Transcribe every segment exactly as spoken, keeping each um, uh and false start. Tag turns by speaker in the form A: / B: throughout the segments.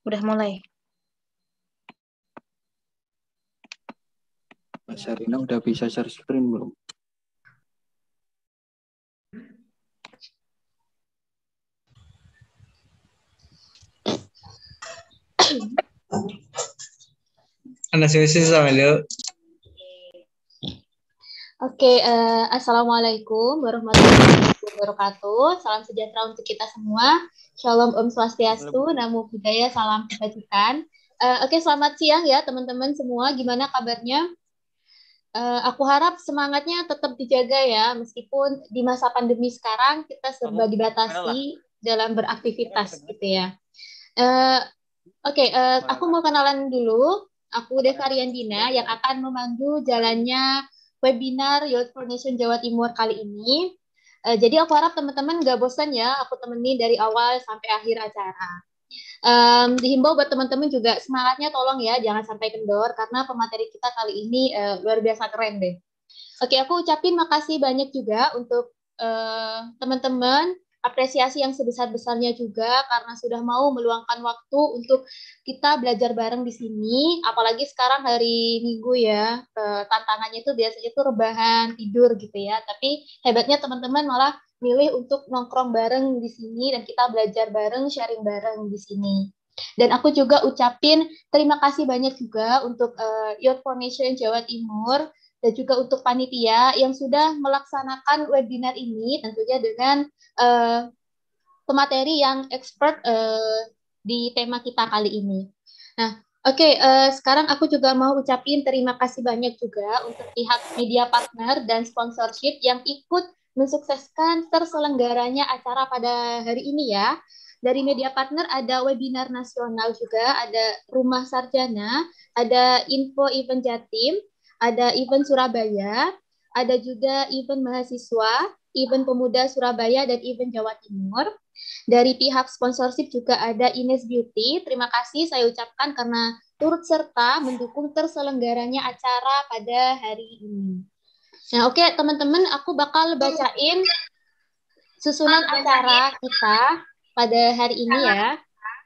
A: Udah mulai.
B: Mbak Sarina udah bisa share screen belum?
C: Anda sih sama dulu.
D: Oke, uh, Assalamualaikum warahmatullahi wabarakatuh. Salam sejahtera untuk kita semua. Shalom Om Swastiastu, Namo Buddhaya, salam kebajikan. Uh, Oke, selamat siang ya teman-teman semua. Gimana kabarnya? Uh, aku harap semangatnya tetap dijaga ya, meskipun di masa pandemi sekarang kita serba dibatasi dalam beraktivitas gitu ya. Uh, Oke, uh, aku mau kenalan dulu. Aku Deva Riandina yang akan memandu jalannya webinar Youth for Nation Jawa Timur kali ini. Uh, jadi aku harap teman-teman nggak bosan ya, aku temenin dari awal sampai akhir acara. Um, dihimbau buat teman-teman juga semangatnya tolong ya, jangan sampai kendor karena pemateri kita kali ini uh, luar biasa keren deh. Oke, aku ucapin makasih banyak juga untuk uh, teman-teman, apresiasi yang sebesar-besarnya juga karena sudah mau meluangkan waktu untuk kita belajar bareng di sini, apalagi sekarang hari Minggu ya, uh, tantangannya itu biasanya itu rebahan, tidur gitu ya, tapi hebatnya teman-teman malah milih untuk nongkrong bareng di sini dan kita belajar bareng, sharing bareng di sini. Dan aku juga ucapin terima kasih banyak juga untuk uh, Youth for Nation Jawa Timur dan juga untuk panitia yang sudah melaksanakan webinar ini tentunya dengan uh, pemateri yang expert uh, di tema kita kali ini. Nah, oke, okay, uh, sekarang aku juga mau ucapin terima kasih banyak juga untuk pihak media partner dan sponsorship yang ikut mensukseskan terselenggaranya acara pada hari ini ya. Dari media partner ada webinar nasional juga, ada Rumah Sarjana, ada Info Event Jatim, ada event Surabaya, ada juga event mahasiswa, event pemuda Surabaya, dan event Jawa Timur. Dari pihak sponsorship juga ada Ines Beauty. Terima kasih saya ucapkan karena turut serta mendukung terselenggaranya acara pada hari ini. Nah, oke okay, teman-teman, aku bakal bacain susunan acara kita pada hari ini ya.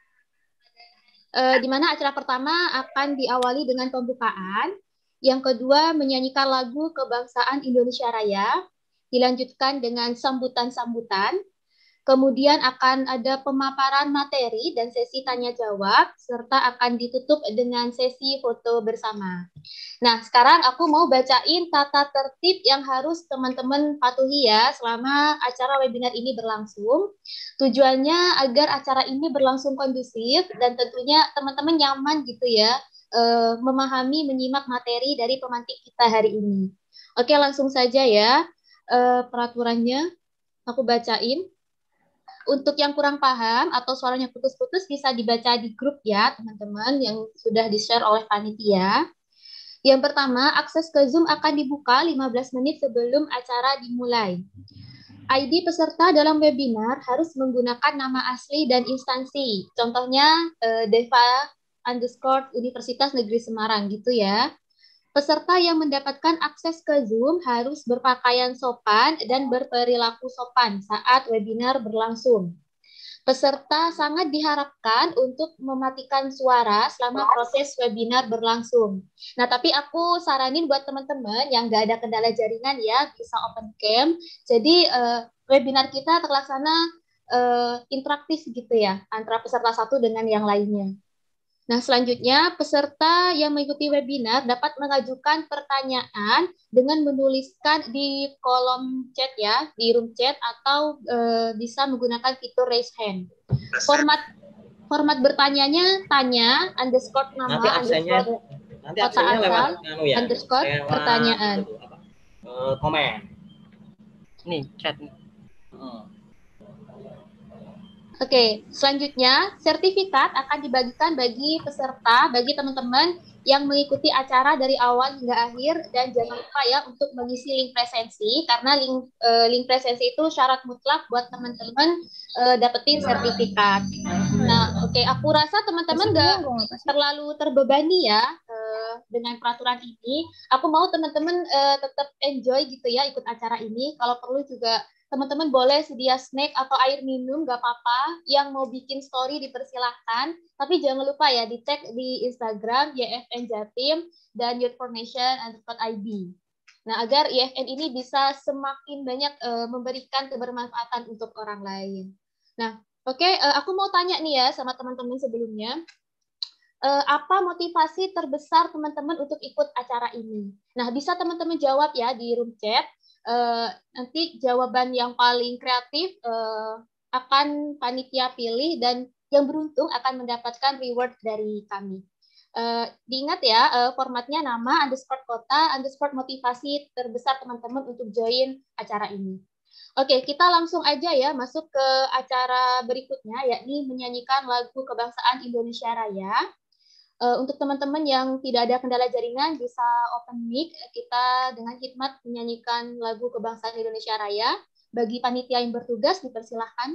D: E, di mana acara pertama akan diawali dengan pembukaan. Yang kedua, menyanyikan lagu Kebangsaan Indonesia Raya, dilanjutkan dengan sambutan-sambutan, kemudian akan ada pemaparan materi dan sesi tanya-jawab, serta akan ditutup dengan sesi foto bersama. Nah, sekarang aku mau bacain tata tertib yang harus teman-teman patuhi ya selama acara webinar ini berlangsung. Tujuannya agar acara ini berlangsung kondusif dan tentunya teman-teman nyaman gitu ya, Uh, memahami, menyimak materi dari pemantik kita hari ini. Oke, langsung saja ya uh, peraturannya aku bacain. Untuk yang kurang paham atau suaranya putus-putus bisa dibaca di grup ya teman-teman yang sudah di-share oleh panitia. Yang pertama, akses ke Zoom akan dibuka lima belas menit sebelum acara dimulai. I D peserta dalam webinar harus menggunakan nama asli dan instansi. Contohnya uh, Deva underscore Universitas Negeri Semarang gitu ya. Peserta yang mendapatkan akses ke Zoom harus berpakaian sopan dan berperilaku sopan saat webinar berlangsung. Peserta sangat diharapkan untuk mematikan suara selama proses webinar berlangsung. Nah, tapi aku saranin buat teman-teman yang nggak ada kendala jaringan ya, bisa open cam. Jadi, uh, webinar kita terlaksana uh, interaktif gitu ya, antara peserta satu dengan yang lainnya. Nah, selanjutnya peserta yang mengikuti webinar dapat mengajukan pertanyaan dengan menuliskan di kolom chat ya, di room chat atau e, bisa menggunakan fitur raise hand. Format format bertanyanya tanya underscore nama
C: nanti absennya,
D: underscore
C: nanti
D: kota
C: absennya
D: asal
C: lewat anu ya,
D: underscore
C: lewat,
D: pertanyaan.
C: Itu, apa, uh, komen.
A: Nih chat.
C: Hmm.
D: Oke, selanjutnya sertifikat akan dibagikan bagi peserta, bagi teman-teman yang mengikuti acara dari awal hingga akhir, dan jangan lupa ya untuk mengisi link presensi karena link uh, link presensi itu syarat mutlak buat teman-teman uh, dapetin sertifikat. Nah, oke, aku rasa teman-teman nggak terlalu terbebani ya uh, dengan peraturan ini. Aku mau teman-teman uh, tetap enjoy gitu ya ikut acara ini. Kalau perlu juga teman-teman boleh sedia snack atau air minum, nggak apa-apa. Yang mau bikin story dipersilahkan. Tapi jangan lupa ya, dicek di Instagram Y F N Jatim dan Youth Formation underscore I D. Nah, agar Y F N ini bisa semakin banyak uh, memberikan kebermanfaatan untuk orang lain. Nah, oke, okay, uh, aku mau tanya nih ya sama teman-teman sebelumnya. Uh, apa motivasi terbesar teman-teman untuk ikut acara ini? Nah, bisa teman-teman jawab ya di room chat. Uh, nanti jawaban yang paling kreatif uh, akan panitia pilih dan yang beruntung akan mendapatkan reward dari kami. Uh, diingat ya, uh, formatnya nama, underscore kota, underscore motivasi terbesar teman-teman untuk join acara ini. Oke, kita langsung aja ya masuk ke acara berikutnya, yakni menyanyikan lagu Kebangsaan Indonesia Raya. Uh, untuk teman-teman yang tidak ada kendala jaringan, bisa open mic, kita dengan hikmat menyanyikan lagu Kebangsaan Indonesia Raya. Bagi panitia yang bertugas, dipersilahkan.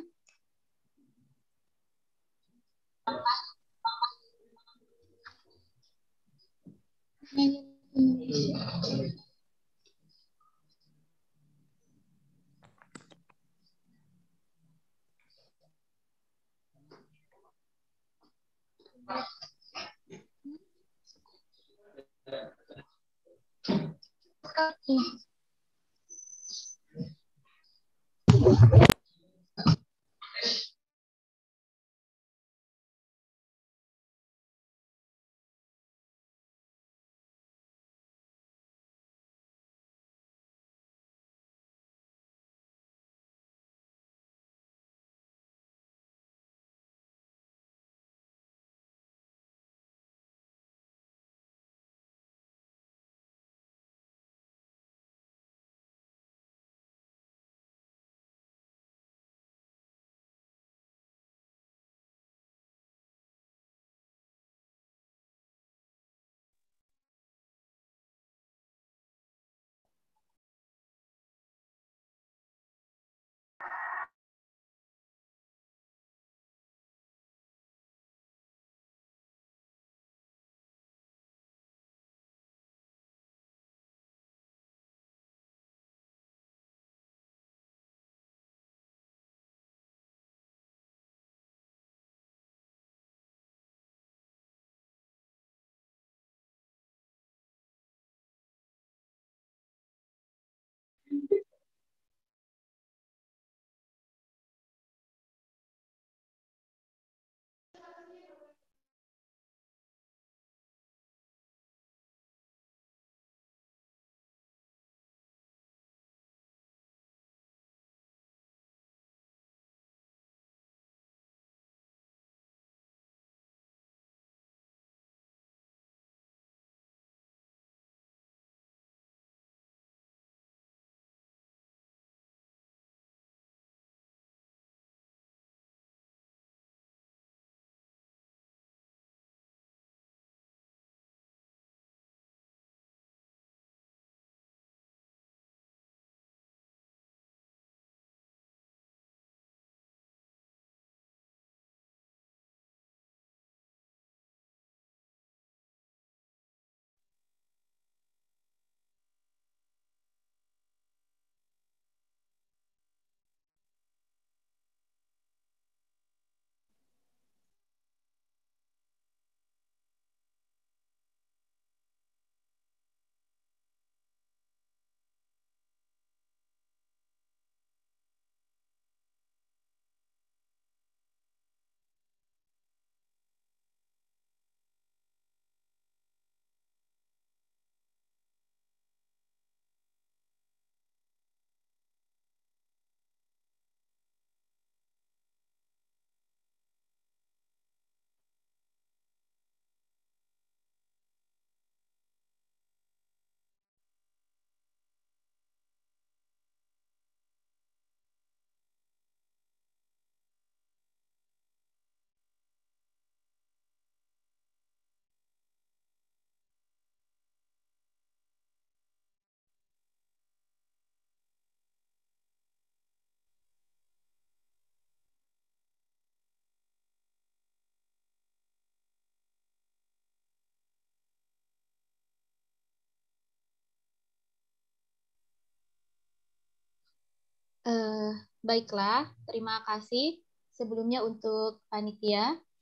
D: Eh, baiklah, terima kasih sebelumnya untuk panitia.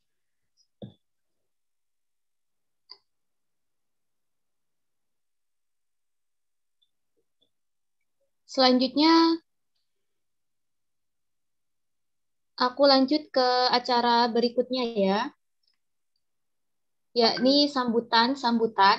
D: Selanjutnya, aku lanjut ke acara berikutnya ya, yakni sambutan-sambutan.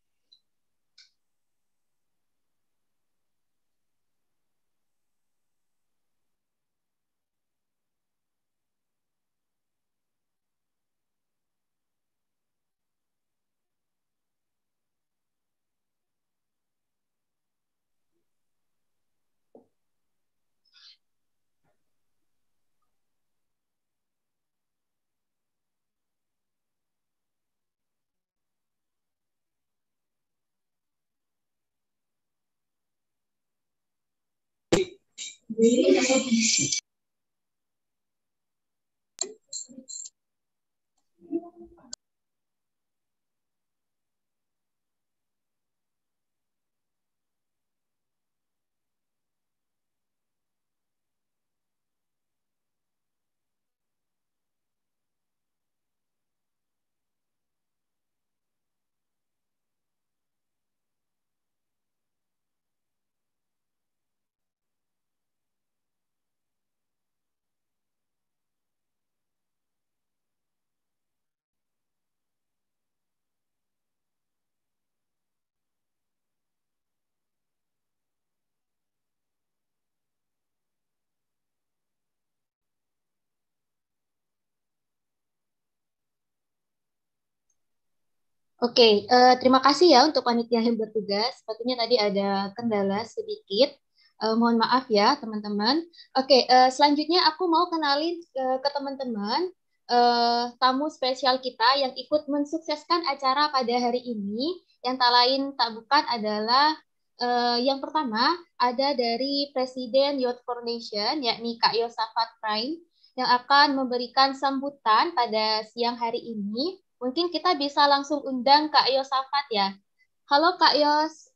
D: Oke, eh, terima kasih ya untuk panitia yang bertugas. Sepertinya tadi ada kendala sedikit. Eh, mohon maaf ya, teman-teman. Oke, eh, selanjutnya aku mau kenalin eh, ke teman-teman eh, tamu spesial kita yang ikut mensukseskan acara pada hari ini. Yang tak lain tak bukan adalah eh, yang pertama ada dari Presiden Youth Foundation, yakni Kak Yosafat Prime, yang akan memberikan sambutan pada siang hari ini. Mungkin kita bisa langsung undang Kak Yosafat ya. Halo Kak Yos.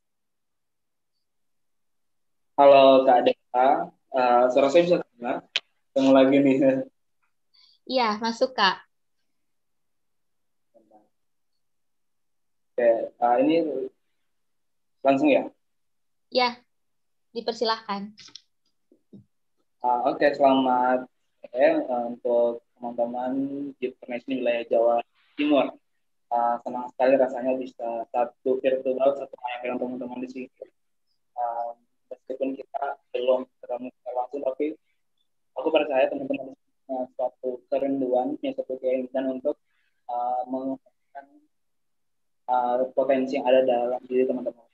C: Halo Kak Deka, uh, suara saya bisa dengar? Ketemu lagi nih.
D: Iya, masuk Kak.
C: Oke, uh, ini langsung ya.
D: Ya, dipersilahkan.
C: Uh, Oke, selamat sore uh, untuk teman-teman di International wilayah Jawa Timur. Uh, senang sekali rasanya bisa satu virtual, satu main dengan teman-teman di sini. Uh, meskipun kita belum ketemu secara langsung, tapi aku percaya teman-teman uh, suatu kerinduan, punya satu keinginan untuk uh, mengungkapkan uh, potensi yang ada dalam diri teman-teman.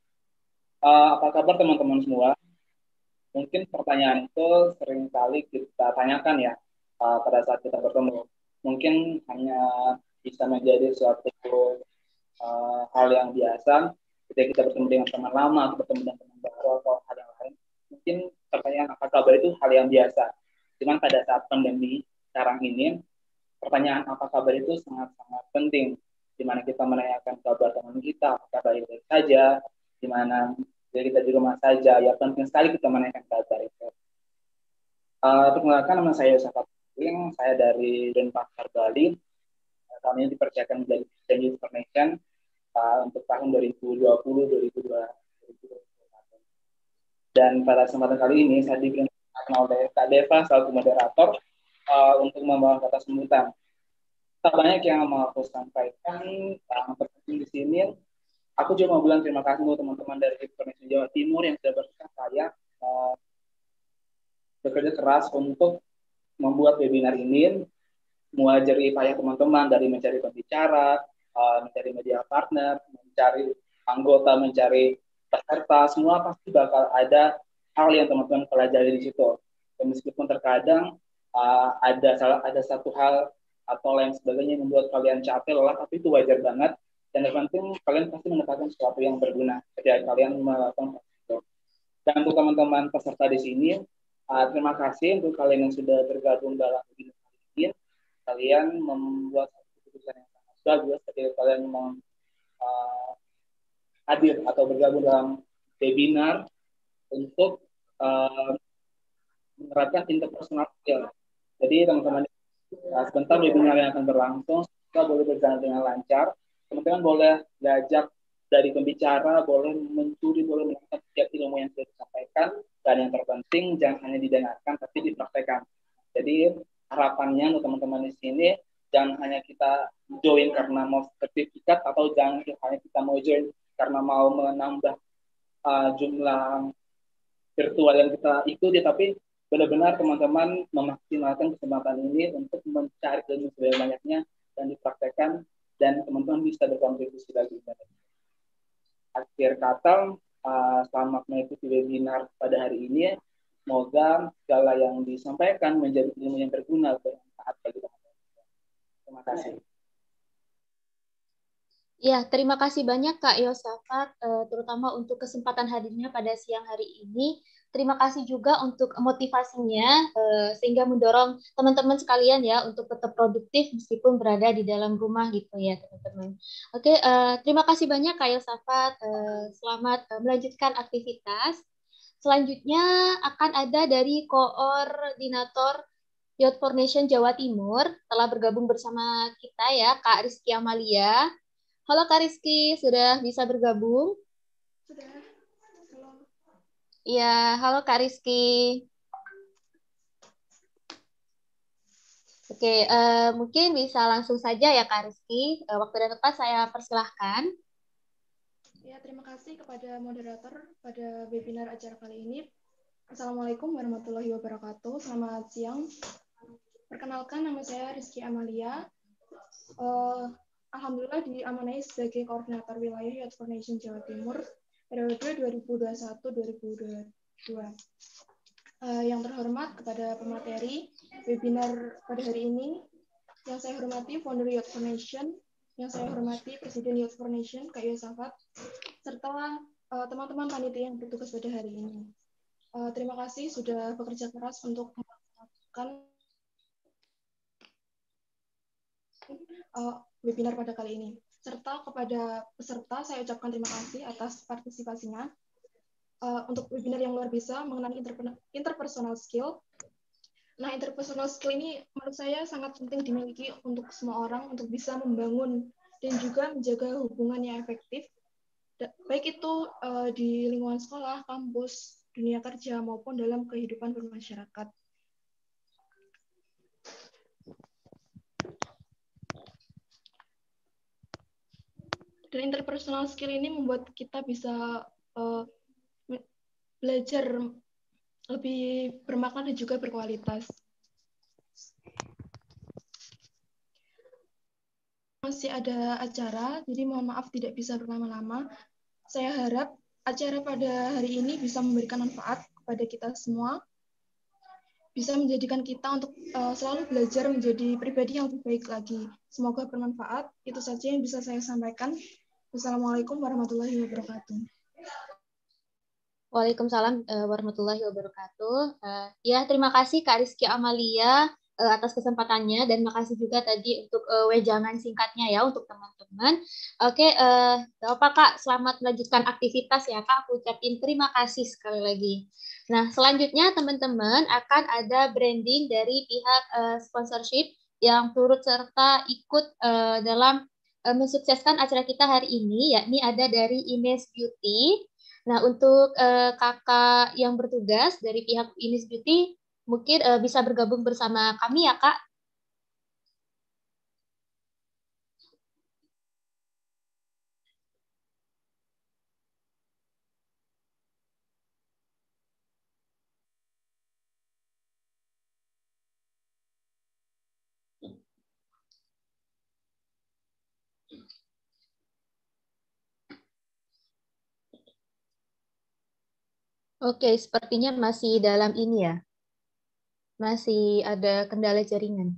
C: Uh, apa kabar teman-teman semua? Mungkin pertanyaan itu sering kali kita tanyakan ya uh, pada saat kita bertemu. Mungkin hanya bisa menjadi suatu uh, hal yang biasa ketika kita bertemu dengan teman lama atau bertemu dengan teman baru atau hal yang lain. Mungkin pertanyaan apa kabar itu hal yang biasa. Cuman pada saat pandemi sekarang ini, pertanyaan apa kabar itu sangat-sangat penting. Di mana kita menanyakan kabar teman kita, apakah baik-baik saja, di mana jadi kita di rumah saja, ya penting sekali kita menanyakan kabar itu. Uh, perkenalkan, nama saya Yosafat Kuling, saya dari Denpasar, Bali. Uh, tahun ini dipercayakan menjadi Presiden Youth Foundation uh, untuk tahun dua ribu dua puluh sampai dua ribu dua puluh satu. Dan pada kesempatan kali ini saya diperkenalkan oleh Kak Deva selaku moderator uh, untuk membawa kata sambutan. Tak banyak yang mau aku sampaikan, uh, terpenting di sini. Aku cuma mau bilang terima kasih buat teman-teman dari Indonesia Jawa Timur yang sudah berkenan saya uh, bekerja keras untuk membuat webinar ini, mengajari payah teman-teman dari mencari pembicara, uh, mencari media partner, mencari anggota, mencari peserta, semua pasti bakal ada hal yang teman-teman pelajari di situ. Dan meskipun terkadang uh, ada salah ada satu hal atau lain sebagainya yang membuat kalian capek lelah, tapi itu wajar banget. Dan yang penting kalian pasti mendapatkan sesuatu yang berguna ketika kalian melakukan itu. Dan untuk teman-teman peserta di sini, uh, terima kasih untuk kalian yang sudah bergabung dalam webinar ini. Kalian membuat keputusan yang sangat bagus ketika kalian mau uh, hadir atau bergabung dalam webinar untuk uh, menerapkan interpersonal skill. Jadi teman-teman, nah, sebentar webinar yang akan berlangsung, kita boleh berjalan dengan lancar. Teman-teman boleh belajar dari pembicara, boleh mencuri, boleh melakukan setiap ilmu yang sudah disampaikan, dan yang terpenting jangan hanya didengarkan, tapi dipraktekkan. Jadi harapannya untuk teman-teman di sini, jangan hanya kita join karena mau sertifikat, atau jangan hanya kita mau join karena mau menambah uh, jumlah virtual yang kita ikuti, tapi benar-benar teman-teman memaksimalkan kesempatan ini untuk mencari ilmu sebanyak-banyaknya dan dipraktekkan, dan teman-teman bisa berkontribusi lagi. Akhir kata, uh, selamat mengikuti webinar pada hari ini. Semoga segala yang disampaikan menjadi ilmu yang berguna dan bermanfaat bagi teman-teman. Terima kasih.
D: Ya, terima kasih banyak Kak Yosafat, eh, terutama untuk kesempatan hadirnya pada siang hari ini. Terima kasih juga untuk motivasinya, eh, sehingga mendorong teman-teman sekalian ya untuk tetap produktif meskipun berada di dalam rumah gitu ya teman-teman. Oke, eh, terima kasih banyak Kak Yosafat. Eh, selamat eh, melanjutkan aktivitas. Selanjutnya akan ada dari koordinator Youth for Nation Jawa Timur, telah bergabung bersama kita ya, Kak Rizky Amalia. Halo Kak Rizky, sudah bisa bergabung?
E: Sudah. Halo.
D: Iya, halo Kak Rizky. Oke, uh, mungkin bisa langsung saja ya Kak Rizky. Uh, waktu dan tempat saya persilahkan.
E: Ya, terima kasih kepada moderator pada webinar acara kali ini. Assalamualaikum warahmatullahi wabarakatuh. Selamat siang. Perkenalkan, nama saya Rizky Amalia. Uh, Alhamdulillah diamanai sebagai koordinator wilayah Youth for Nation Jawa Timur periode dua ribu dua puluh satu sampai dua ribu dua puluh dua. Uh, yang terhormat kepada pemateri webinar pada hari ini, yang saya hormati founder Youth for Nation, yang saya hormati Presiden Youth for Nation, Kak Yosafat, serta uh, teman-teman panitia yang bertugas pada hari ini. Uh, terima kasih sudah bekerja keras untuk melakukan uh, webinar pada kali ini. Serta kepada peserta, saya ucapkan terima kasih atas partisipasinya uh, untuk webinar yang luar biasa mengenai interpersonal skill. Nah, interpersonal skill ini menurut saya sangat penting dimiliki untuk semua orang untuk bisa membangun dan juga menjaga hubungan yang efektif, baik itu uh, di lingkungan sekolah, kampus, dunia kerja, maupun dalam kehidupan bermasyarakat. Dan interpersonal skill ini membuat kita bisa uh, belajar lebih bermakna dan juga berkualitas. Masih ada acara, jadi mohon maaf tidak bisa berlama-lama. Saya harap acara pada hari ini bisa memberikan manfaat kepada kita semua, bisa menjadikan kita untuk uh, selalu belajar menjadi pribadi yang lebih baik lagi. Semoga bermanfaat. Itu saja yang bisa saya sampaikan. Wassalamualaikum warahmatullahi wabarakatuh.
D: Waalaikumsalam uh, warahmatullahi wabarakatuh. Uh, ya, terima kasih Kak Rizky Amalia uh, atas kesempatannya, dan makasih juga tadi untuk uh, wejangan singkatnya ya untuk teman-teman. Oke, uh, apa Kak, selamat melanjutkan aktivitas ya Kak. Aku ucapin terima kasih sekali lagi. Nah, selanjutnya teman-teman akan ada branding dari pihak uh, sponsorship yang turut serta ikut uh, dalam uh, mensukseskan acara kita hari ini, yakni ada dari Ines Beauty. Nah, untuk uh, kakak yang bertugas dari pihak Ines Beauty, mungkin uh, bisa bergabung bersama kami ya, Kak. Oke, sepertinya masih dalam ini ya. Masih ada kendala jaringan.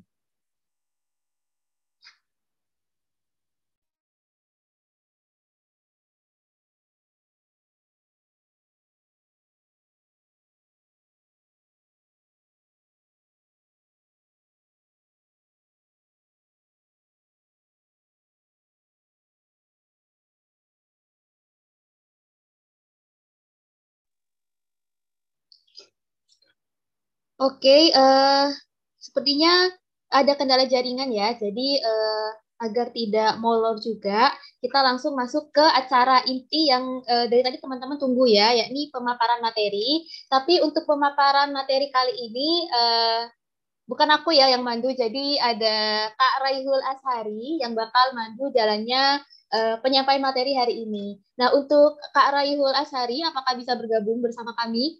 D: Oke, eh, sepertinya ada kendala jaringan ya. Jadi eh, agar tidak molor juga, kita langsung masuk ke acara inti yang eh, dari tadi teman-teman tunggu ya, yakni pemaparan materi. Tapi untuk pemaparan materi kali ini eh, bukan aku ya yang mandu, jadi ada Kak Raihul Ashari yang bakal mandu jalannya eh, penyampaian materi hari ini. Nah, untuk Kak Raihul Ashari, apakah bisa bergabung bersama kami?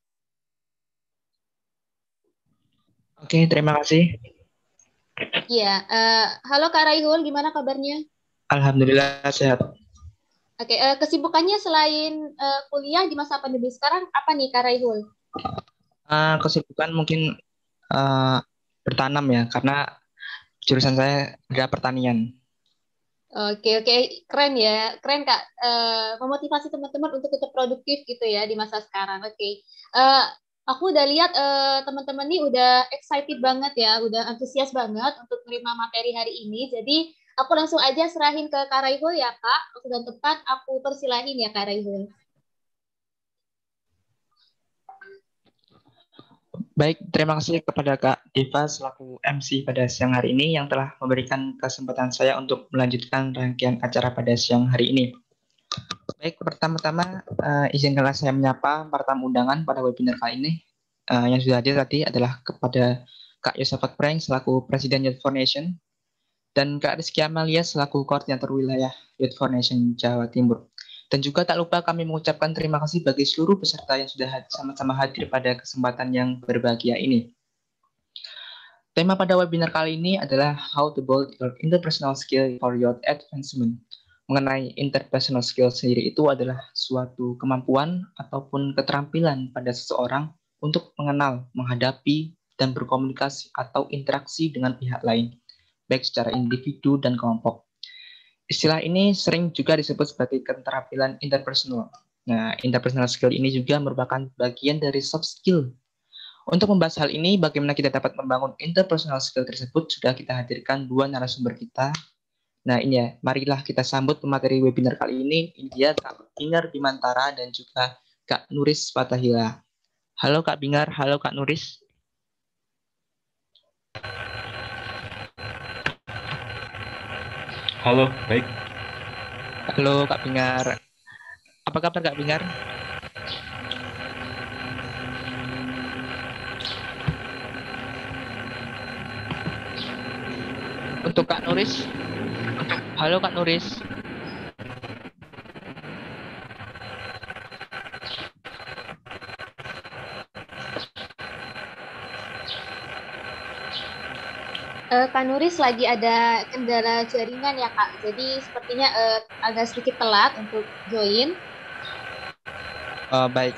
F: Oke, terima kasih.
D: Iya, eh, halo Kak Raihul, gimana kabarnya?
F: Alhamdulillah sehat.
D: Oke, eh, kesibukannya selain eh, kuliah di masa pandemi sekarang, apa nih Kak Raihul?
F: Uh, kesibukan mungkin uh, bertanam ya, karena jurusan saya adalah pertanian.
D: Oke, oke, keren ya, keren Kak. Eh, memotivasi teman-teman untuk tetap produktif gitu ya di masa sekarang. Oke, Eh, aku udah lihat eh, teman-teman nih udah excited banget ya, udah antusias banget untuk menerima materi hari ini. Jadi aku langsung aja serahin ke Kak Raihul ya Kak. Sudah tepat, aku persilahin ya Kak Raihul.
F: Baik, terima kasih kepada Kak Diva selaku M C pada siang hari ini yang telah memberikan kesempatan saya untuk melanjutkan rangkaian acara pada siang hari ini. Baik, pertama-tama uh, izinkanlah saya menyapa para tamu undangan pada webinar kali ini. Uh, yang sudah hadir tadi adalah kepada Kak Yosafat Prank selaku Presiden Youth for Nation dan Kak Rizky Amalia selaku Koordinator Wilayah Youth for Nation Jawa Timur. Dan juga tak lupa kami mengucapkan terima kasih bagi seluruh peserta yang sudah sama-sama hadir pada kesempatan yang berbahagia ini. Tema pada webinar kali ini adalah How to Build Your Interpersonal Skill for Youth Advancement. Mengenai interpersonal skill sendiri itu adalah suatu kemampuan ataupun keterampilan pada seseorang untuk mengenal, menghadapi, dan berkomunikasi atau interaksi dengan pihak lain, baik secara individu dan kelompok. Istilah ini sering juga disebut sebagai keterampilan interpersonal. Nah, interpersonal skill ini juga merupakan bagian dari soft skill. Untuk membahas hal ini, bagaimana kita dapat membangun interpersonal skill tersebut, sudah kita hadirkan dua narasumber kita. Nah, ini ya, marilah kita sambut pemateri webinar kali ini. Ini dia Kak Bingar Bimantara dan juga Kak Nuris Fatahila. Halo Kak Bingar, halo Kak Nuris.
G: Halo, baik.
F: Halo Kak Bingar. Apa kabar Kak Bingar? Untuk Kak Nuris. Halo Kak Nuris.
D: Uh, Kak Nuris lagi ada kendala jaringan ya Kak, jadi sepertinya uh, agak sedikit telat untuk join.
F: Uh, baik.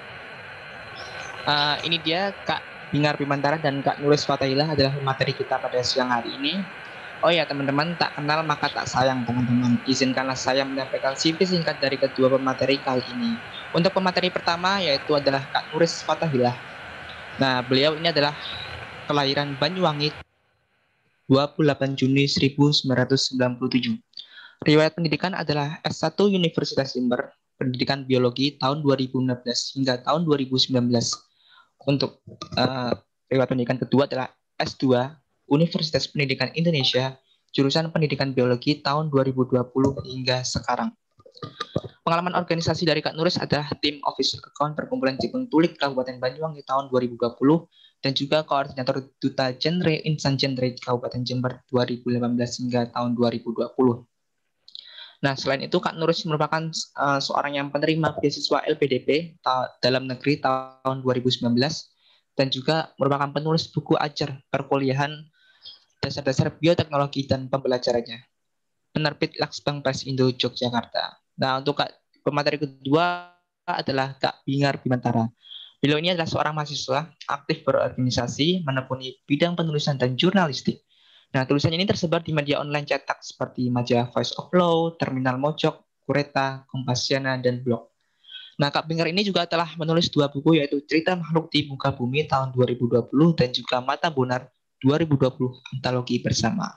F: Uh, ini dia Kak Bingar Bimantara dan Kak Nuris Fatahila adalah materi kita pada siang hari ini. Oh ya teman-teman, tak kenal maka tak sayang teman-teman. Izinkanlah saya menyampaikan C V singkat dari kedua pemateri kali ini. Untuk pemateri pertama yaitu adalah Kak Nuris Fatahila. Nah, beliau ini adalah kelahiran Banyuwangi dua puluh delapan Juni seribu sembilan ratus sembilan puluh tujuh. Riwayat pendidikan adalah S satu Universitas Jember, pendidikan biologi tahun dua ribu enam belas hingga tahun dua ribu sembilan belas. Untuk uh, riwayat pendidikan kedua adalah S dua Universitas Pendidikan Indonesia, jurusan pendidikan biologi tahun dua ribu dua puluh hingga sekarang. Pengalaman organisasi dari Kak Nuris adalah tim official account Perkumpulan Jipeng Tulik Kabupaten Banyuwangi tahun dua ribu dua puluh dan juga koordinator Duta Genre Insan Genre Kabupaten Jember dua ribu delapan belas hingga tahun dua ribu dua puluh. Nah, selain itu Kak Nuris merupakan uh, seorang yang penerima beasiswa L P D P ta- dalam negeri tahun dua ribu sembilan belas dan juga merupakan penulis buku ajar perkuliahan dasar-dasar bioteknologi dan pembelajarannya. Penerbit Laksbang Press Indo Yogyakarta. Nah, untuk Kak pemateri kedua adalah Kak Bingar Bimantara. Beliau ini adalah seorang mahasiswa aktif berorganisasi, menekuni bidang penulisan dan jurnalistik. Nah, tulisannya ini tersebar di media online cetak seperti majalah Voice of Law, Terminal Mojok, Kureta, Kompasiana, dan blog. Nah, Kak Bingar ini juga telah menulis dua buku yaitu Cerita Makhluk di Muka Bumi tahun dua ribu dua puluh dan juga Mata Bonar dua ribu dua puluh Antologi Bersama.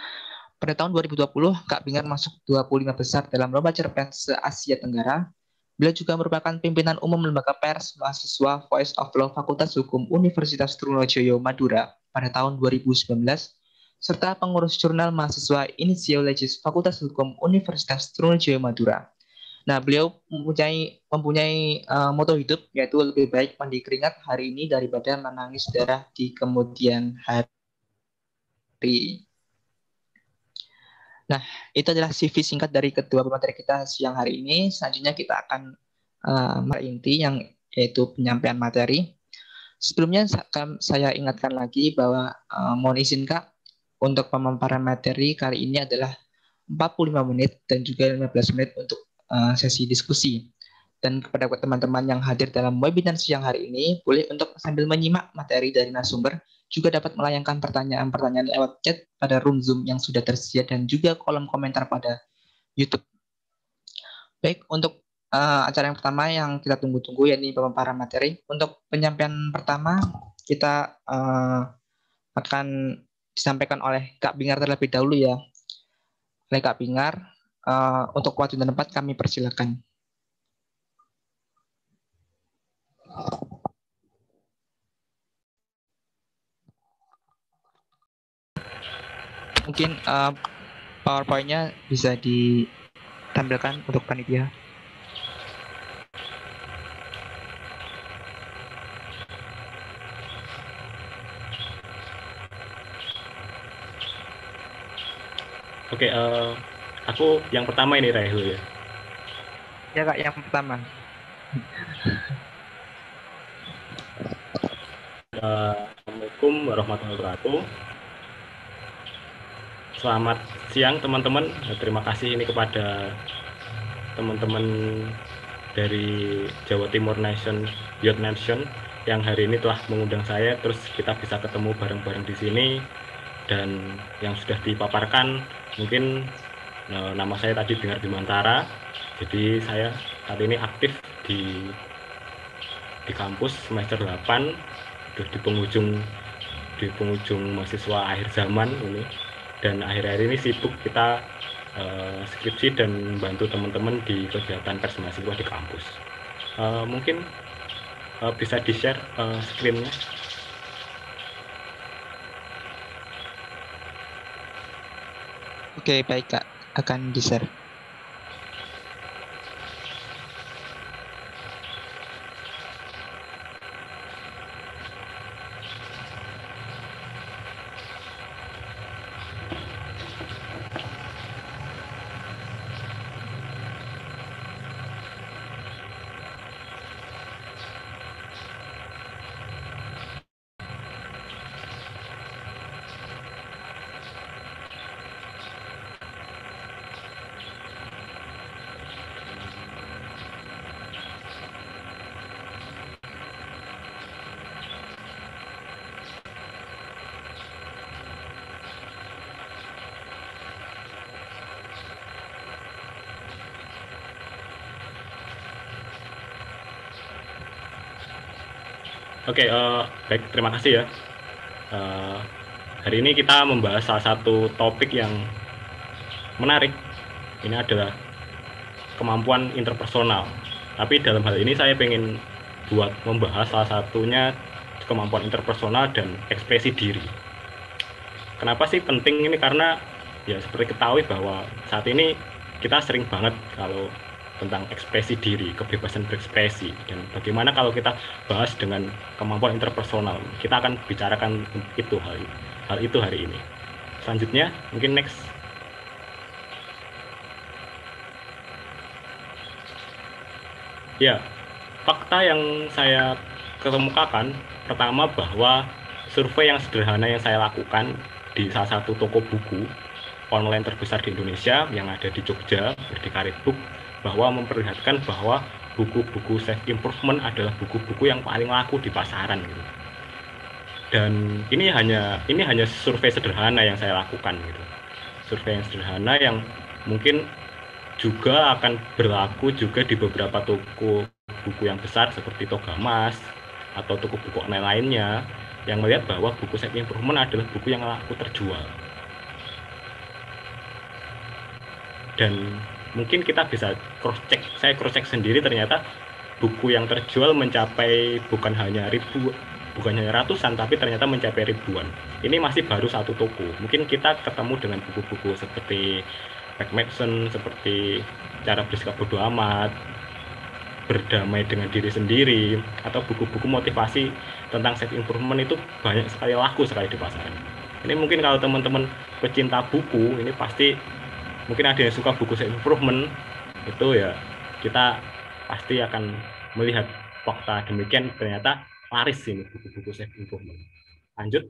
F: Pada tahun dua ribu dua puluh, Kak Bingar masuk dua puluh lima besar dalam lomba cerpen se-Asia Tenggara Beliau juga merupakan pimpinan umum Lembaga Pers Mahasiswa Voice of Law Fakultas Hukum Universitas Trunojoyo Madura pada tahun dua ribu sembilan belas, serta pengurus jurnal mahasiswa Initio Legis Fakultas Hukum Universitas Trunojoyo Madura. Nah, beliau mempunyai mempunyai uh, moto hidup, yaitu lebih baik mandi keringat hari ini daripada menangis darah di kemudian hari. Nah, itu adalah C V singkat dari kedua pemateri kita siang hari ini. Selanjutnya kita akan uh, inti yang yaitu penyampaian materi. Sebelumnya saya ingatkan lagi bahwa uh, mohon izin Kak, untuk pemaparan materi kali ini adalah empat puluh lima menit dan juga lima belas menit untuk uh, sesi diskusi. Dan kepada teman-teman yang hadir dalam webinar siang hari ini, boleh untuk sambil menyimak materi dari narasumber, juga dapat melayangkan pertanyaan-pertanyaan lewat chat pada room Zoom yang sudah tersedia dan juga kolom komentar pada YouTube. Baik, untuk uh, acara yang pertama yang kita tunggu-tunggu yakni pemaparan materi. Untuk penyampaian pertama kita uh, akan disampaikan oleh Kak Bingar terlebih dahulu ya. Oleh Kak Bingar, uh, untuk waktu dan tempat kami persilakan. Mungkin uh, PowerPoint-nya bisa ditampilkan untuk panitia.
G: Oke, uh, aku yang pertama ini Raihu ya.
F: Ya Kak, yang pertama.
G: Uh, Assalamualaikum warahmatullahi wabarakatuh. Selamat siang teman-teman. Terima kasih ini kepada teman-teman dari Jawa Timur Nation Youth Nation yang hari ini telah mengundang saya, terus kita bisa ketemu bareng-bareng di sini. Dan yang sudah dipaparkan, mungkin nah, nama saya tadi Bingar Bimantara. Jadi saya saat ini aktif di di kampus semester delapan, udah di penghujung di penghujung mahasiswa akhir zaman ini. Dan akhir-akhir ini sibuk kita uh, skripsi dan bantu teman-teman di kegiatan pers mahasiswa di kampus. Uh, mungkin uh, bisa di-share uh, screen-nya.
F: Oke, baik Kak, akan di-share.
G: Oke, okay, uh, baik, terima kasih ya. Uh, hari ini kita membahas salah satu topik yang menarik. Ini adalah kemampuan interpersonal. Tapi dalam hal ini saya ingin buat membahas salah satunya kemampuan interpersonal dan ekspresi diri. Kenapa sih penting ini? Karena ya seperti ketahui bahwa saat ini kita sering banget kalau tentang ekspresi diri, kebebasan berekspresi, dan bagaimana kalau kita bahas dengan kemampuan interpersonal. Kita akan bicarakan itu hal, hal itu hari ini. Selanjutnya, mungkin next. Ya, fakta yang saya kemukakan pertama bahwa survei yang sederhana yang saya lakukan di salah satu toko buku online terbesar di Indonesia yang ada di Jogja, Berdikari Book, bahwa memperlihatkan bahwa buku-buku self improvement adalah buku-buku yang paling laku di pasaran gitu. Dan ini hanya ini hanya survei sederhana yang saya lakukan gitu. Survei yang sederhana yang mungkin juga akan berlaku juga di beberapa toko buku yang besar seperti Togamas atau toko buku online lainnya yang melihat bahwa buku self improvement adalah buku yang laku terjual. Dan mungkin kita bisa cross check, saya cross check sendiri, ternyata buku yang terjual mencapai bukan hanya ribu, bukan hanya ratusan, tapi ternyata mencapai ribuan. Ini masih baru satu toko. Mungkin kita ketemu dengan buku-buku seperti Pack Madison, seperti Cara Bersikap Bodo Amat, Berdamai Dengan Diri Sendiri, atau buku-buku motivasi tentang self improvement itu banyak sekali laku sekali di pasaran. Ini mungkin kalau teman-teman pecinta buku, ini pasti mungkin ada yang suka buku self improvement, itu ya kita pasti akan melihat fakta demikian, ternyata laris ini buku-buku self improvement. Lanjut.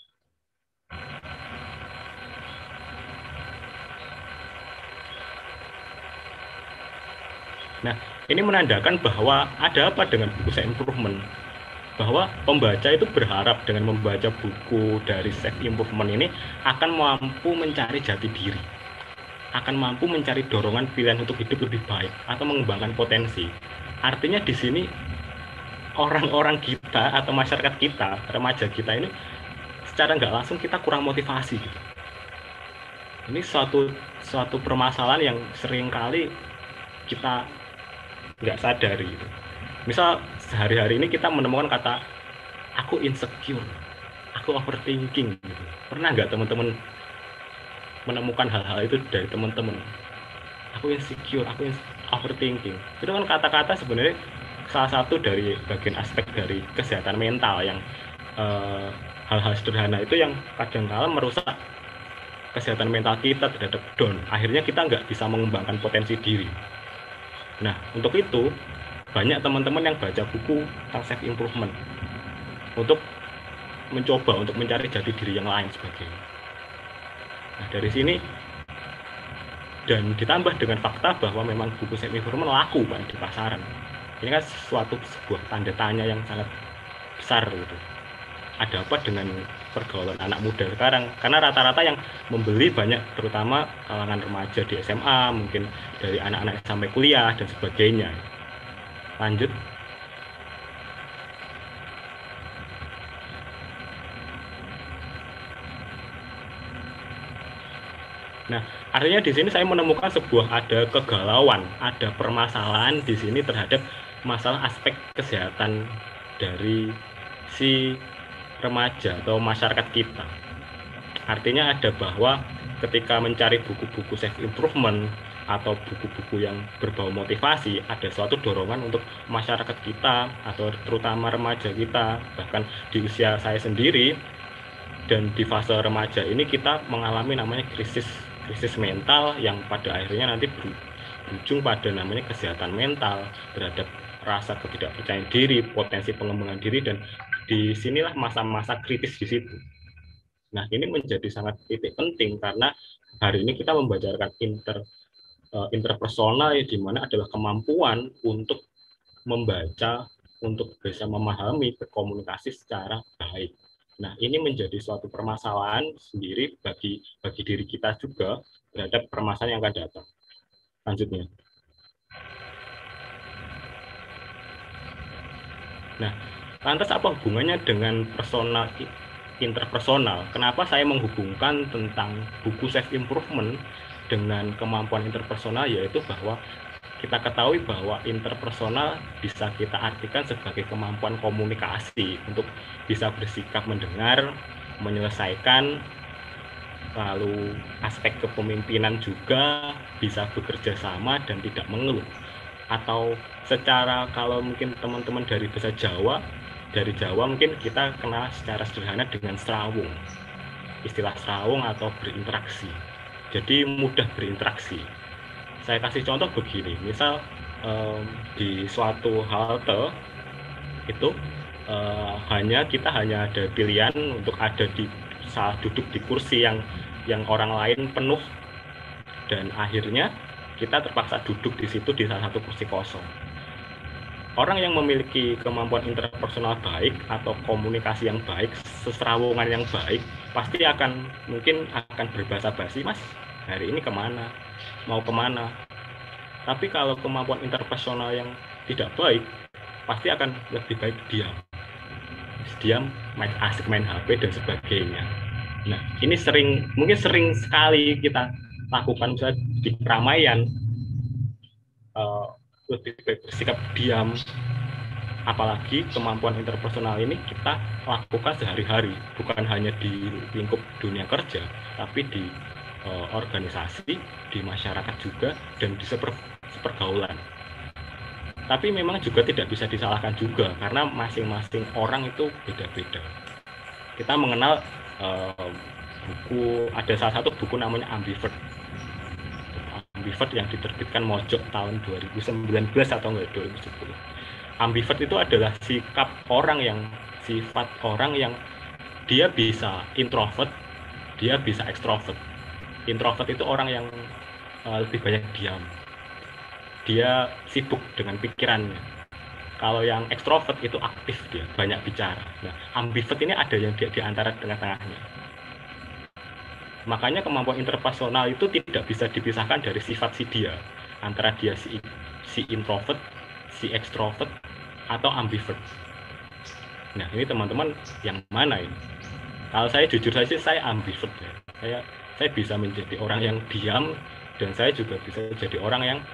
G: Nah, ini menandakan bahwa ada apa dengan buku self improvement? Bahwa pembaca itu berharap dengan membaca buku dari self improvement ini akan mampu mencari jati diri, akan mampu mencari dorongan pilihan untuk hidup lebih baik atau mengembangkan potensi. Artinya di sini orang-orang kita atau masyarakat kita, remaja kita ini secara nggak langsung kita kurang motivasi. Ini suatu suatu permasalahan yang seringkali kita nggak sadari. Misal sehari-hari ini kita menemukan kata aku insecure, aku overthinking. Pernah nggak teman-teman menemukan hal-hal itu dari teman-teman? Aku insecure, aku overthinking. Itu kan kata-kata sebenarnya salah satu dari bagian aspek dari kesehatan mental yang eh, hal-hal sederhana itu yang kadang-kala merusak kesehatan mental kita terhadap down. Akhirnya kita nggak bisa mengembangkan potensi diri. Nah, untuk itu banyak teman-teman yang baca buku tentang self improvement untuk mencoba untuk mencari jati diri yang lain sebagainya. Nah, dari sini dan ditambah dengan fakta bahwa memang buku self improvement laku Pak di pasaran. Ini kan suatu sebuah tanda tanya yang sangat besar gitu. Ada apa dengan pergaulan anak muda sekarang? Karena rata-rata yang membeli banyak terutama kalangan remaja di S M A, mungkin dari anak-anak sampai kuliah dan sebagainya. Lanjut. Nah, artinya di sini saya menemukan sebuah ada kegalauan, ada permasalahan di sini terhadap masalah aspek kesehatan dari si remaja atau masyarakat kita. Artinya ada bahwa ketika mencari buku-buku self improvement atau buku-buku yang berbau motivasi, ada suatu dorongan untuk masyarakat kita atau terutama remaja kita, bahkan di usia saya sendiri dan di fase remaja ini kita mengalami namanya krisis krisis mental yang pada akhirnya nanti berujung pada namanya kesehatan mental terhadap rasa ketidakpercayaan diri, potensi pengembangan diri, dan disinilah masa-masa kritis di situ. Nah, ini menjadi sangat titik penting karena hari ini kita membicarakan inter interpersonal, di mana adalah kemampuan untuk membaca, untuk bisa memahami, berkomunikasi secara baik. Nah, ini menjadi suatu permasalahan sendiri bagi bagi diri kita juga terhadap permasalahan yang akan datang. Lanjutnya. Nah, lantas apa hubungannya dengan personal interpersonal? Kenapa saya menghubungkan tentang buku self improvement dengan kemampuan interpersonal, yaitu bahwa kita ketahui bahwa interpersonal bisa kita artikan sebagai kemampuan komunikasi untuk bisa bersikap mendengar, menyelesaikan, lalu aspek kepemimpinan juga bisa bekerja sama dan tidak mengeluh. Atau secara kalau mungkin teman-teman dari bahasa Jawa, dari Jawa mungkin kita kenal secara sederhana dengan serawung. Istilah serawung atau berinteraksi. Jadi mudah berinteraksi. Saya kasih contoh begini, misal um, di suatu halte itu uh, hanya kita hanya ada pilihan untuk ada di saat duduk di kursi yang yang orang lain penuh, dan akhirnya kita terpaksa duduk di situ di salah satu kursi kosong. Orang yang memiliki kemampuan interpersonal baik atau komunikasi yang baik, seserawungan yang baik, pasti akan mungkin akan berbahasa basi, Mas, hari ini kemana, mau kemana. Tapi kalau kemampuan interpersonal yang tidak baik, pasti akan lebih baik diam. Diam, main asik main H P dan sebagainya. Nah, ini sering, mungkin sering sekali kita lakukan misalnya di keramaian. uh, lebih baik bersikap diam. Apalagi kemampuan interpersonal ini kita lakukan sehari-hari, bukan hanya di lingkup dunia kerja, tapi di uh, organisasi, di masyarakat juga, dan di seper, sepergaulan. Tapi memang juga tidak bisa disalahkan juga, karena masing-masing orang itu beda-beda. Kita mengenal uh, buku, ada salah satu buku namanya Ambivert. Ambivert yang diterbitkan Mojok tahun dua ribu sembilan belas atau enggak dua ribu sepuluh. Ambivert itu adalah sikap orang yang, sifat orang yang dia bisa introvert, dia bisa ekstrovert. Introvert itu orang yang uh, lebih banyak diam. Dia sibuk dengan pikirannya. Kalau yang ekstrovert itu aktif, dia banyak bicara. Nah, ambivert ini ada yang di, di antara tengah-tengahnya. Makanya kemampuan interpersonal itu tidak bisa dipisahkan dari sifat si dia, antara dia si, si introvert, si ekstrovert, atau ambivert. Nah, ini teman-teman yang mana ini? Kalau saya jujur saja, saya ambivert ya. Saya saya bisa menjadi orang yang diam, dan saya juga bisa jadi orang yang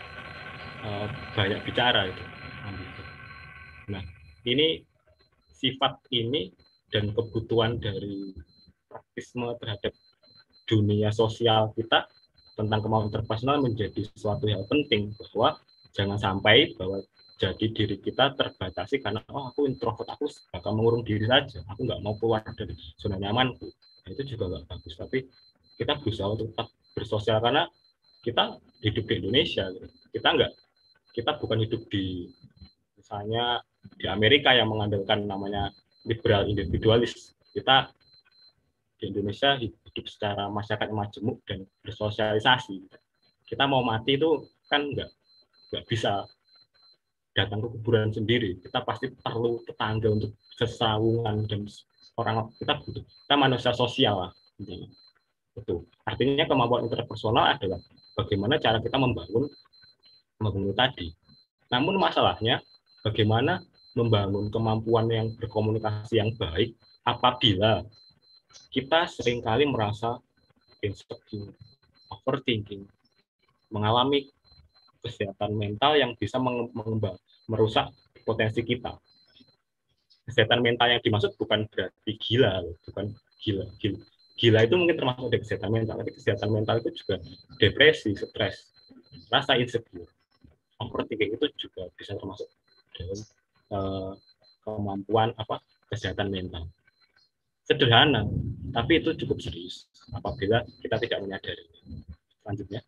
G: uh, banyak bicara itu. Ambivert. Nah, ini sifat ini dan kebutuhan dari praktisme terhadap dunia sosial kita tentang kemampuan interpersonal menjadi suatu hal penting, bahwa jangan sampai bahwa jadi diri kita terbatasi karena oh aku introvert, aku bakal mengurung diri saja, aku nggak mau keluar dari zona nyamanku. Nah, itu juga nggak bagus. Tapi kita berusaha untuk tetap bersosial karena kita hidup di Indonesia, kita nggak, kita bukan hidup di misalnya di Amerika yang mengandalkan namanya liberal individualis. Kita di Indonesia hidup secara masyarakat majemuk dan bersosialisasi. Kita mau mati itu kan nggak nggak bisa datang ke kuburan sendiri. Kita pasti perlu tetangga untuk sesawungan, dan orang kita butuh. Kita manusia sosial lah. Itu artinya kemampuan interpersonal adalah bagaimana cara kita membangun membangun tadi. Namun masalahnya bagaimana membangun kemampuan yang berkomunikasi yang baik apabila kita seringkali merasa insecure, overthinking, mengalami kesehatan mental yang bisa mengembang, merusak potensi kita. Kesehatan mental yang dimaksud bukan berarti gila, bukan gila. Gila, gila itu mungkin termasuk dari kesehatan mental, tapi kesehatan mental itu juga depresi, stres, rasa insecure, overthinking itu juga bisa termasuk dalam uh, kemampuan apa kesehatan mental. Sederhana, tapi itu cukup serius apabila kita tidak menyadari. Selanjutnya.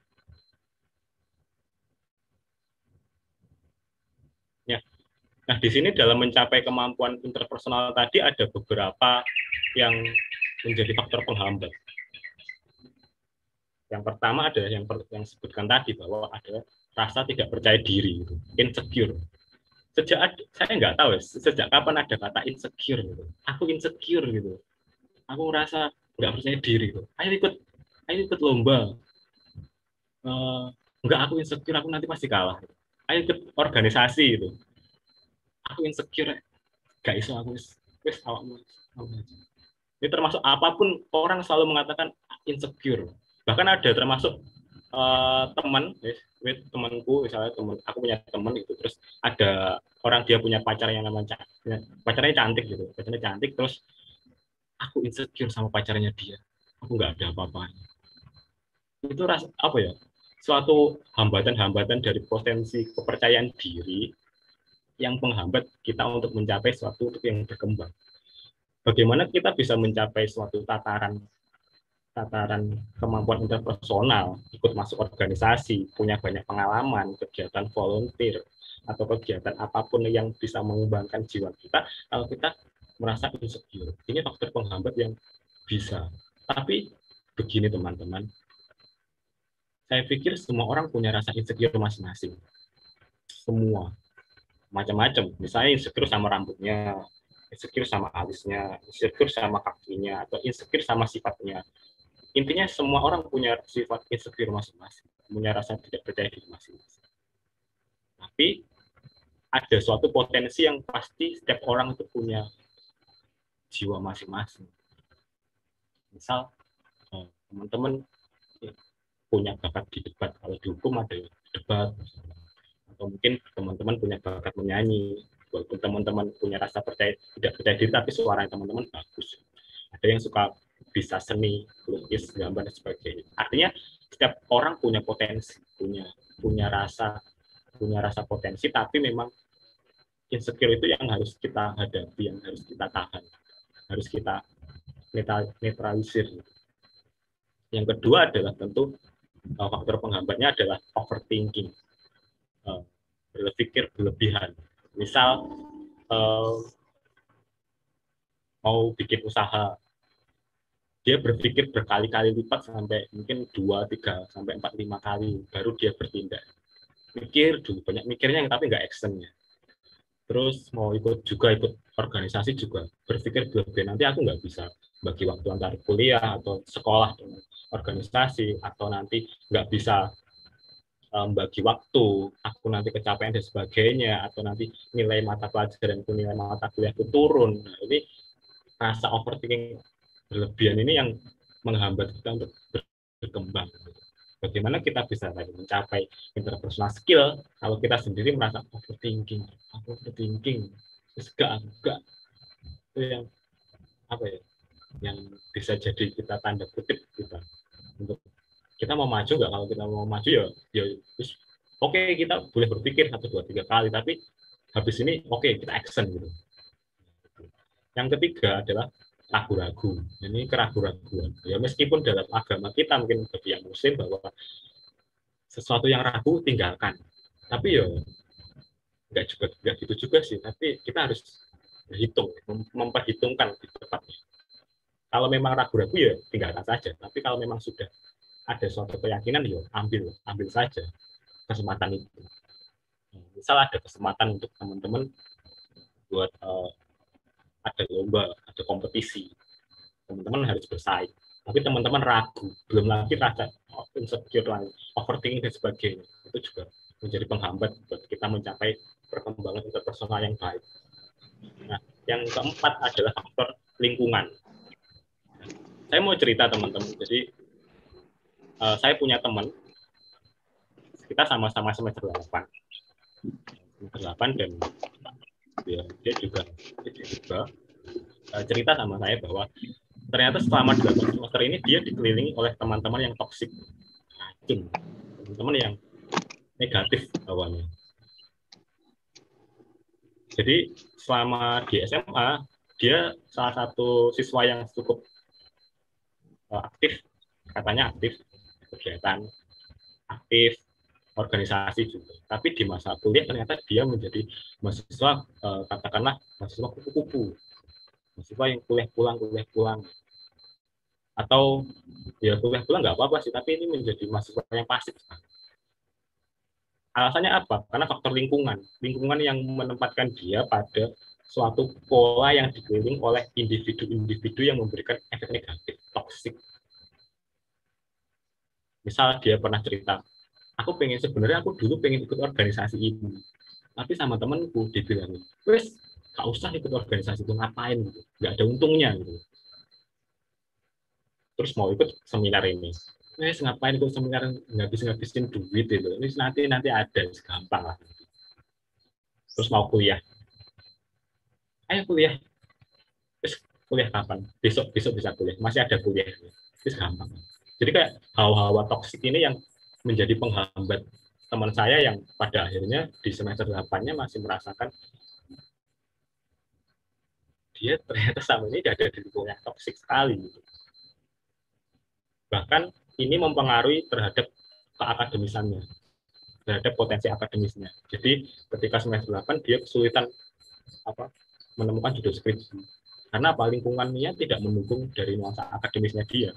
G: Ya. Nah, di sini dalam mencapai kemampuan interpersonal tadi ada beberapa yang menjadi faktor penghambat. Yang pertama ada yang yang disebutkan tadi, bahwa ada rasa tidak percaya diri, gitu. Insecure. Sejak saya nggak tahu sejak kapan ada kata insecure gitu. Aku insecure gitu. Aku ngerasa nggak percaya diri gitu. Ayo ikut, ayo ikut lomba. Uh, nggak, aku insecure, aku nanti pasti kalah. Ayo ikut organisasi gitu. Aku insecure, gak iso aku wis awakmu. Ini termasuk apapun orang selalu mengatakan insecure. Bahkan ada termasuk uh, teman, wis temanku misalnya teman, aku punya teman itu, terus ada orang dia punya pacar yang namanya pacarnya cantik gitu, pacarnya cantik, terus aku insecure sama pacarnya dia, aku nggak ada apa-apanya. Itu ras apa ya? Suatu hambatan-hambatan dari potensi kepercayaan diri yang menghambat kita untuk mencapai suatu yang berkembang. Bagaimana kita bisa mencapai suatu tataran tataran kemampuan interpersonal, ikut masuk organisasi, punya banyak pengalaman, kegiatan volunteer, atau kegiatan apapun yang bisa mengembangkan jiwa kita, kalau kita merasa insecure. Ini faktor penghambat yang bisa. Tapi begini teman-teman, saya pikir semua orang punya rasa insecure masing-masing. Semua. Macam-macam. Misalnya insecure sama rambutnya, insecure sama alisnya, insecure sama kakinya, atau insecure sama sifatnya. Intinya semua orang punya sifat insecure masing-masing, punya rasa tidak percaya diri masing-masing. Tapi ada suatu potensi yang pasti setiap orang itu punya jiwa masing-masing. Misal teman-teman punya bakat di debat, kalau di hukum ada debat, atau mungkin teman-teman punya bakat menyanyi, walaupun teman-teman punya rasa percaya tidak percaya diri tapi suara teman-teman bagus. Ada yang suka bisa seni, lukis, gambar dan sebagainya. Artinya setiap orang punya potensi, punya punya rasa punya rasa potensi, tapi memang insecure itu yang harus kita hadapi, yang harus kita tahan, harus kita netralisir. Yang kedua adalah tentu faktor penghambatnya adalah overthinking, berpikir berlebihan. Misal mau bikin usaha, dia berpikir berkali-kali lipat sampai mungkin dua, tiga, sampai empat, lima kali baru dia bertindak. Mikir dulu, banyak mikirnya tapi nggak actionnya. Terus mau ikut juga ikut organisasi juga berpikir berlebihan, nanti aku nggak bisa bagi waktu antara kuliah atau sekolah dengan organisasi, atau nanti nggak bisa um, bagi waktu, aku nanti kecapean dan sebagainya, atau nanti nilai mata pelajaran, nilai mata kuliahku turun. Nah, ini rasa overthinking berlebihan ini yang menghambat kita untuk berkembang. Bagaimana kita bisa tadi mencapai interpersonal skill kalau kita sendiri merasa overthinking, overthinking, enggak, enggak. Itu yang apa ya? Yang bisa jadi kita tanda kutip kita untuk kita mau maju nggak? Kalau kita mau maju ya, ya terus oke okay, kita boleh berpikir satu dua tiga kali, tapi habis ini oke okay, kita action gitu. Yang ketiga adalah ragu-ragu. Ini keraguan-raguan. Ya meskipun dalam agama kita mungkin bagi yang muslim bahwa sesuatu yang ragu tinggalkan. Tapi ya nggak juga nggak gitu juga sih. Tapi kita harus berhitung, memperhitungkan lebih tepatnya. Kalau memang ragu-ragu ya tinggalkan saja. Tapi kalau memang sudah ada suatu keyakinan ya ambil ambil saja kesempatan itu. Misal ada kesempatan untuk teman-teman buat uh, ada lomba, ada kompetisi, teman-teman harus bersaing. Tapi teman-teman ragu, belum lagi rasa insecure, overthinking dan sebagainya. Itu juga menjadi penghambat buat kita mencapai perkembangan interpersonal yang baik. Nah, yang keempat adalah faktor lingkungan. Saya mau cerita teman-teman. Jadi uh, saya punya teman, kita sama-sama semester delapan, semester delapan dan dia, dia juga dia juga uh, cerita sama saya bahwa ternyata selama delapan semester ini dia dikelilingi oleh teman-teman yang toksik, racun, teman-teman yang negatif awalnya. Jadi selama di S M A dia salah satu siswa yang cukup uh, aktif, katanya aktif kegiatan, aktif organisasi juga. Tapi di masa kuliah ternyata dia menjadi mahasiswa eh, katakanlah mahasiswa kupu-kupu, mahasiswa yang kuliah pulang kuliah pulang, atau ya kuliah pulang nggak apa-apa sih, tapi ini menjadi mahasiswa yang pasif. Alasannya apa? Karena faktor lingkungan, lingkungan yang menempatkan dia pada suatu pola yang dikelilingi oleh individu-individu yang memberikan efek negatif, toksik. Misal dia pernah cerita, aku pengen sebenarnya aku dulu pengen ikut organisasi ini, tapi sama temanku dibilang, wes gak usah ikut organisasi itu, ngapain gitu, nggak ada untungnya gitu. Terus mau ikut seminar ini, wes ngapain ikut seminar, ngabis-ngabisin duit itu, ini nanti nanti ada, gampang lah. Terus mau kuliah, ayo kuliah, terus kuliah kapan? Besok besok bisa kuliah, masih ada kuliah, terus gampang. Jadi kayak hawa-hawa toksik ini yang menjadi penghambat teman saya yang pada akhirnya di semester delapan-nya masih merasakan dia ternyata sama ini ada di lingkungan yang toksik sekali. Bahkan ini mempengaruhi terhadap keakademisannya, terhadap potensi akademisnya. Jadi ketika semester delapan dia kesulitan apa menemukan judul skripsi. Karena apa? Lingkungannya tidak mendukung dari nuansa akademisnya dia.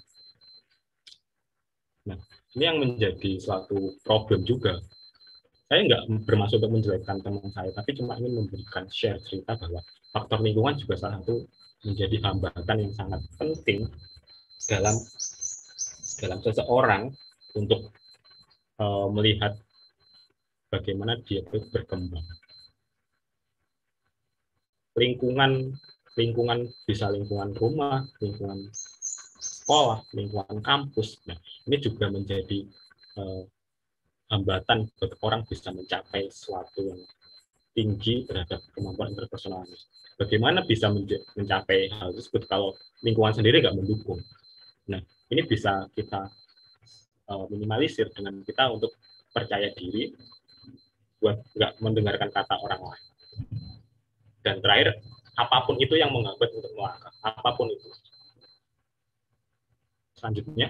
G: Nah, ini yang menjadi suatu problem juga. Saya nggak bermaksud untuk menjelekkan teman saya, tapi cuma ingin memberikan share cerita bahwa faktor lingkungan juga salah satu menjadi hambatan yang sangat penting dalam dalam seseorang untuk uh, melihat bagaimana dia berkembang. Lingkungan, lingkungan bisa lingkungan rumah, lingkungan sekolah, lingkungan kampus. Nah, ini juga menjadi uh, hambatan bagi orang bisa mencapai sesuatu yang tinggi terhadap kemampuan interpersonalnya. Bagaimana bisa mencapai hal tersebut kalau lingkungan sendiri nggak mendukung? Nah, ini bisa kita uh, minimalisir dengan kita untuk percaya diri, buat nggak mendengarkan kata orang lain. Dan terakhir, apapun itu yang menghambat untuk melangkah, apapun itu. Selanjutnya,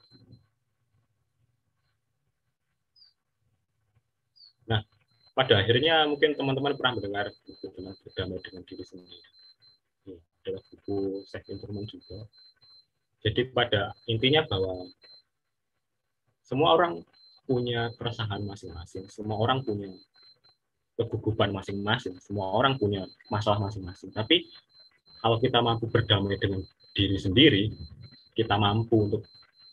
G: nah, pada akhirnya mungkin teman-teman pernah mendengar buku dengan berdamai dengan diri sendiri. Ini adalah buku self improvement juga. Jadi pada intinya bahwa semua orang punya keresahan masing-masing, semua orang punya kegugupan masing-masing, semua orang punya masalah masing-masing. Tapi kalau kita mampu berdamai dengan diri sendiri, kita mampu untuk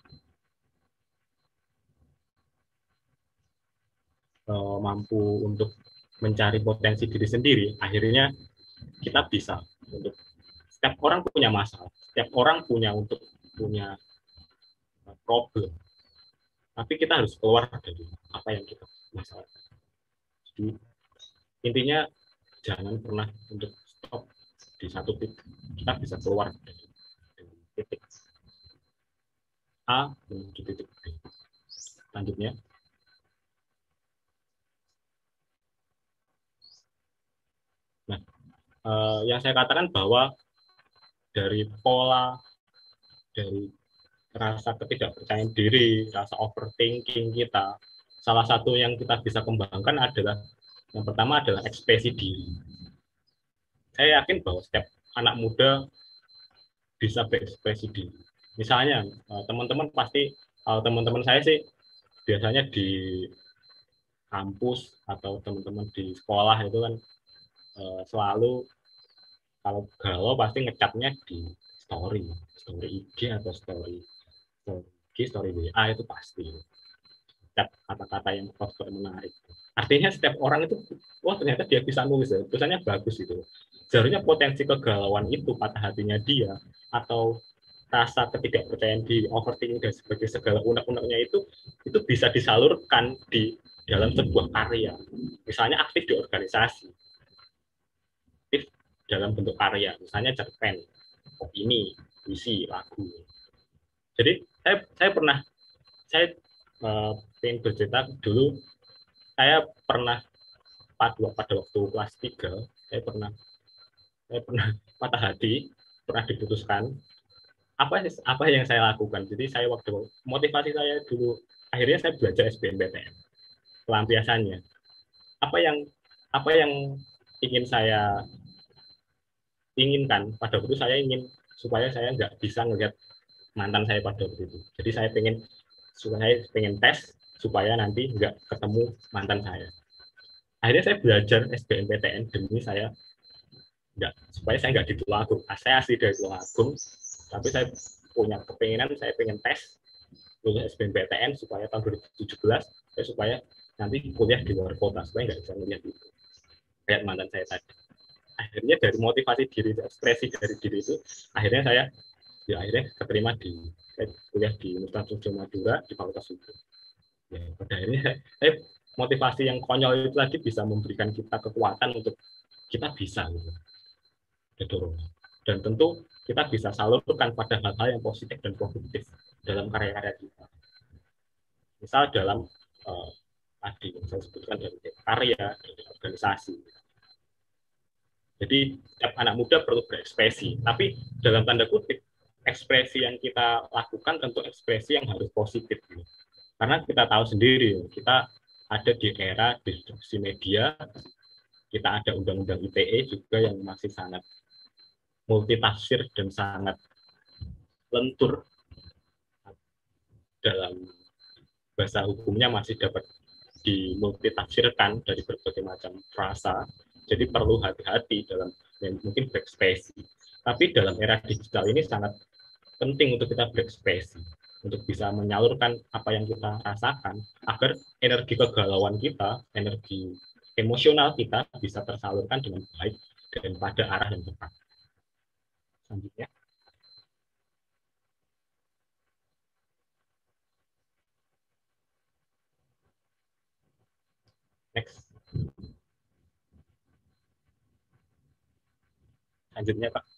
G: uh, mampu untuk mencari potensi diri sendiri, akhirnya kita bisa untuk setiap orang punya masalah, setiap orang punya untuk punya problem, tapi kita harus keluar dari apa yang kita masalahkan. Jadi intinya jangan pernah untuk stop di satu titik, kita bisa keluar dari titik A menuju titik B. Selanjutnya, nah eh, yang saya katakan bahwa dari pola dari rasa ketidakpercayaan diri, rasa overthinking kita, salah satu yang kita bisa kembangkan adalah yang pertama adalah ekspresi diri. Saya yakin bahwa setiap anak muda bisa berekspresi diri. Misalnya teman-teman pasti, teman-teman saya sih biasanya di kampus atau teman-teman di sekolah itu kan selalu kalau galau pasti ngecapnya di story, story I G atau story story, story W A itu pasti. Cap kata-kata yang kotor menarik. Artinya setiap orang itu, wah ternyata dia bisa nulis, ya. Tulisannya bagus itu. Seharusnya potensi kegalauan itu, patah hatinya dia, atau rasa ketidakpercayaan di overthinking dan sebagai segala unek-uneknya itu, itu bisa disalurkan di dalam sebuah karya. Misalnya aktif di organisasi, aktif dalam bentuk karya, misalnya cerpen, opini, puisi, lagu. Jadi saya, saya pernah, saya uh, ingin bercerita dulu, saya pernah pada, pada waktu kelas tiga, saya pernah, saya pernah patah hati, pernah diputuskan. Apa apa yang saya lakukan? Jadi saya waktu motivasi saya dulu, akhirnya saya belajar S B M P T N, pelampiasannya. Apa yang apa yang ingin saya inginkan pada waktu itu, saya ingin supaya saya nggak bisa ngelihat mantan saya pada waktu itu. Jadi saya pengen saya pengen tes supaya nanti nggak ketemu mantan saya. Akhirnya saya belajar S B M P T N demi saya nggak, supaya saya nggak di Tulungagung. Saya asli dari Tulungagung, tapi saya punya kepinginan, saya pengen tes lulus S B M P T N supaya tahun dua ribu tujuh belas supaya nanti kuliah di luar kota, supaya nggak bisa melihat itu kayak mantan saya tadi. Akhirnya dari motivasi diri, ekspresi dari diri itu, akhirnya saya ya akhirnya keterima di saya kuliah di Universitas Gadjah Mada di Fakultas Hukum. Ya, pada akhirnya saya, motivasi yang konyol itu tadi bisa memberikan kita kekuatan untuk kita bisa gitu. Dan tentu kita bisa salurkan pada hal-hal yang positif dan produktif dalam karya-karya kita. Misal dalam uh, tadi yang saya sebutkan dari karya, dari organisasi. Jadi setiap anak muda perlu berekspresi, tapi dalam tanda kutip ekspresi yang kita lakukan tentu ekspresi yang harus positif. Gitu. Karena kita tahu sendiri, kita ada di era distribusi media, kita ada undang-undang I T E juga yang masih sangat multitafsir dan sangat lentur dalam bahasa hukumnya, masih dapat dimultitafsirkan dari berbagai macam frasa. Jadi perlu hati-hati dalam ya, mungkin berekspresi. Tapi dalam era digital ini sangat penting untuk kita berekspresi, untuk bisa menyalurkan apa yang kita rasakan, agar energi kegalauan kita, energi emosional kita bisa tersalurkan dengan baik dan pada arah yang tepat. Selanjutnya. Next. Selanjutnya, Pak.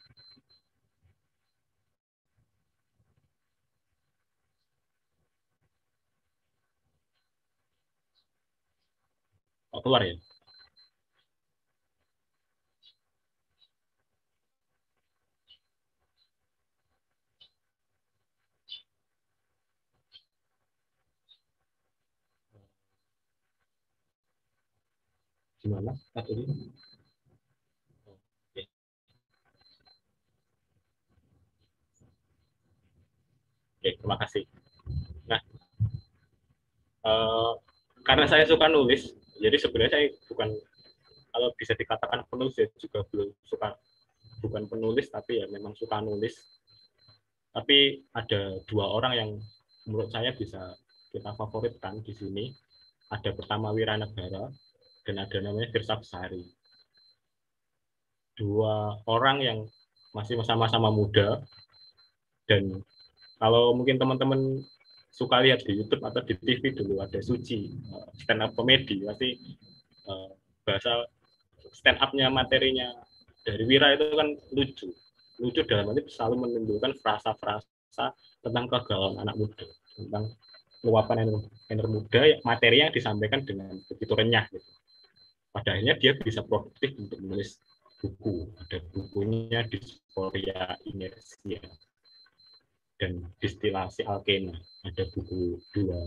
G: Oh, keluar ya? Gimana Pak Tuli? Oke. Oke, terima kasih. Nah, uh, karena saya suka nulis, jadi sebenarnya saya bukan, kalau bisa dikatakan penulis, ya juga belum suka, bukan penulis, tapi ya memang suka nulis. Tapi ada dua orang yang menurut saya bisa kita favoritkan di sini. Ada pertama Wiranegara, dan ada namanya Tirsa Besari. Dua orang yang masih sama-sama muda, dan kalau mungkin teman-teman suka lihat di YouTube atau di T V dulu ada Suci, stand up komedi, pasti uh, bahasa stand up-nya, materinya dari Wira itu kan lucu. Lucu dalam arti selalu menimbulkan frasa-frasa tentang kegalauan anak muda, tentang luapan energi muda, materi yang disampaikan dengan begitu renyah. Gitu. Pada akhirnya dia bisa produktif untuk menulis buku. Ada bukunya Dysphoria Inertia dan Distilasi Alkena. Ada buku dua,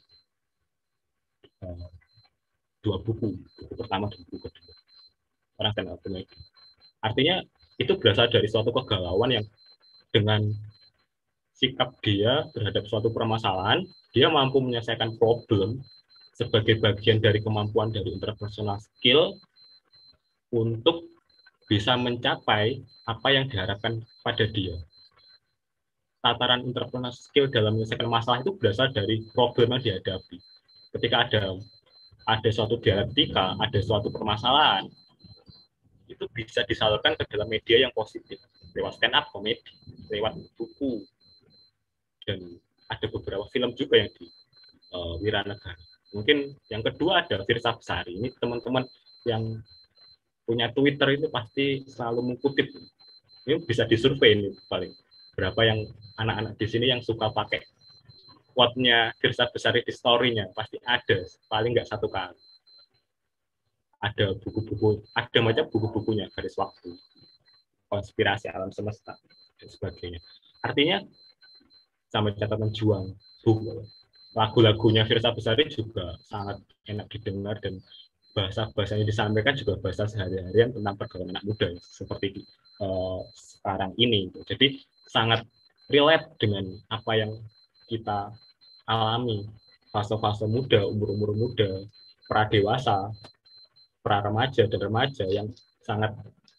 G: dua buku, buku pertama dan buku kedua. Orang stand up comedy. Artinya itu berasal dari suatu kegalauan yang dengan sikap dia terhadap suatu permasalahan, dia mampu menyelesaikan problem sebagai bagian dari kemampuan dari interpersonal skill untuk bisa mencapai apa yang diharapkan pada dia. Tataran interpersonal skill dalam menyelesaikan masalah itu berasal dari problem yang dihadapi. Ketika ada ada suatu dialektika, ada suatu permasalahan, itu bisa disalurkan ke dalam media yang positif, lewat stand up komedi, lewat buku, dan ada beberapa film juga yang di uh, Wiranegara. Mungkin yang kedua ada Tirsa Besari. Ini teman-teman yang punya Twitter itu pasti selalu mengutip. Ini bisa disurvei ini paling berapa yang anak-anak di sini yang suka pakai quote-nya Tirsa Besari di story-nya, pasti ada paling nggak satu kali. Ada buku-buku, ada macam buku-bukunya, Garis Waktu, Konspirasi Alam Semesta, dan sebagainya. Artinya sama catatan juang, buku, lagu-lagunya Tirsa Besari juga sangat enak didengar, dan bahasa-bahasanya disampaikan juga bahasa sehari-harian tentang pergaulan anak muda seperti uh, sekarang ini. Jadi sangat relate dengan apa yang kita alami, fase-fase muda, umur-umur muda, pradewasa, pra-remaja dan remaja yang sangat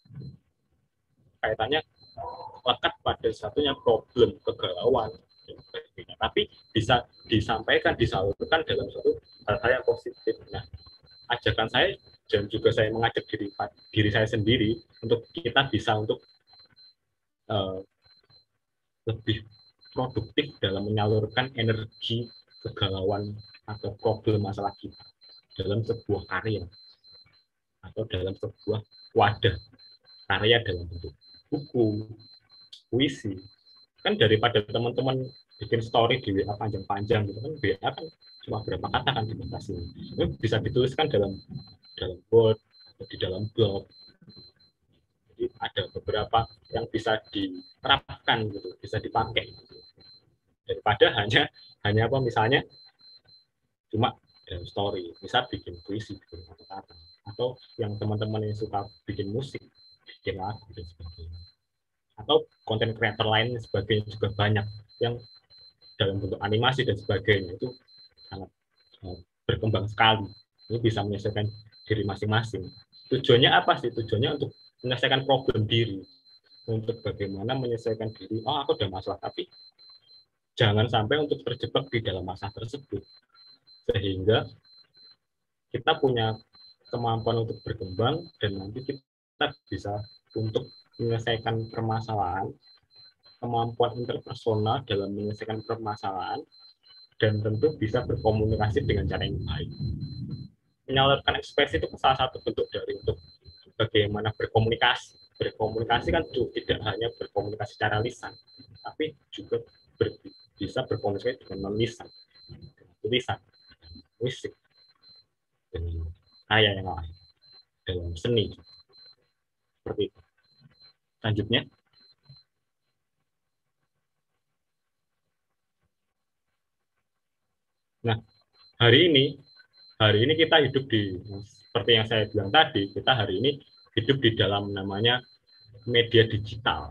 G: kaitannya lekat pada satunya problem kegalauan. Tapi bisa disampaikan, disalurkan dalam suatu hal-hal yang positif. Nah, ajakan saya dan juga saya mengajak diri diri saya sendiri untuk kita bisa untuk uh, lebih produktif dalam menyalurkan energi kegalauan atau problem masalah kita dalam sebuah karya atau dalam sebuah wadah karya dalam bentuk buku, puisi. Kan daripada teman-teman bikin story di W A panjang-panjang gitu kan, W A kan cuma berapa kata kan dibatasi. Itu bisa dituliskan dalam dalam word, di dalam blog. Jadi ada beberapa yang bisa diterapkan gitu, bisa dipakai. Gitu. Daripada hanya hanya apa misalnya cuma dalam story, misal bikin puisi, bikin kata-kata, atau yang teman-teman yang suka bikin musik, bikin lagu dan sebagainya. Atau konten kreator lain sebagainya juga banyak yang dalam bentuk animasi dan sebagainya itu sangat uh, berkembang sekali. Ini bisa menyelesaikan diri masing-masing. Tujuannya apa sih? Tujuannya untuk menyelesaikan problem diri, untuk bagaimana menyelesaikan diri. Oh, aku ada masalah, tapi jangan sampai untuk terjebak di dalam masalah tersebut, sehingga kita punya kemampuan untuk berkembang dan nanti kita bisa untuk menyelesaikan permasalahan, kemampuan interpersonal dalam menyelesaikan permasalahan, dan tentu bisa berkomunikasi dengan cara yang baik. menyalurkan ekspresi itu salah satu bentuk dari untuk bagaimana berkomunikasi. Berkomunikasi kan tidak hanya berkomunikasi secara lisan, tapi juga ber, bisa berkomunikasi dengan non lisan, tulisan, musik, dan karya yang lain dalam seni. Seperti itu. Selanjutnya, nah hari ini, hari ini kita hidup di, seperti yang saya bilang tadi, kita hari ini hidup di dalam namanya media digital.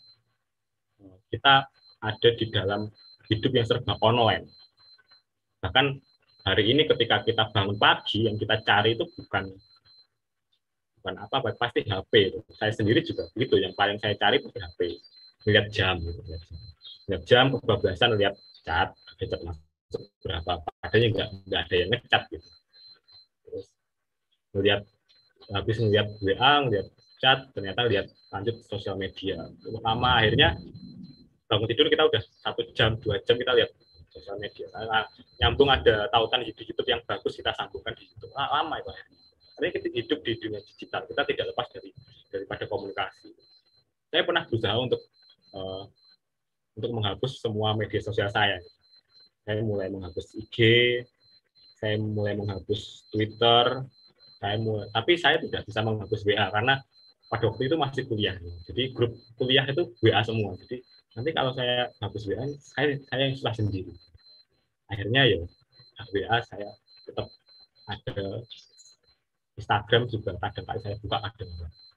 G: Kita ada di dalam hidup yang serba online. Bahkan hari ini ketika kita bangun pagi, yang kita cari itu bukan bukan apa, pasti H P. Itu. Saya sendiri juga begitu, yang paling saya cari pasti H P. Lihat jam, gitu. Lihat jam, kebablasan, lihat chat, ada chat masuk berapa, padahal nggak nggak ada yang ngecat gitu. Terus melihat habis ngeliat W A, ngeliat chat, ternyata lihat lanjut sosial media. Lama akhirnya bangun tidur kita udah satu jam, dua jam kita lihat sosial media. Nah, nyambung ada tautan di YouTube yang bagus kita sambungkan di YouTube. Nah, lama itu akhirnya. Karena kita hidup di dunia digital, kita tidak lepas dari daripada komunikasi. Saya pernah berusaha untuk uh, untuk menghapus semua media sosial saya. Saya mulai menghapus I G, saya mulai menghapus Twitter, saya mulai, tapi saya tidak bisa menghapus W A karena pada waktu itu masih kuliah. Jadi grup kuliah itu W A semua. Jadi nanti kalau saya hapus W A, saya saya yang susah sendiri. Akhirnya ya W A saya tetap ada, Instagram juga kadang kali saya buka kadang.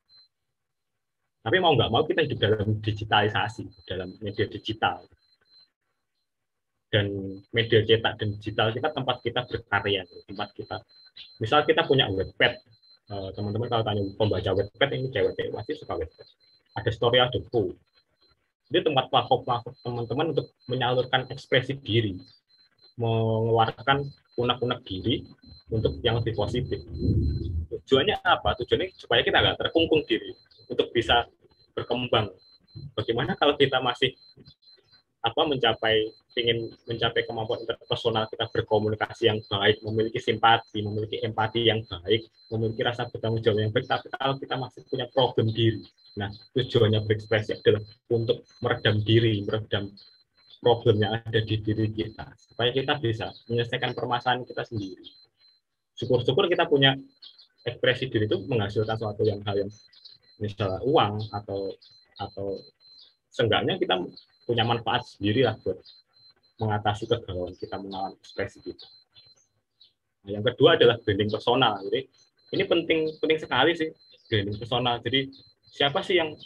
G: Tapi mau nggak mau kita hidup dalam digitalisasi, dalam media digital. Dan media cetak dan digital kita tempat kita berkarya, tempat kita. Misal kita punya webpad, teman-teman kalau tanya pembaca webpad ini cewek-cewek pasti suka webpad. Ada story, ada co. Jadi tempat platform teman-teman untuk menyalurkan ekspresi diri, mengeluarkan unek-unek diri untuk yang lebih positif. Tujuannya apa? Tujuannya supaya kita nggak terkungkung diri untuk bisa berkembang. Bagaimana kalau kita masih apa mencapai ingin mencapai kemampuan interpersonal kita berkomunikasi yang baik, memiliki simpati, memiliki empati yang baik, memiliki rasa bertanggung jawab yang baik, tapi kalau kita masih punya problem diri. Nah, tujuannya berekspresi adalah untuk meredam diri, meredam problem yang ada di diri kita, supaya kita bisa menyelesaikan permasalahan kita sendiri. Syukur-syukur kita punya ekspresi diri itu menghasilkan suatu yang hal yang misalnya uang atau atau seenggaknya kita punya manfaat sendiri lah buat mengatasi kegalauan kita mengalami ekspresi kita. Nah, yang kedua adalah branding personal. Jadi ini penting penting sekali sih branding personal. Jadi siapa sih yang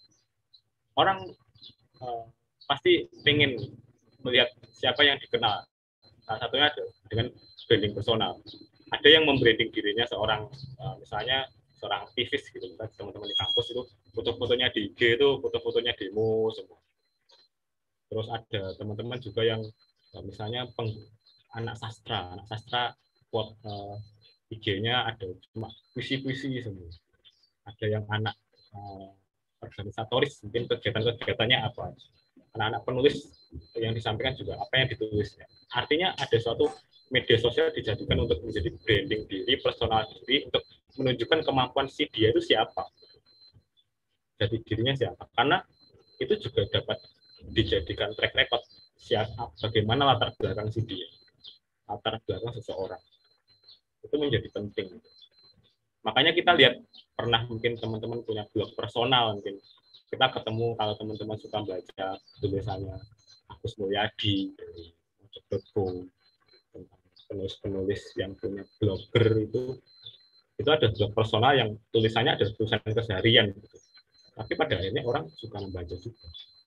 G: orang uh, pasti ingin melihat siapa yang dikenal. Salah satunya ada dengan branding personal. Ada yang membranding dirinya seorang uh, misalnya seorang aktivis gitu, teman-teman di kampus itu foto-fotonya di I G itu foto-fotonya demo semua. Terus ada teman-teman juga yang misalnya peng, anak sastra, anak sastra quote uh, I G-nya ada cuma puisi-puisi semua. Ada yang anak uh, organisatoris, mungkin kegiatan-kegiatannya apa. Anak-anak penulis yang disampaikan juga apa yang ditulisnya. Artinya ada suatu media sosial dijadikan untuk menjadi branding diri, personal diri, untuk menunjukkan kemampuan si dia itu siapa. Jadi dirinya siapa. Karena itu juga dapat dijadikan track record siapa, bagaimana latar belakang si dia, latar belakang seseorang. Itu menjadi penting. Makanya kita lihat, pernah mungkin teman-teman punya blog personal, mungkin kita ketemu kalau teman-teman suka baca tulisannya Agus Mulyadi dari Mojo dot co, tentang penulis-penulis yang punya blogger itu, itu ada blog personal yang tulisannya ada tulisan keseharian gitu. Tapi pada akhirnya orang suka membaca juga.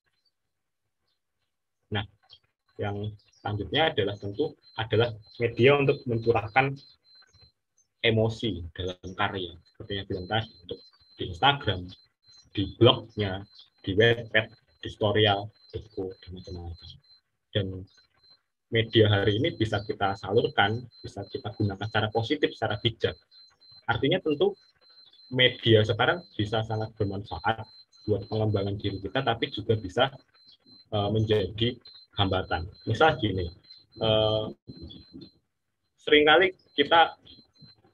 G: Nah, yang selanjutnya adalah tentu adalah media untuk mencurahkan emosi dalam karya, seperti yang bilang tadi, untuk di Instagram, di blognya, di webpad, di storyal, buku, dan macam-macam. Dan media hari ini bisa kita salurkan, bisa kita gunakan secara positif, secara bijak. Artinya tentu media sekarang bisa sangat bermanfaat buat pengembangan diri kita, tapi juga bisa uh, menjadi hambatan. Misal gini, uh, seringkali kita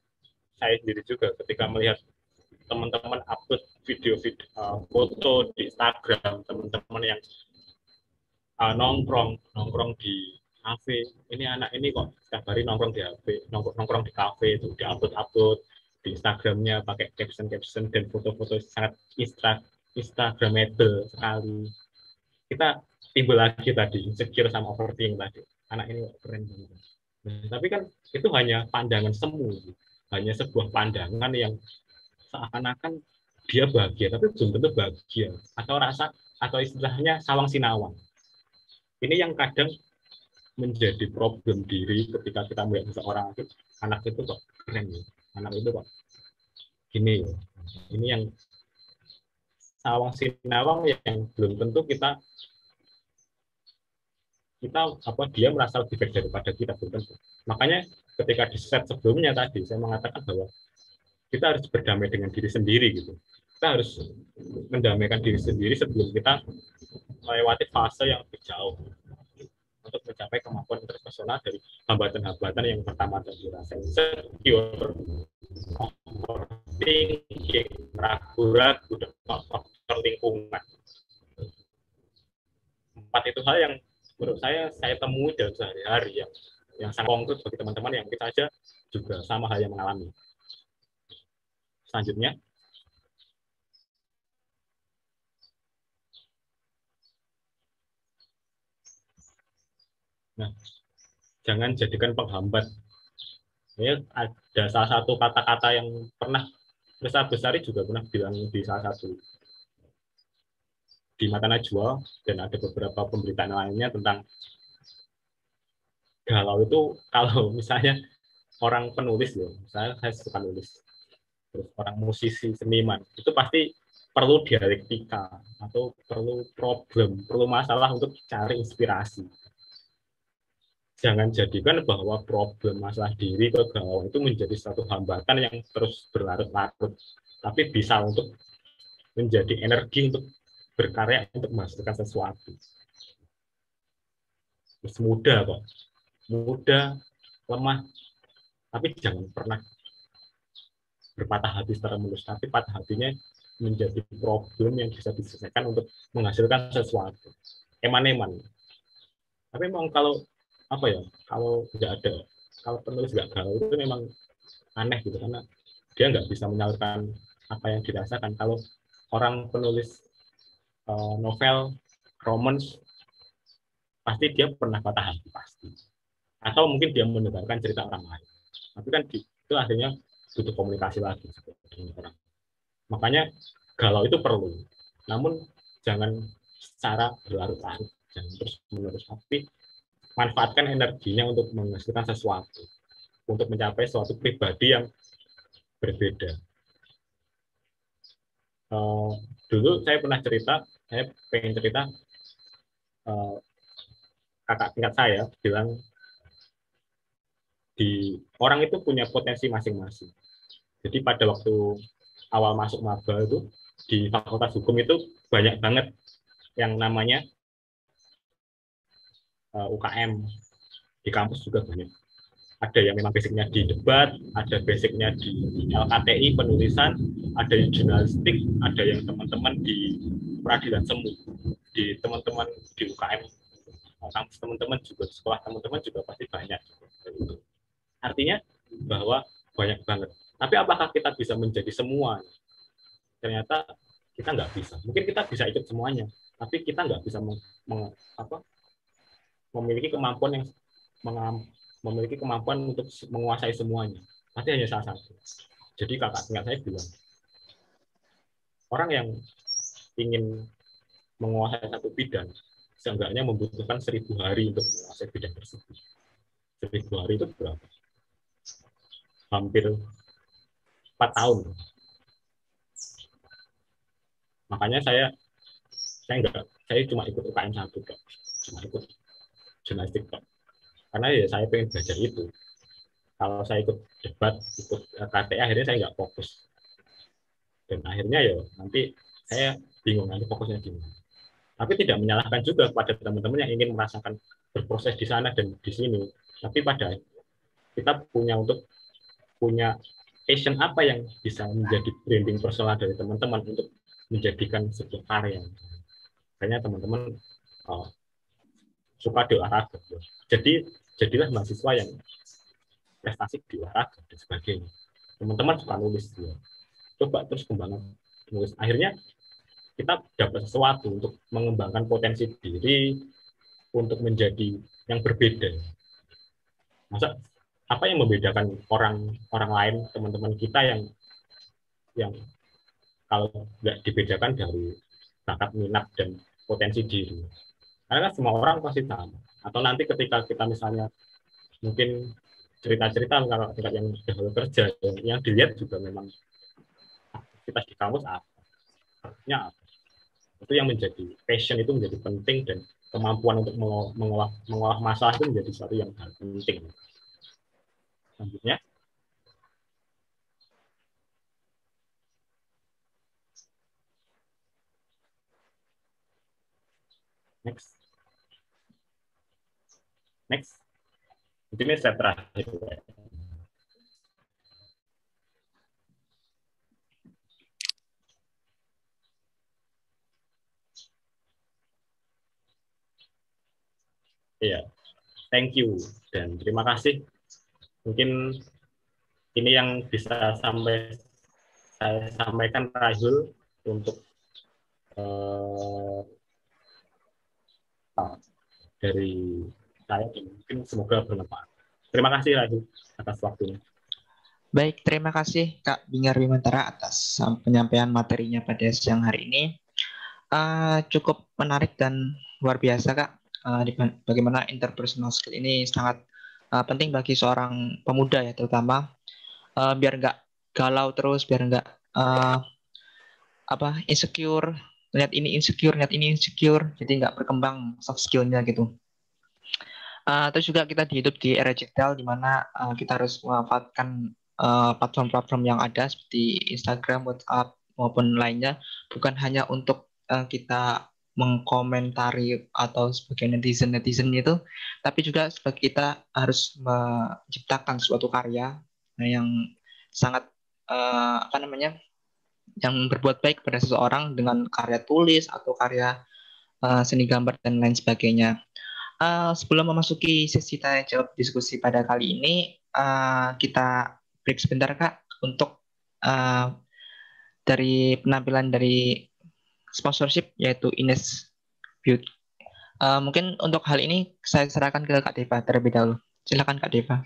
G: saya sendiri juga ketika melihat teman-teman upload video-video uh, foto di Instagram, teman-teman yang uh, nongkrong nongkrong di kafe. Ini anak ini kok setiap hari nongkrong di H P, nongkrong, nongkrong di kafe itu, diupload-upload di Instagramnya pakai caption-caption dan foto-foto sangat instra, Instagramable sekali. Kita timbul lagi tadi insecure sama overthinking tadi. Anak ini keren banget. Nah, tapi kan itu hanya pandangan semu, hanya sebuah pandangan yang seakan-akan dia bahagia, tapi belum tentu bahagia, atau rasa atau istilahnya sawang sinawang. Ini yang kadang menjadi problem diri ketika kita melihat seorang anak itu kok keren ya, anak itu kok gini ya. Ini yang sawang sinawang yang belum tentu kita kita apa dia merasa lebih baik daripada kita, belum tentu. Makanya ketika di set sebelumnya tadi saya mengatakan bahwa kita harus berdamai dengan diri sendiri gitu. Kita harus mendamaikan diri sendiri sebelum kita melewati fase yang lebih jauh untuk mencapai kemampuan interpersonal dari hambatan-hambatan yang pertama tadi rasa insecure, overthinking, ragu-ragu, dan faktor lingkungan. Empat itu hal yang menurut saya saya temui dalam sehari-hari yang yang sangat konkret bagi teman-teman yang mungkin saja juga sama hal yang mengalami. Selanjutnya, nah, jangan jadikan penghambat. Ya, ada salah satu kata-kata yang pernah Besar Besari juga pernah bilang di salah satu di Mata Najwa, dan ada beberapa pemberitaan lainnya tentang galau itu kalau misalnya orang penulis loh, saya saya suka nulis, terus orang musisi seniman itu pasti perlu dialektika atau perlu problem, perlu masalah untuk cari inspirasi. Jangan jadikan bahwa problem masalah diri kegalauan itu menjadi satu hambatan yang terus berlarut-larut, tapi bisa untuk menjadi energi untuk berkarya untuk menghasilkan sesuatu. Terus mudah kok, mudah, lemah, tapi jangan pernah berpatah hati secara mulus, tapi patah hatinya menjadi problem yang bisa diselesaikan untuk menghasilkan sesuatu. Eman-eman. Tapi memang kalau apa ya, kalau nggak ada, kalau penulis nggak galau itu memang aneh gitu, karena dia nggak bisa menyalurkan apa yang dirasakan. Kalau orang penulis uh, novel, romance, pasti dia pernah patah hati pasti. Atau mungkin dia mendengarkan cerita orang lain. Tapi kan itu akhirnya butuh komunikasi lagi dengan orang. Makanya galau itu perlu, namun jangan secara berlarut-larut, jangan terus menerus, tapi manfaatkan energinya untuk menghasilkan sesuatu, untuk mencapai suatu pribadi yang berbeda. Uh, dulu saya pernah cerita, saya pengen cerita, uh, kakak tingkat saya bilang di orang itu punya potensi masing-masing. Jadi pada waktu awal masuk maba itu di Fakultas Hukum itu banyak banget yang namanya uh, U K M, di kampus juga banyak. Ada yang memang basicnya di debat, ada basicnya di L K T I penulisan, ada yang jurnalistik, ada yang teman-teman di peradilan semu, di teman-teman di U K M, kampus teman-teman juga, sekolah teman-teman juga pasti banyak. Artinya bahwa banyak banget. Tapi apakah kita bisa menjadi semua? Ternyata kita nggak bisa. Mungkin kita bisa ikut semuanya, tapi kita nggak bisa meng, meng, apa, memiliki kemampuan yang meng, memiliki kemampuan untuk menguasai semuanya. Pasti hanya salah satu. Jadi kakak tingkat saya bilang, orang yang ingin menguasai satu bidang, seenggaknya membutuhkan seribu hari untuk menguasai bidang tersebut. Seribu hari itu berapa? Hampir empat tahun. Makanya saya saya enggak, saya cuma ikut U K M satu kok, cuma ikut jurnalistik kok. Karena ya saya pengen belajar itu. Kalau saya ikut debat, ikut K T I, akhirnya saya nggak fokus. Dan akhirnya ya nanti saya bingung nanti fokusnya di mana. Tapi tidak menyalahkan juga kepada teman-teman yang ingin merasakan berproses di sana dan di sini. Tapi pada kita punya untuk punya passion apa yang bisa menjadi branding personal dari teman-teman untuk menjadikan sebuah karya. Misalnya teman-teman uh, suka di olahraga, jadi jadilah mahasiswa yang prestasi di olahraga dan sebagainya. Teman-teman suka nulis, ya. Coba terus kembangkan nulis. Akhirnya kita dapat sesuatu untuk mengembangkan potensi diri untuk menjadi yang berbeda. Masa apa yang membedakan orang orang lain, teman-teman kita yang yang kalau nggak dibedakan dari bakat, minat dan potensi diri. Karena kan semua orang pasti sama. Atau nanti ketika kita misalnya mungkin cerita-cerita kalau tingkat yang sudah bekerja, yang, yang dilihat juga memang kita di kampus apa, artinya apa. Itu yang menjadi passion, itu menjadi penting, dan kemampuan untuk mengolah, mengolah masalah itu menjadi sesuatu yang hal penting. Selanjutnya. Next. Next. Ini saya terakhir. Iya, thank you dan terima kasih. Mungkin ini yang bisa sampai saya sampaikan Rahul untuk uh, dari saya, mungkin semoga bermanfaat. Terima kasih Rahul atas waktunya.
F: Baik, terima kasih Kak Bingar Bimantara atas penyampaian materinya pada siang hari ini. Uh, cukup menarik dan luar biasa Kak. Uh, bagaimana interpersonal skill ini sangat uh, penting bagi seorang pemuda ya, terutama uh, biar nggak galau terus, biar nggak uh, apa insecure, lihat ini insecure, lihat ini insecure, jadi nggak berkembang soft skillnya gitu. Uh, terus juga kita hidup di era digital di mana uh, kita harus memanfaatkan uh, platform-platform yang ada seperti Instagram, WhatsApp maupun lainnya, bukan hanya untuk uh, kita mengkomentari atau sebagai netizen-netizen itu, tapi juga sebagai kita harus menciptakan suatu karya yang sangat uh, apa namanya, yang berbuat baik pada seseorang dengan karya tulis atau karya uh, seni gambar dan lain sebagainya. Uh, sebelum memasuki sesi tanya jawab diskusi pada kali ini, uh, kita break sebentar Kak untuk uh, dari penampilan dari sponsorship yaitu Ines Beauty. Uh, mungkin untuk hal ini saya serahkan ke Kak Deva terlebih dahulu. Silakan Kak Deva.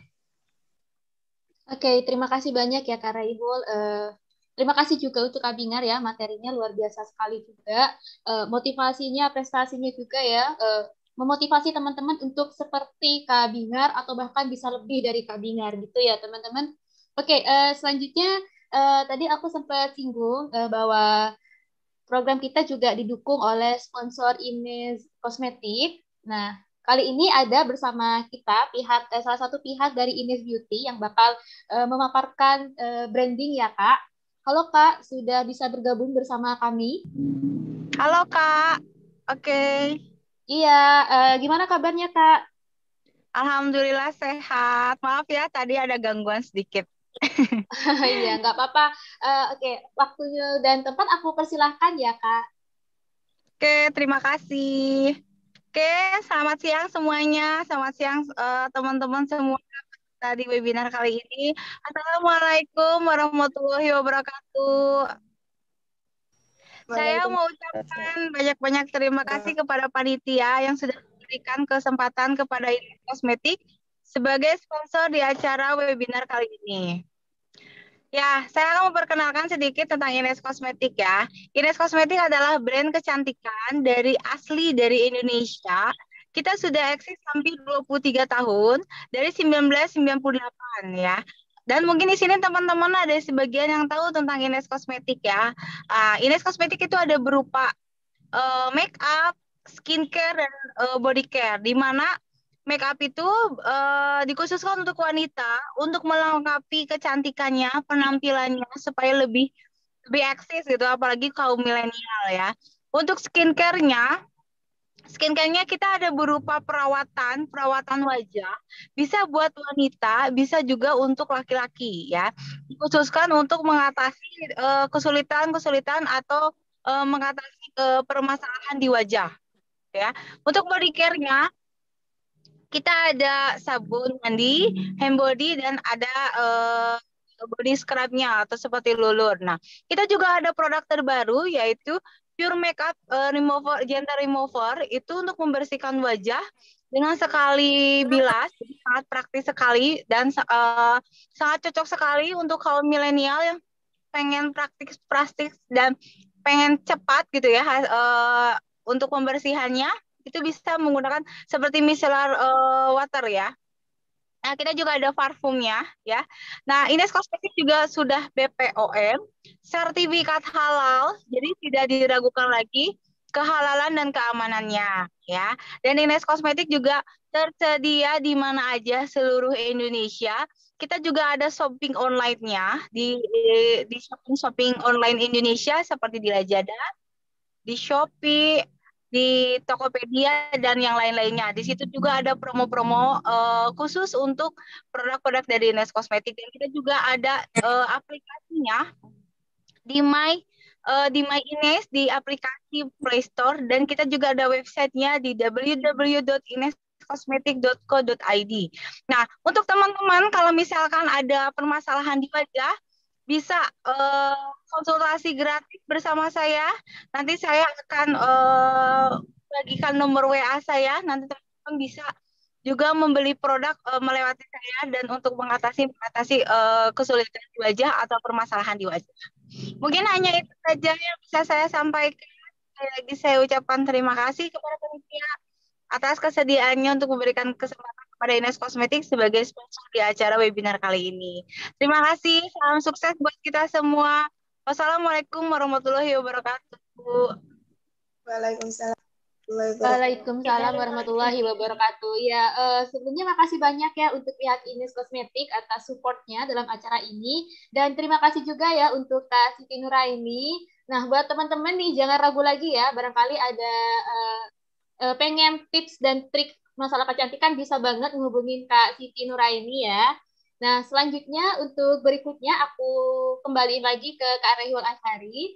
D: Oke, okay, terima kasih banyak ya Kak Raibul. Uh, terima kasih juga untuk Kak Bingar ya, materinya luar biasa sekali juga. Uh, motivasinya, prestasinya juga ya, uh, memotivasi teman-teman untuk seperti Kak Bingar atau bahkan bisa lebih dari Kak Bingar gitu ya teman-teman. Oke, okay, uh, selanjutnya uh, tadi aku sempat singgung uh, bahwa program kita juga didukung oleh sponsor Ines Kosmetik. Nah, kali ini ada bersama kita pihak eh, salah satu pihak dari Ines Beauty yang bakal eh, memaparkan eh, branding ya, Kak. Halo, Kak. Sudah bisa bergabung bersama kami?
H: Halo, Kak. Oke. Okay.
D: Iya, eh, gimana kabarnya, Kak?
H: Alhamdulillah sehat. Maaf ya, tadi ada gangguan sedikit.
D: Iya, nggak apa-apa. Uh, Oke, okay. Waktunya dan tempat aku persilahkan ya, Kak.
H: Oke, terima kasih. Oke, selamat siang semuanya. Selamat siang uh, teman-teman semua tadi webinar kali ini. Assalamualaikum warahmatullahi wabarakatuh. Saya mau ucapkan banyak-banyak terima kasih kepada panitia yang sudah memberikan kesempatan kepada Ines Kosmetik sebagai sponsor di acara webinar kali ini. Ya, saya akan memperkenalkan sedikit tentang Ines Kosmetik ya. Ines Kosmetik adalah brand kecantikan dari asli dari Indonesia. Kita sudah eksis hampir dua puluh tiga tahun dari seribu sembilan ratus sembilan puluh delapan ya. Dan mungkin di sini teman-teman ada sebagian yang tahu tentang Ines Kosmetik ya. Uh, Ines Kosmetik itu ada berupa uh, make up, skincare, dan uh, body care. Di mana make up itu uh, dikhususkan untuk wanita untuk melengkapi kecantikannya, penampilannya supaya lebih lebih eksis gitu, apalagi kaum milenial ya. Untuk skincare-nya Skincare-nya kita ada berupa perawatan, perawatan wajah, bisa buat wanita, bisa juga untuk laki-laki ya. Dikhususkan untuk mengatasi uh, kesulitan-kesulitan atau uh, mengatasi uh, permasalahan di wajah ya. Untuk body care-nya kita ada sabun mandi, hand body, dan ada uh, body scrub-nya atau seperti lulur. Nah, kita juga ada produk terbaru yaitu Pure Makeup uh, Remover, Gentle Remover, itu untuk membersihkan wajah dengan sekali bilas, jadi sangat praktis sekali dan uh, sangat cocok sekali untuk kaum milenial yang pengen praktis-praktis dan pengen cepat gitu ya uh, untuk pembersihannya. Itu bisa menggunakan seperti micellar uh, water ya. Nah, kita juga ada parfumnya ya. Nah, Ines Kosmetik juga sudah B P O M, sertifikat halal, jadi tidak diragukan lagi kehalalan dan keamanannya ya. Dan Ines Kosmetik juga tersedia di mana aja seluruh Indonesia. Kita juga ada shopping online-nya di di shopping-shopping online Indonesia seperti di Lazada, di Shopee, di Tokopedia dan yang lain-lainnya. Di situ juga ada promo-promo uh, khusus untuk produk-produk dari Ines Kosmetik, dan kita juga ada uh, aplikasinya di My uh, di My Ines di aplikasi Play Store, dan kita juga ada websitenya di w w w dot ines kosmetik dot co dot i d. Nah, untuk teman-teman kalau misalkan ada permasalahan di wajah, bisa uh, konsultasi gratis bersama saya. Nanti saya akan uh, bagikan nomor W A saya. Nanti teman-teman bisa juga membeli produk uh, melewati saya dan untuk mengatasi mengatasi uh, kesulitan di wajah atau permasalahan di wajah. Mungkin hanya itu saja yang bisa saya sampaikan. Sekali lagi saya ucapkan terima kasih kepada panitia atas kesediaannya untuk memberikan kesempatan kepada Ines Kosmetik sebagai sponsor di acara webinar kali ini. Terima kasih, salam sukses buat kita semua. Wassalamualaikum warahmatullahi wabarakatuh.
E: Waalaikumsalam.
D: Waalaikumsalam warahmatullahi wabarakatuh. Ya, uh, sebelumnya makasih banyak ya untuk pihak Ines Kosmetik atas supportnya dalam acara ini. Dan terima kasih juga ya untuk Kak Siti Nuraini. Nah, buat teman-teman nih, jangan ragu lagi ya. Barangkali ada uh, uh, pengen tips dan trik masalah kecantikan, bisa banget menghubungin Kak Siti Nuraini ya. Nah, selanjutnya untuk berikutnya aku kembaliin lagi ke Kak Raihul Ashari.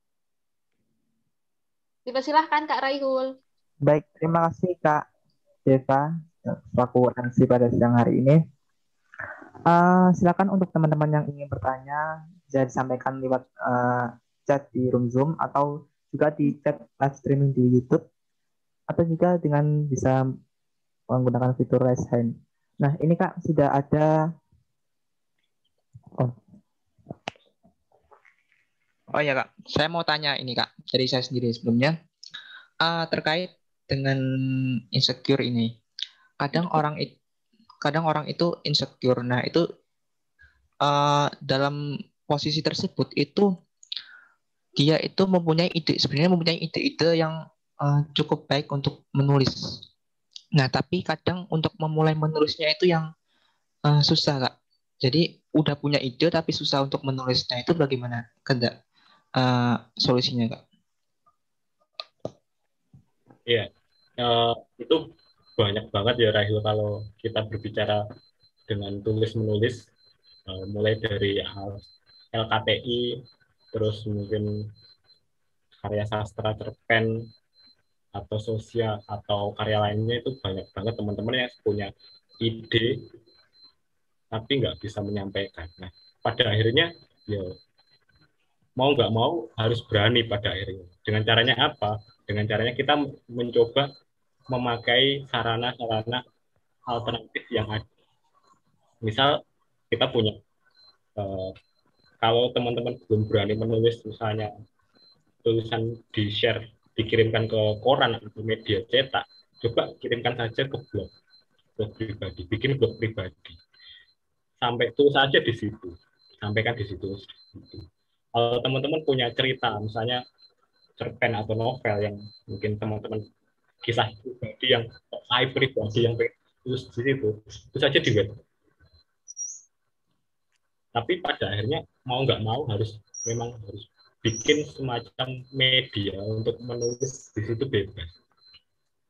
D: Dipersilahkan Kak Raihul.
F: Baik, terima kasih Kak Deva selaku M C pada siang hari ini. Uh, silakan untuk teman-teman yang ingin bertanya bisa disampaikan lewat uh, chat di room Zoom atau juga di chat live streaming di YouTube, atau juga dengan bisa menggunakan fitur raise hand. Nah, ini Kak sudah ada. Oh. Oh ya Kak, saya mau tanya ini Kak dari saya sendiri sebelumnya uh, terkait dengan insecure ini. Kadang orang itu, kadang orang itu insecure. Nah itu uh, dalam posisi tersebut itu dia itu mempunyai ide, sebenarnya mempunyai ide-ide yang uh, cukup baik untuk menulis. Nah tapi kadang untuk memulai menulisnya itu yang uh, susah Kak. Jadi udah punya ide tapi susah untuk menulisnya, itu bagaimana Kak? Uh, solusinya Kak?
G: Iya, uh, itu banyak banget ya Rahil kalau kita berbicara dengan tulis-menulis, uh, mulai dari L K T I, terus mungkin karya sastra, cerpen, atau sosial, atau karya lainnya, itu banyak banget teman-teman yang punya ide, tapi nggak bisa menyampaikan. Nah, pada akhirnya, ya mau nggak mau harus berani pada akhirnya. Dengan caranya apa? Dengan caranya kita mencoba memakai sarana-sarana alternatif yang ada. Misal kita punya, eh, kalau teman-teman belum berani menulis misalnya tulisan di-share, dikirimkan ke koran atau media cetak, coba kirimkan saja ke blog, blog pribadi, bikin blog pribadi. Sampai tulis saja di situ, sampaikan di situ. Kalau teman-teman punya cerita, misalnya cerpen atau novel yang mungkin teman-teman kisah pribadi yang saya pribadi yang tulis di situ, itu saja di web. Tapi pada akhirnya mau nggak mau harus memang harus bikin semacam media untuk menulis di situ bebas.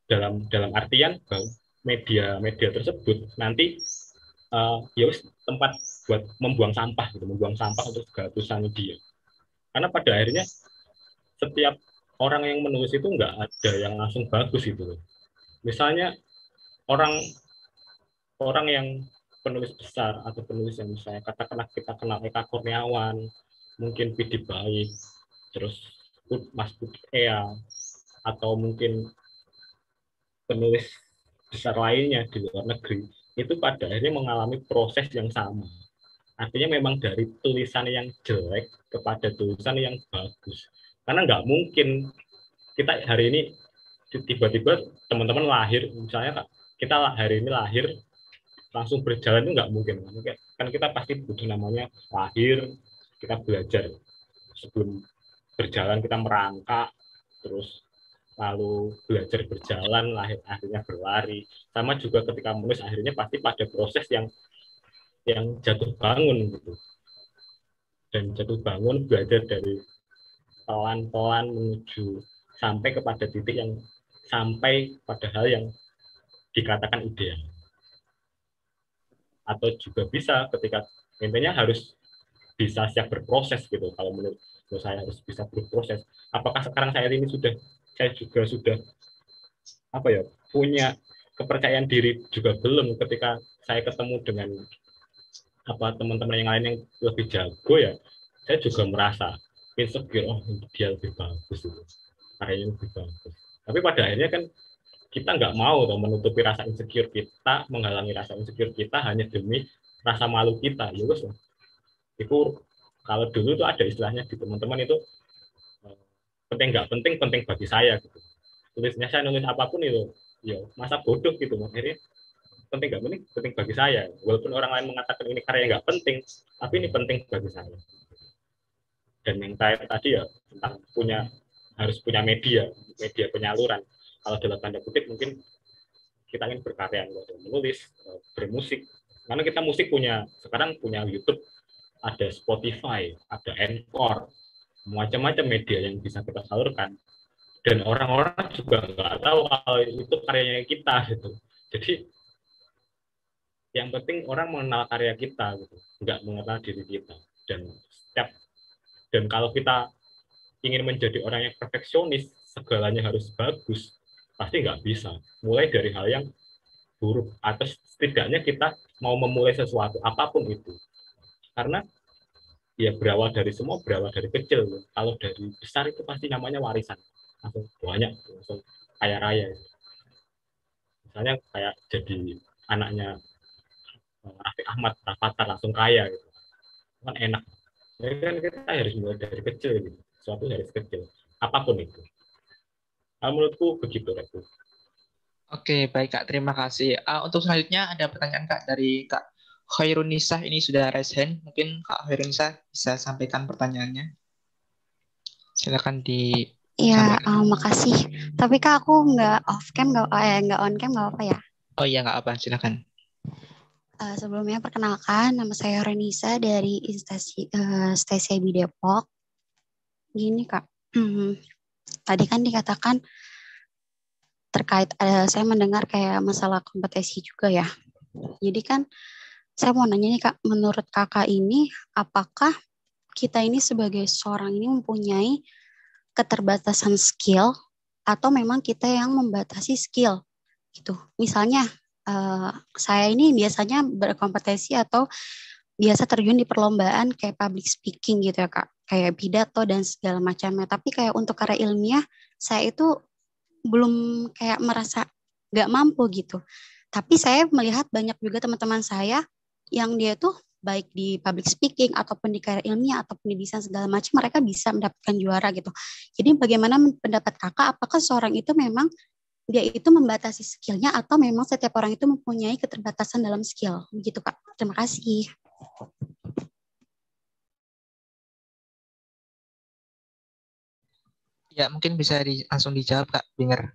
G: dalam dalam artian bahwa media-media tersebut nanti uh, ya wis tempat buat membuang sampah gitu, membuang sampah untuk segala tulisan dia. Karena pada akhirnya setiap orang yang menulis itu nggak ada yang langsung bagus gitu loh. Misalnya orang orang yang penulis besar atau penulis yang misalnya katakanlah kita kenal Eka Kurniawan, mungkin Pidi Baik, terus Mas Budi Ea, atau mungkin penulis besar lainnya di luar negeri, itu pada akhirnya mengalami proses yang sama. Artinya memang dari tulisan yang jelek kepada tulisan yang bagus. Karena nggak mungkin kita hari ini tiba-tiba teman-teman lahir, misalnya kita hari ini lahir langsung berjalan itu nggak mungkin. Kan kita pasti butuh namanya lahir, kita belajar. Sebelum berjalan kita merangkak, terus lalu belajar berjalan, lahir akhirnya berlari. Sama juga ketika menulis akhirnya pasti pada proses yang yang jatuh bangun gitu. Dan jatuh bangun belajar dari pelan-pelan menuju sampai kepada titik yang sampai pada hal yang dikatakan ideal. Atau juga bisa ketika intinya harus bisa siap berproses gitu. Kalau menurut saya harus bisa berproses. Apakah sekarang saya ini sudah saya juga sudah apa ya punya kepercayaan diri juga belum ketika saya ketemu dengan apa teman-teman yang lain yang lebih jago ya saya juga merasa insecure, oh dia lebih bagus itu karyanya lebih bagus. Tapi pada akhirnya kan kita nggak mau tuh menutupi rasa insecure kita, menghalangi rasa insecure kita hanya demi rasa malu kita. Ya wes, itu kalau dulu tuh ada istilahnya di teman-teman itu penting nggak penting penting bagi saya gitu. Tulisnya saya nulis apapun itu, ya masa bodoh gitu akhirnya penting nggak penting penting bagi saya. Walaupun orang lain mengatakan ini karya nggak penting, tapi ini penting bagi saya. Dan yang saya tadi ya tentang punya harus punya media, media penyaluran. Kalau dalam tanda kutip mungkin kita ingin berkarya, menulis, bermusik. Karena kita musik punya sekarang punya YouTube, ada Spotify, ada Anchor, macam-macam media yang bisa kita salurkan. Dan orang-orang juga nggak tahu kalau itu karyanya kita gitu. Jadi yang penting orang mengenal karya kita gitu, nggak mengenal diri kita. Dan setiap dan kalau kita ingin menjadi orang yang perfeksionis, segalanya harus bagus, pasti nggak bisa. Mulai dari hal yang buruk, atau setidaknya kita mau memulai sesuatu, apapun itu. Karena ya berawal dari semua, berawal dari kecil. Kalau dari besar itu pasti namanya warisan. Langsung banyak, langsung kaya raya. Misalnya kayak jadi anaknya Raffi Ahmad, Rafathar, langsung kaya. Gitu. Kan enak. Jadi kan kita harus mulai dari kecil. Gitu. Suatu dari kecil. Apapun itu. Nah, menurutku begitu, Rekku.
F: Oke, baik Kak. Terima kasih. Uh, untuk selanjutnya ada pertanyaan Kak dari Kak Khairunisa. Ini sudah raise hand. Mungkin Kak Khairunisa bisa sampaikan pertanyaannya. Silakan di.
I: Iya, uh, makasih. Tapi Kak aku nggak off cam, nggak eh, nggak on cam, nggak apa ya?
F: Oh iya, nggak apa. Silakan.
I: Uh, sebelumnya perkenalkan, nama saya Renisa dari Instasi uh, Stasi di Depok. Gini Kak, hmm, tadi kan dikatakan terkait uh, saya mendengar kayak masalah kompetisi juga ya. Jadi kan saya mau nanya nih Kak, menurut Kakak ini apakah kita ini sebagai seorang ini mempunyai keterbatasan skill atau memang kita yang membatasi skill gitu. Misalnya uh, saya ini biasanya berkompetisi atau biasa terjun di perlombaan kayak public speaking gitu ya Kak, kayak pidato dan segala macamnya. Tapi kayak untuk karya ilmiah saya itu belum kayak merasa nggak mampu gitu. Tapi saya melihat banyak juga teman-teman saya yang dia tuh baik di public speaking ataupun di karya ilmiah ataupun di desain segala macam mereka bisa mendapatkan juara gitu. Jadi bagaimana pendapat Kakak, apakah seorang itu memang dia itu membatasi skillnya atau memang setiap orang itu mempunyai keterbatasan dalam skill begitu Kak? Terima kasih.
F: Ya, mungkin bisa di, langsung dijawab Kak Binger.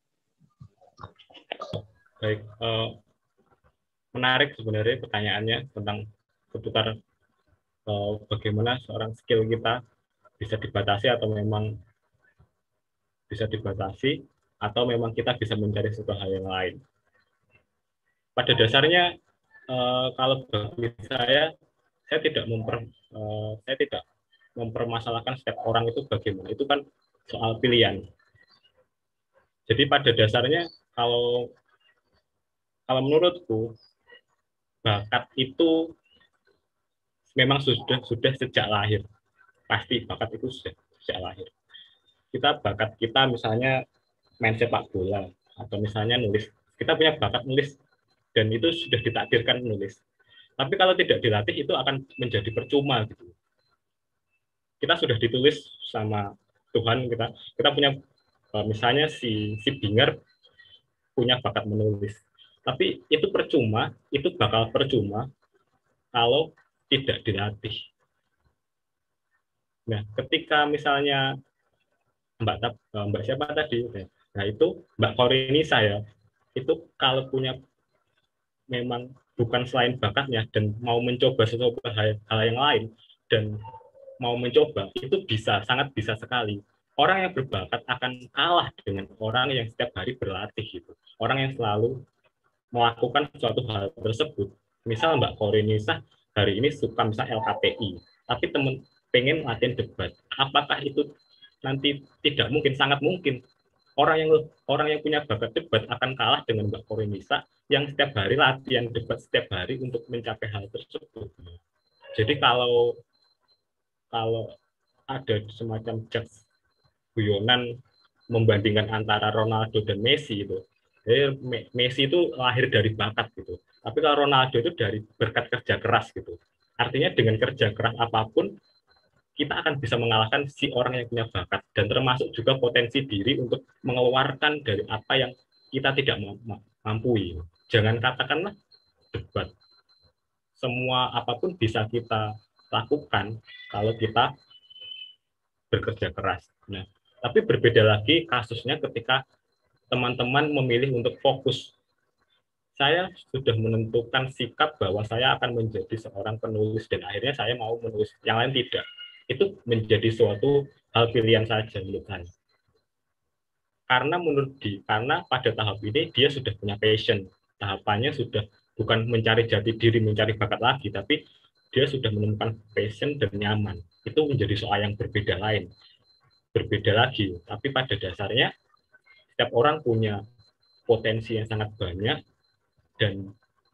G: Baik, uh, menarik sebenarnya pertanyaannya tentang seputar uh, bagaimana seorang skill kita bisa dibatasi atau memang bisa dibatasi atau memang kita bisa mencari sesuatu hal yang lain. Pada dasarnya eh, kalau bagi saya, saya tidak memper, eh, saya tidak mempermasalahkan setiap orang itu bagaimana. Itu kan soal pilihan. Jadi pada dasarnya kalau kalau menurutku bakat itu memang sudah sudah sejak lahir. Pasti bakat itu sudah sejak lahir. Kita bakat kita misalnya main sepak bola atau misalnya nulis. Kita punya bakat nulis dan itu sudah ditakdirkan menulis. Tapi kalau tidak dilatih itu akan menjadi percuma gitu. Kita sudah ditulis sama Tuhan, kita kita punya misalnya si si Binger punya bakat menulis. Tapi itu percuma, itu bakal percuma kalau tidak dilatih. Nah, ketika misalnya Mbak Mbak siapa tadi? Nah, itu Mbak Korini saya itu kalau punya memang bukan selain bakatnya dan mau mencoba sesuatu hal, hal yang lain dan mau mencoba itu bisa, sangat bisa sekali. Orang yang berbakat akan kalah dengan orang yang setiap hari berlatih gitu. Orang yang selalu melakukan suatu hal tersebut. Misal Mbak Korinisa hari ini suka misal L K P I, tapi temen pengen latihan debat. Apakah itu nanti tidak mungkin? Sangat mungkin. Orang yang orang yang punya bakat debat akan kalah dengan Mbak Korinisa yang setiap hari latihan debat setiap hari untuk mencapai hal tersebut. Jadi kalau kalau ada semacam judge guyonan membandingkan antara Ronaldo dan Messi itu, jadi Messi itu lahir dari bakat gitu. Tapi kalau Ronaldo itu dari berkat kerja keras gitu. Artinya dengan kerja keras apapun kita akan bisa mengalahkan si orang yang punya bakat dan termasuk juga potensi diri untuk mengeluarkan dari apa yang kita tidak mampu. Jangan katakanlah debat. Semua apapun bisa kita lakukan kalau kita bekerja keras. Nah, tapi berbeda lagi kasusnya ketika teman-teman memilih untuk fokus. Saya sudah menentukan sikap bahwa saya akan menjadi seorang penulis dan akhirnya saya mau menulis, yang lain tidak. Itu menjadi suatu hal pilihan saja menurut saya. Karena menurut dia, karena pada tahap ini dia sudah punya passion. Tahapannya sudah bukan mencari jati diri, mencari bakat lagi, tapi dia sudah menemukan passion dan nyaman. Itu menjadi soal yang berbeda lain. Berbeda lagi, tapi pada dasarnya setiap orang punya potensi yang sangat banyak dan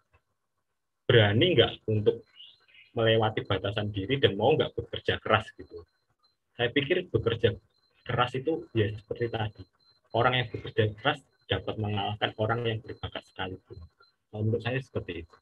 G: berani nggak untuk melewati batasan diri dan mau nggak bekerja keras gitu. Saya pikir bekerja keras itu ya seperti tadi. Orang yang bekerja keras dapat mengalahkan orang yang berbakat sekalipun. Menurut saya seperti itu.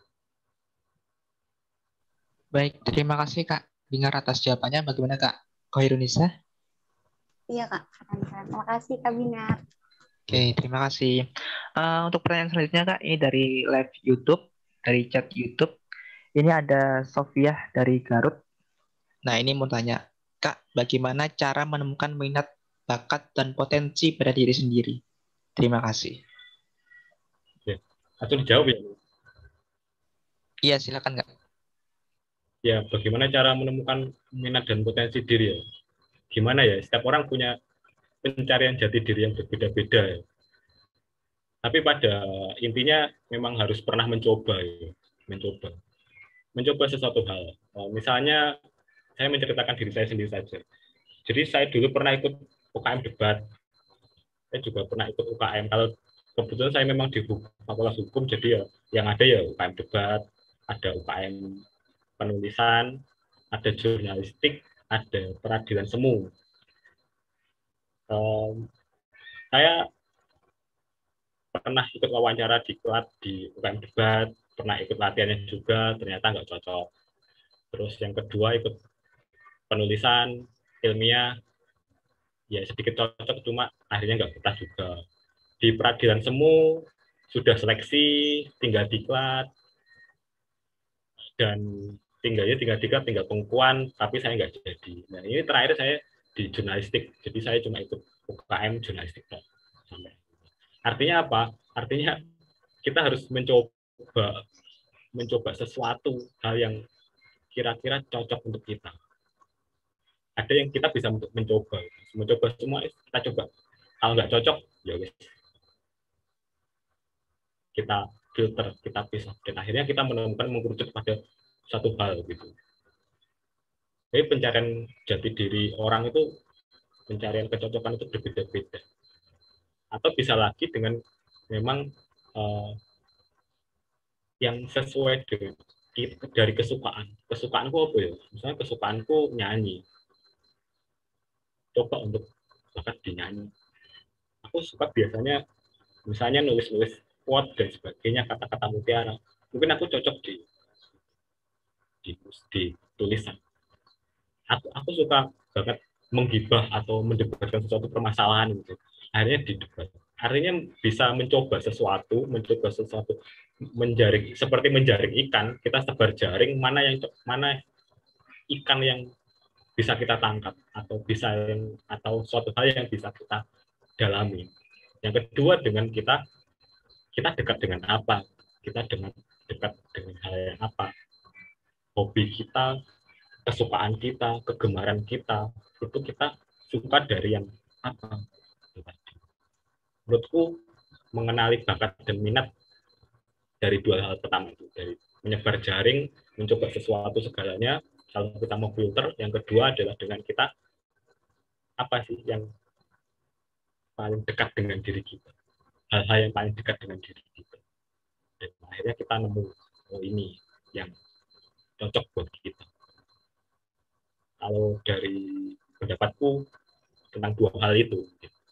F: Baik, terima kasih Kak Binger atas jawabannya. Bagaimana Kak Koirunisa?
I: Iya Kak, terima kasih Kak Binger.
F: Oke, terima kasih. Uh, untuk pertanyaan selanjutnya Kak, ini dari live YouTube, dari chat YouTube. Ini ada Sofia dari Garut. Nah, ini mau tanya, Kak, bagaimana cara menemukan minat, bakat, dan potensi pada diri sendiri? Terima kasih.
G: Oke, atau dijawab ya?
F: Iya, silakan Kak.
G: Ya, bagaimana cara menemukan minat dan potensi diri ya? Gimana ya? Setiap orang punya pencarian jati diri yang berbeda-beda ya. Tapi pada intinya memang harus pernah mencoba ya. Mencoba. Mencoba sesuatu hal. Misalnya saya menceritakan diri saya sendiri saja. Jadi saya dulu pernah ikut U K M debat. Saya juga pernah ikut U K M. Kalau kebetulan saya memang di Fakultas Hukum, jadi ya yang ada ya U K M debat, ada U K M penulisan, ada jurnalistik, ada peradilan semu. Um, saya pernah ikut wawancara di kelas di U K M debat, pernah ikut latihannya juga, ternyata nggak cocok. Terus yang kedua ikut penulisan ilmiah, ya sedikit cocok, cuma akhirnya nggak betah juga. Di peradilan semu sudah seleksi, tinggal diklat, dan tinggalnya tinggal diklat, tinggal pengukuhan, tapi saya nggak jadi. Nah ini terakhir saya di jurnalistik, jadi saya cuma ikut U K M jurnalistik sampai. Artinya apa? Artinya kita harus mencoba mencoba sesuatu hal yang kira-kira cocok untuk kita. Ada yang kita bisa mencoba, mencoba semua kita coba. Kalau nggak cocok, ya wes kita filter, kita pisah, dan akhirnya kita menemukan mengkerucut pada satu hal gitu. Jadi pencarian jati diri orang itu, pencarian kecocokan itu berbeda-beda. Atau bisa lagi dengan memang uh, yang sesuai dengan dari kesukaan. Kesukaanku apa ya? Misalnya kesukaanku nyanyi. Coba untuk bakat di nyanyi. Aku suka biasanya misalnya nulis-nulis quote dan sebagainya, kata-kata mutiara. Mungkin aku cocok di di, di tulisan. Aku, aku suka banget menggibah atau mendebatkan sesuatu permasalahan gitu. Akhirnya didebat. Artinya bisa mencoba sesuatu, mencoba sesuatu, menjaring seperti menjaring ikan, kita sebar jaring mana yang mana ikan yang bisa kita tangkap atau bisa yang atau suatu hal yang bisa kita dalami. Yang kedua, dengan kita kita dekat dengan apa? Kita dengan dekat dengan hal yang apa? Hobi kita, kesukaan kita, kegemaran kita, itu kita suka dari yang apa? Menurutku mengenali bakat dan minat dari dua hal pertama itu, dari menyebar jaring, mencoba sesuatu segalanya, kalau kita mau filter. Yang kedua adalah dengan kita apa sih yang paling dekat dengan diri kita, hal-hal yang paling dekat dengan diri kita, dan akhirnya kita nemu, oh ini yang cocok buat kita. Kalau dari pendapatku tentang dua hal itu.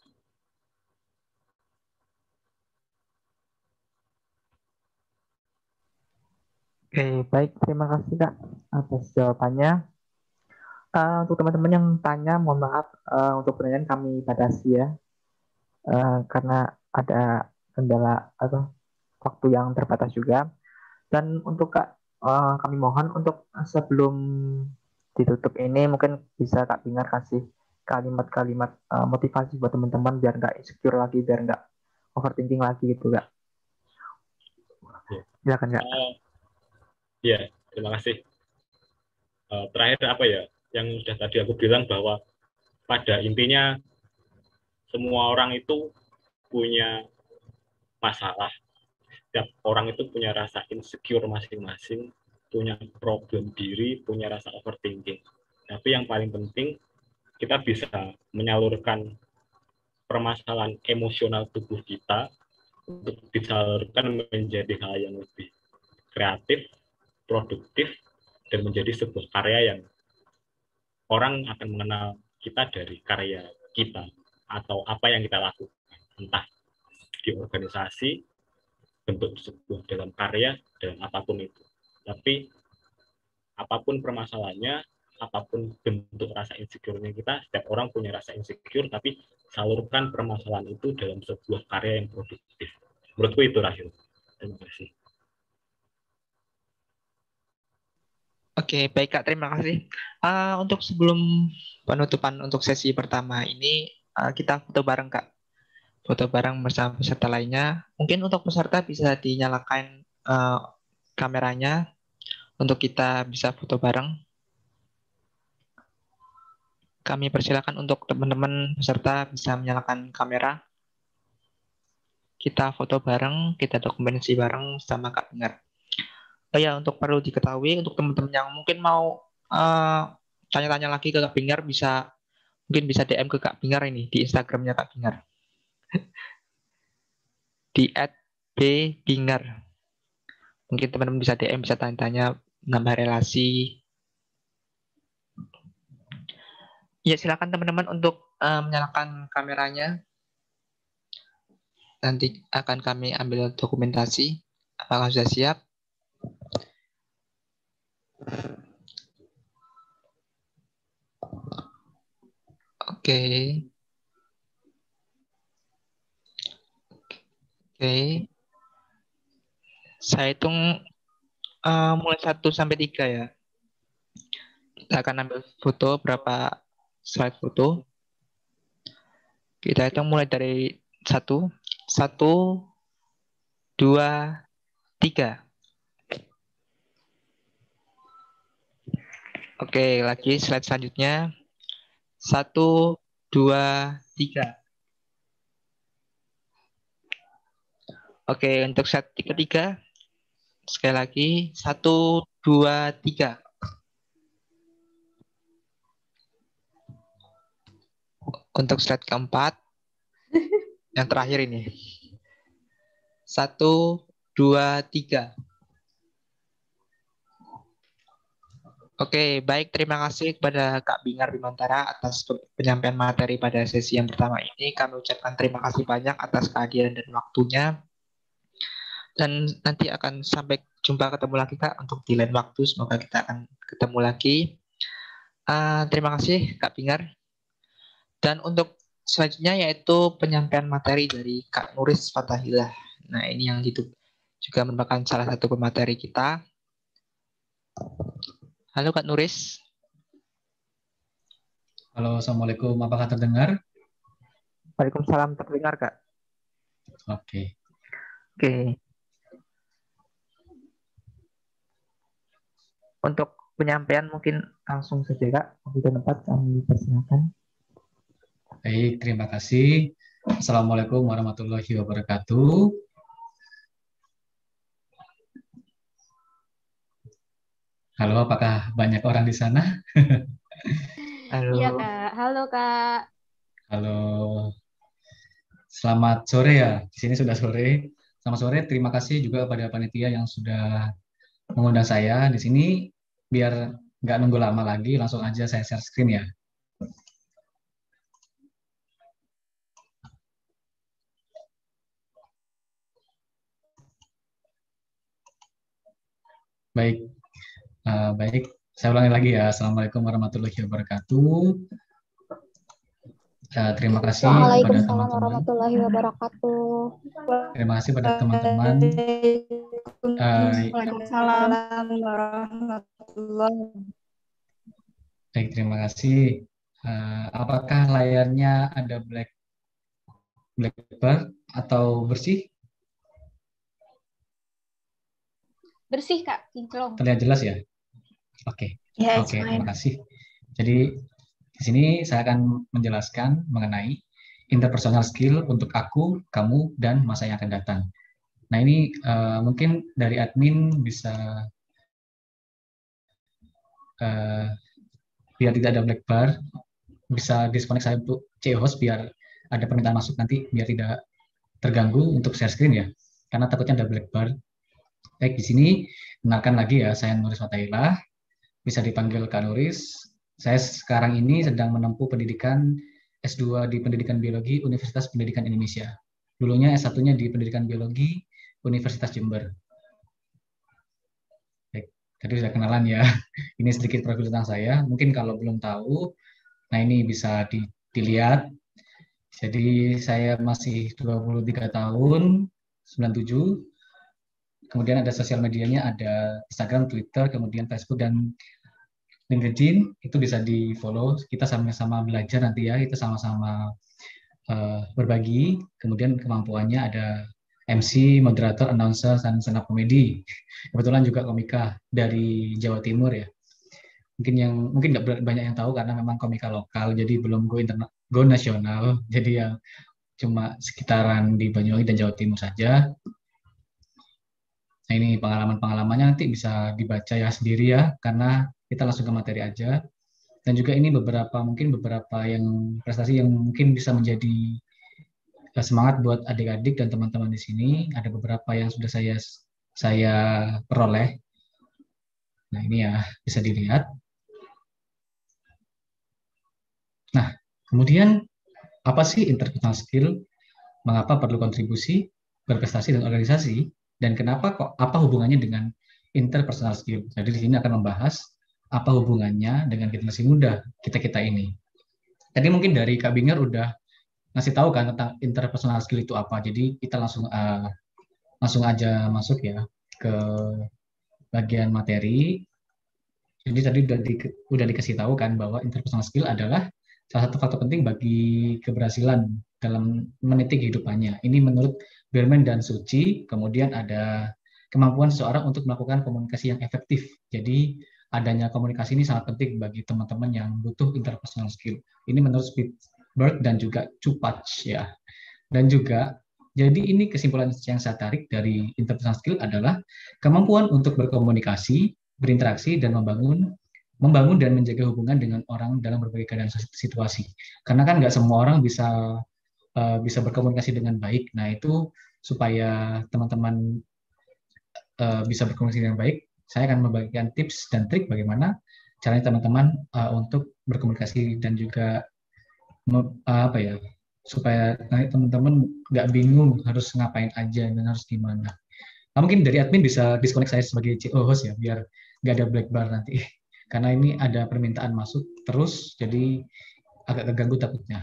F: Oke, baik. Terima kasih, Kak, atas jawabannya. Uh, untuk teman-teman yang tanya, mohon maaf, uh, untuk pertanyaan kami batasi ya. Uh, karena ada kendala atau waktu yang terbatas juga. Dan untuk Kak, uh, kami mohon untuk sebelum ditutup ini, mungkin bisa Kak Binar kasih kalimat-kalimat uh, motivasi buat teman-teman biar nggak insecure lagi, biar nggak overthinking lagi gitu, Kak. Silakan, Kak.
G: Uh, ya, terima kasih. Uh, terakhir apa ya, yang sudah tadi aku bilang bahwa pada intinya semua orang itu punya masalah. Setiap orang itu punya rasa insecure masing-masing, punya problem diri, punya rasa overthinking. Tapi yang paling penting, kita bisa menyalurkan permasalahan emosional tubuh kita untuk disalurkan menjadi hal yang lebih kreatif, produktif, dan menjadi sebuah karya yang orang akan mengenal kita dari karya kita atau apa yang kita lakukan, entah di organisasi, bentuk sebuah dalam karya, dalam apapun itu. Tapi apapun permasalahannya, apapun bentuk rasa insecure-nya kita, setiap orang punya rasa insecure, tapi salurkan permasalahan itu dalam sebuah karya yang produktif. Menurutku itu, Rahil. Terima kasih.
F: Oke, baik Kak, terima kasih. Uh, untuk sebelum penutupan untuk sesi pertama ini, uh, kita foto bareng Kak. Foto bareng bersama peserta lainnya. Mungkin untuk peserta bisa dinyalakan uh, kameranya untuk kita bisa foto bareng. Kami persilakan untuk teman-teman peserta bisa menyalakan kamera. Kita foto bareng, kita dokumentasi bareng sama Kak Binar. Oh ya, untuk perlu diketahui, untuk teman-teman yang mungkin mau uh, tanya-tanya lagi ke Kak Binar, bisa mungkin bisa D M ke Kak Binar ini di Instagramnya Kak Binar. Di et b binar. Mungkin teman-teman bisa D M, bisa tanya-tanya, nambah relasi. Ya, silakan teman-teman untuk uh, menyalakan kameranya. Nanti akan kami ambil dokumentasi. Apakah sudah siap? Oke. Okay. Oke. Okay. Saya hitung uh, mulai satu sampai tiga ya. Kita akan ambil foto, berapa slide foto. Kita hitung mulai dari satu. Satu, dua, tiga. Oke, lagi slide selanjutnya. Satu, dua, tiga. Oke, untuk set ketiga, sekali lagi, satu, dua, tiga. Untuk slide keempat, yang terakhir ini. Satu, dua, tiga. Oke, baik. Terima kasih kepada Kak Bingar Bimantara atas penyampaian materi pada sesi yang pertama ini. Kami ucapkan terima kasih banyak atas kehadiran dan waktunya. Dan nanti akan sampai jumpa ketemu lagi Kak untuk di lain waktu. Semoga kita akan ketemu lagi. Uh, terima kasih Kak Bingar. Dan untuk selanjutnya yaitu penyampaian materi dari Kak Nuris Fatahillah. Nah ini yang itu juga merupakan salah satu pemateri kita. Halo Kak Nuris.
J: Halo, Assalamualaikum. Apakah terdengar?
F: Waalaikumsalam, terdengar Kak.
J: Oke.
F: Oke. Untuk penyampaian mungkin langsung saja Kak. Waktu dan tempat kami persilakan.
J: Baik, terima kasih. Assalamualaikum warahmatullahi wabarakatuh. Halo, apakah banyak orang di sana?
F: Halo.
D: Iya Kak. Halo Kak.
J: Halo. Selamat sore ya. Di sini sudah sore. Selamat sore. Terima kasih juga kepada panitia yang sudah mengundang saya di sini. Biar nggak nunggu lama lagi, langsung aja saya share screen ya. Baik. Uh, baik, saya ulangi lagi ya. Assalamualaikum warahmatullahi wabarakatuh. Uh, terima kasih kepada teman-teman.
I: Warahmatullahi wabarakatuh.
J: Terima kasih pada teman-teman. Uh,
H: Waalaikumsalam warahmatullahi.
J: Baik, terima kasih. Uh, apakah layarnya ada black black bar atau bersih?
D: Bersih Kak, kinclong.
J: Terlihat jelas ya? Oke, okay.
H: Yeah,
J: oke, okay, terima kasih. Jadi di sini saya akan menjelaskan mengenai interpersonal skill untuk aku, kamu, dan masa yang akan datang. Nah ini uh, mungkin dari admin bisa uh, biar tidak ada black bar, bisa disconnect saya untuk C host biar ada permintaan masuk nanti biar tidak terganggu untuk share screen ya, karena takutnya ada black bar. Baik, di sini kenalkan lagi ya, saya Nuris Fatahillah, bisa dipanggil Kak Nuris. Saya sekarang ini sedang menempuh pendidikan S dua di Pendidikan Biologi Universitas Pendidikan Indonesia. Dulunya S satu-nya di Pendidikan Biologi Universitas Jember. Baik, tadi sudah kenalan ya. Ini sedikit profil tentang saya. Mungkin kalau belum tahu, nah ini bisa di, dilihat. Jadi saya masih dua puluh tiga tahun, sembilan puluh tujuh. Kemudian ada sosial medianya, ada Instagram, Twitter, kemudian Facebook, dan LinkedIn. Itu bisa di-follow. Kita sama-sama belajar nanti ya, kita sama-sama uh, berbagi. Kemudian kemampuannya ada M C, moderator, announcer, dan stand up comedy. Kebetulan juga komika dari Jawa Timur ya. Mungkin yang mungkin nggak banyak yang tahu karena memang komika lokal, jadi belum go interna- go nasional. Jadi ya cuma sekitaran di Banyuwangi dan Jawa Timur saja. Nah ini pengalaman-pengalamannya nanti bisa dibaca ya sendiri ya, karena kita langsung ke materi aja. Dan juga ini beberapa mungkin beberapa yang prestasi yang mungkin bisa menjadi semangat buat adik-adik dan teman-teman di sini. Ada beberapa yang sudah saya saya peroleh. Nah ini ya bisa dilihat. Nah kemudian apa sih interpersonal skill? Mengapa perlu kontribusi, berprestasi dan organisasi? Dan kenapa kok apa hubungannya dengan interpersonal skill? Jadi di sini akan membahas apa hubungannya dengan generasi muda kita-kita ini. Tadi mungkin dari Kak Bingar udah ngasih tahu kan tentang interpersonal skill itu apa. Jadi kita langsung uh, langsung aja masuk ya ke bagian materi. Jadi tadi udah, di, udah dikasih tahu kan bahwa interpersonal skill adalah salah satu faktor penting bagi keberhasilan dalam meniti kehidupannya. Ini menurut Berman dan Suci. Kemudian ada kemampuan seseorang untuk melakukan komunikasi yang efektif. Jadi adanya komunikasi ini sangat penting bagi teman-teman yang butuh interpersonal skill. Ini menurut Spitzberg dan juga Cupach ya. Dan juga Jadi ini kesimpulan yang saya tarik dari interpersonal skill adalah kemampuan untuk berkomunikasi, berinteraksi, dan membangun membangun dan menjaga hubungan dengan orang dalam berbagai keadaan situasi. Karena kan nggak semua orang bisa uh, bisa berkomunikasi dengan baik. Nah itu supaya teman-teman uh, bisa berkomunikasi dengan baik, saya akan membagikan tips dan trik bagaimana caranya teman-teman uh, untuk berkomunikasi dan juga uh, apa ya supaya nanti teman-teman nggak bingung harus ngapain aja dan harus gimana. Nah, mungkin dari admin bisa disconnect saya sebagai C O host ya, biar nggak ada black bar nanti. Karena ini ada permintaan masuk terus, jadi agak keganggu takutnya.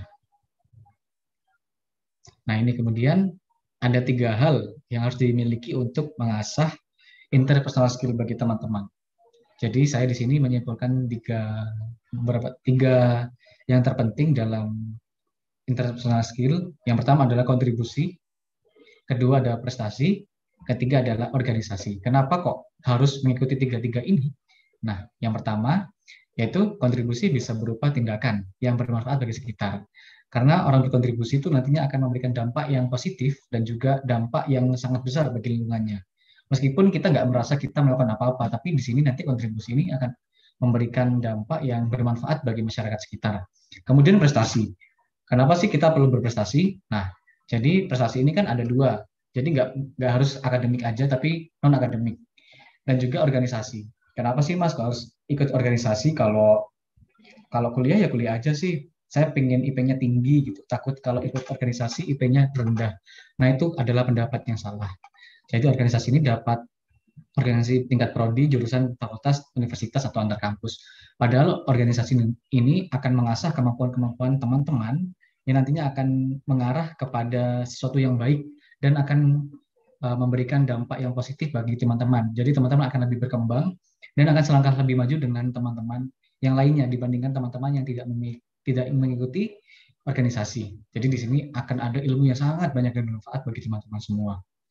J: Nah, ini kemudian ada tiga hal yang harus dimiliki untuk mengasah interpersonal skill bagi teman-teman. Jadi saya di sini menyimpulkan tiga, beberapa, tiga yang terpenting dalam interpersonal skill. Yang pertama adalah kontribusi, kedua adalah prestasi, ketiga adalah organisasi. Kenapa kok harus mengikuti tiga-tiga ini? Nah, yang pertama yaitu kontribusi bisa berupa tindakan yang bermanfaat bagi sekitar. Karena orang berkontribusi itu nantinya akan memberikan dampak yang positif dan juga dampak yang sangat besar bagi lingkungannya. Meskipun kita nggak merasa kita melakukan apa-apa, tapi di sini nanti kontribusi ini akan memberikan dampak yang bermanfaat bagi masyarakat sekitar. Kemudian prestasi. Kenapa sih kita perlu berprestasi? Nah, jadi prestasi ini kan ada dua. Jadi nggak nggak harus akademik aja, tapi non akademik. Dan juga organisasi. Kenapa sih Mas kalau harus ikut organisasi? Kalau kalau kuliah ya kuliah aja sih. Saya pengen I P-nya tinggi gitu. Takut kalau ikut organisasi I P-nya rendah. Nah itu adalah pendapat yang salah. Jadi organisasi ini dapat organisasi tingkat prodi, jurusan fakultas, universitas atau antar kampus. Padahal organisasi ini akan mengasah kemampuan-kemampuan teman-teman yang nantinya akan mengarah kepada sesuatu yang baik dan akan uh, memberikan dampak yang positif bagi teman-teman. Jadi teman-teman akan lebih berkembang dan akan selangkah lebih maju dengan teman-teman yang lainnya dibandingkan teman-teman yang tidak tidak mengikuti organisasi. Jadi di sini akan ada ilmu yang sangat banyak dan bermanfaat bagi teman-teman semua.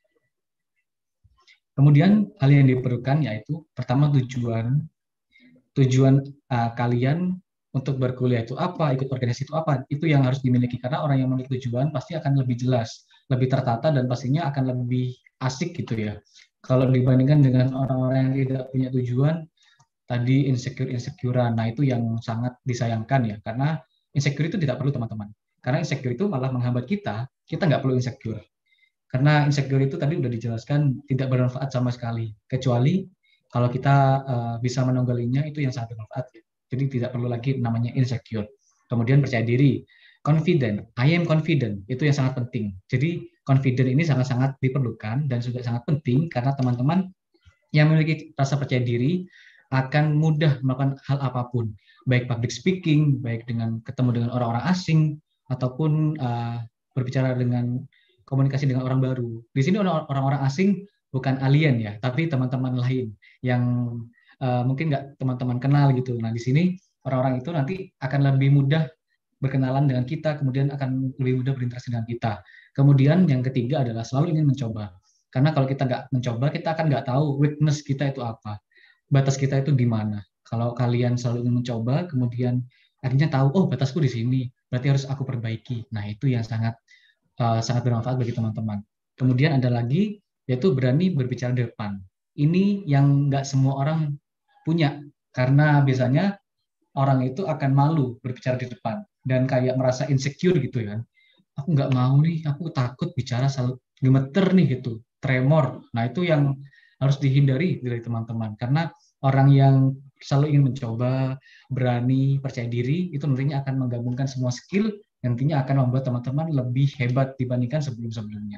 J: Kemudian hal yang diperlukan yaitu pertama tujuan tujuan uh, kalian untuk berkuliah itu apa, ikut organisasi itu apa, itu yang harus dimiliki karena orang yang memiliki tujuan pasti akan lebih jelas, lebih tertata dan pastinya akan lebih asik gitu ya. Kalau dibandingkan dengan orang-orang yang tidak punya tujuan, tadi insecure-insecurean, nah itu yang sangat disayangkan ya, karena insecure itu tidak perlu teman-teman. Karena insecure itu malah menghambat kita, kita nggak perlu insecure. Karena insecure itu tadi udah dijelaskan tidak bermanfaat sama sekali, kecuali kalau kita uh, bisa menonggalinya itu yang sangat bermanfaat. Jadi tidak perlu lagi namanya insecure. Kemudian percaya diri, confident, I am confident, itu yang sangat penting. Jadi confident ini sangat-sangat diperlukan dan juga sangat penting karena teman-teman yang memiliki rasa percaya diri akan mudah melakukan hal apapun, baik public speaking, baik dengan ketemu dengan orang-orang asing, ataupun uh, berbicara dengan komunikasi dengan orang baru. Di sini orang-orang asing bukan alien ya, tapi teman-teman lain yang uh, mungkin nggak teman-teman kenal gitu. Nah di sini orang-orang itu nanti akan lebih mudah berkenalan dengan kita, kemudian akan lebih mudah berinteraksi dengan kita. Kemudian yang ketiga adalah selalu ingin mencoba. Karena kalau kita nggak mencoba, kita akan nggak tahu weakness kita itu apa, batas kita itu di mana. Kalau kalian selalu ingin mencoba, kemudian akhirnya tahu, oh batasku di sini, berarti harus aku perbaiki. Nah itu yang sangat Uh, sangat bermanfaat bagi teman-teman. Kemudian ada lagi, yaitu berani berbicara di depan. Ini yang nggak semua orang punya, karena biasanya orang itu akan malu berbicara di depan, dan kayak merasa insecure gitu ya. Aku nggak mau nih, aku takut bicara, selalu gemeter nih gitu, tremor. Nah itu yang harus dihindari dari teman-teman, karena orang yang selalu ingin mencoba, berani, percaya diri, itu nantinya akan menggabungkan semua skill, nantinya akan membuat teman-teman lebih hebat dibandingkan sebelum-sebelumnya.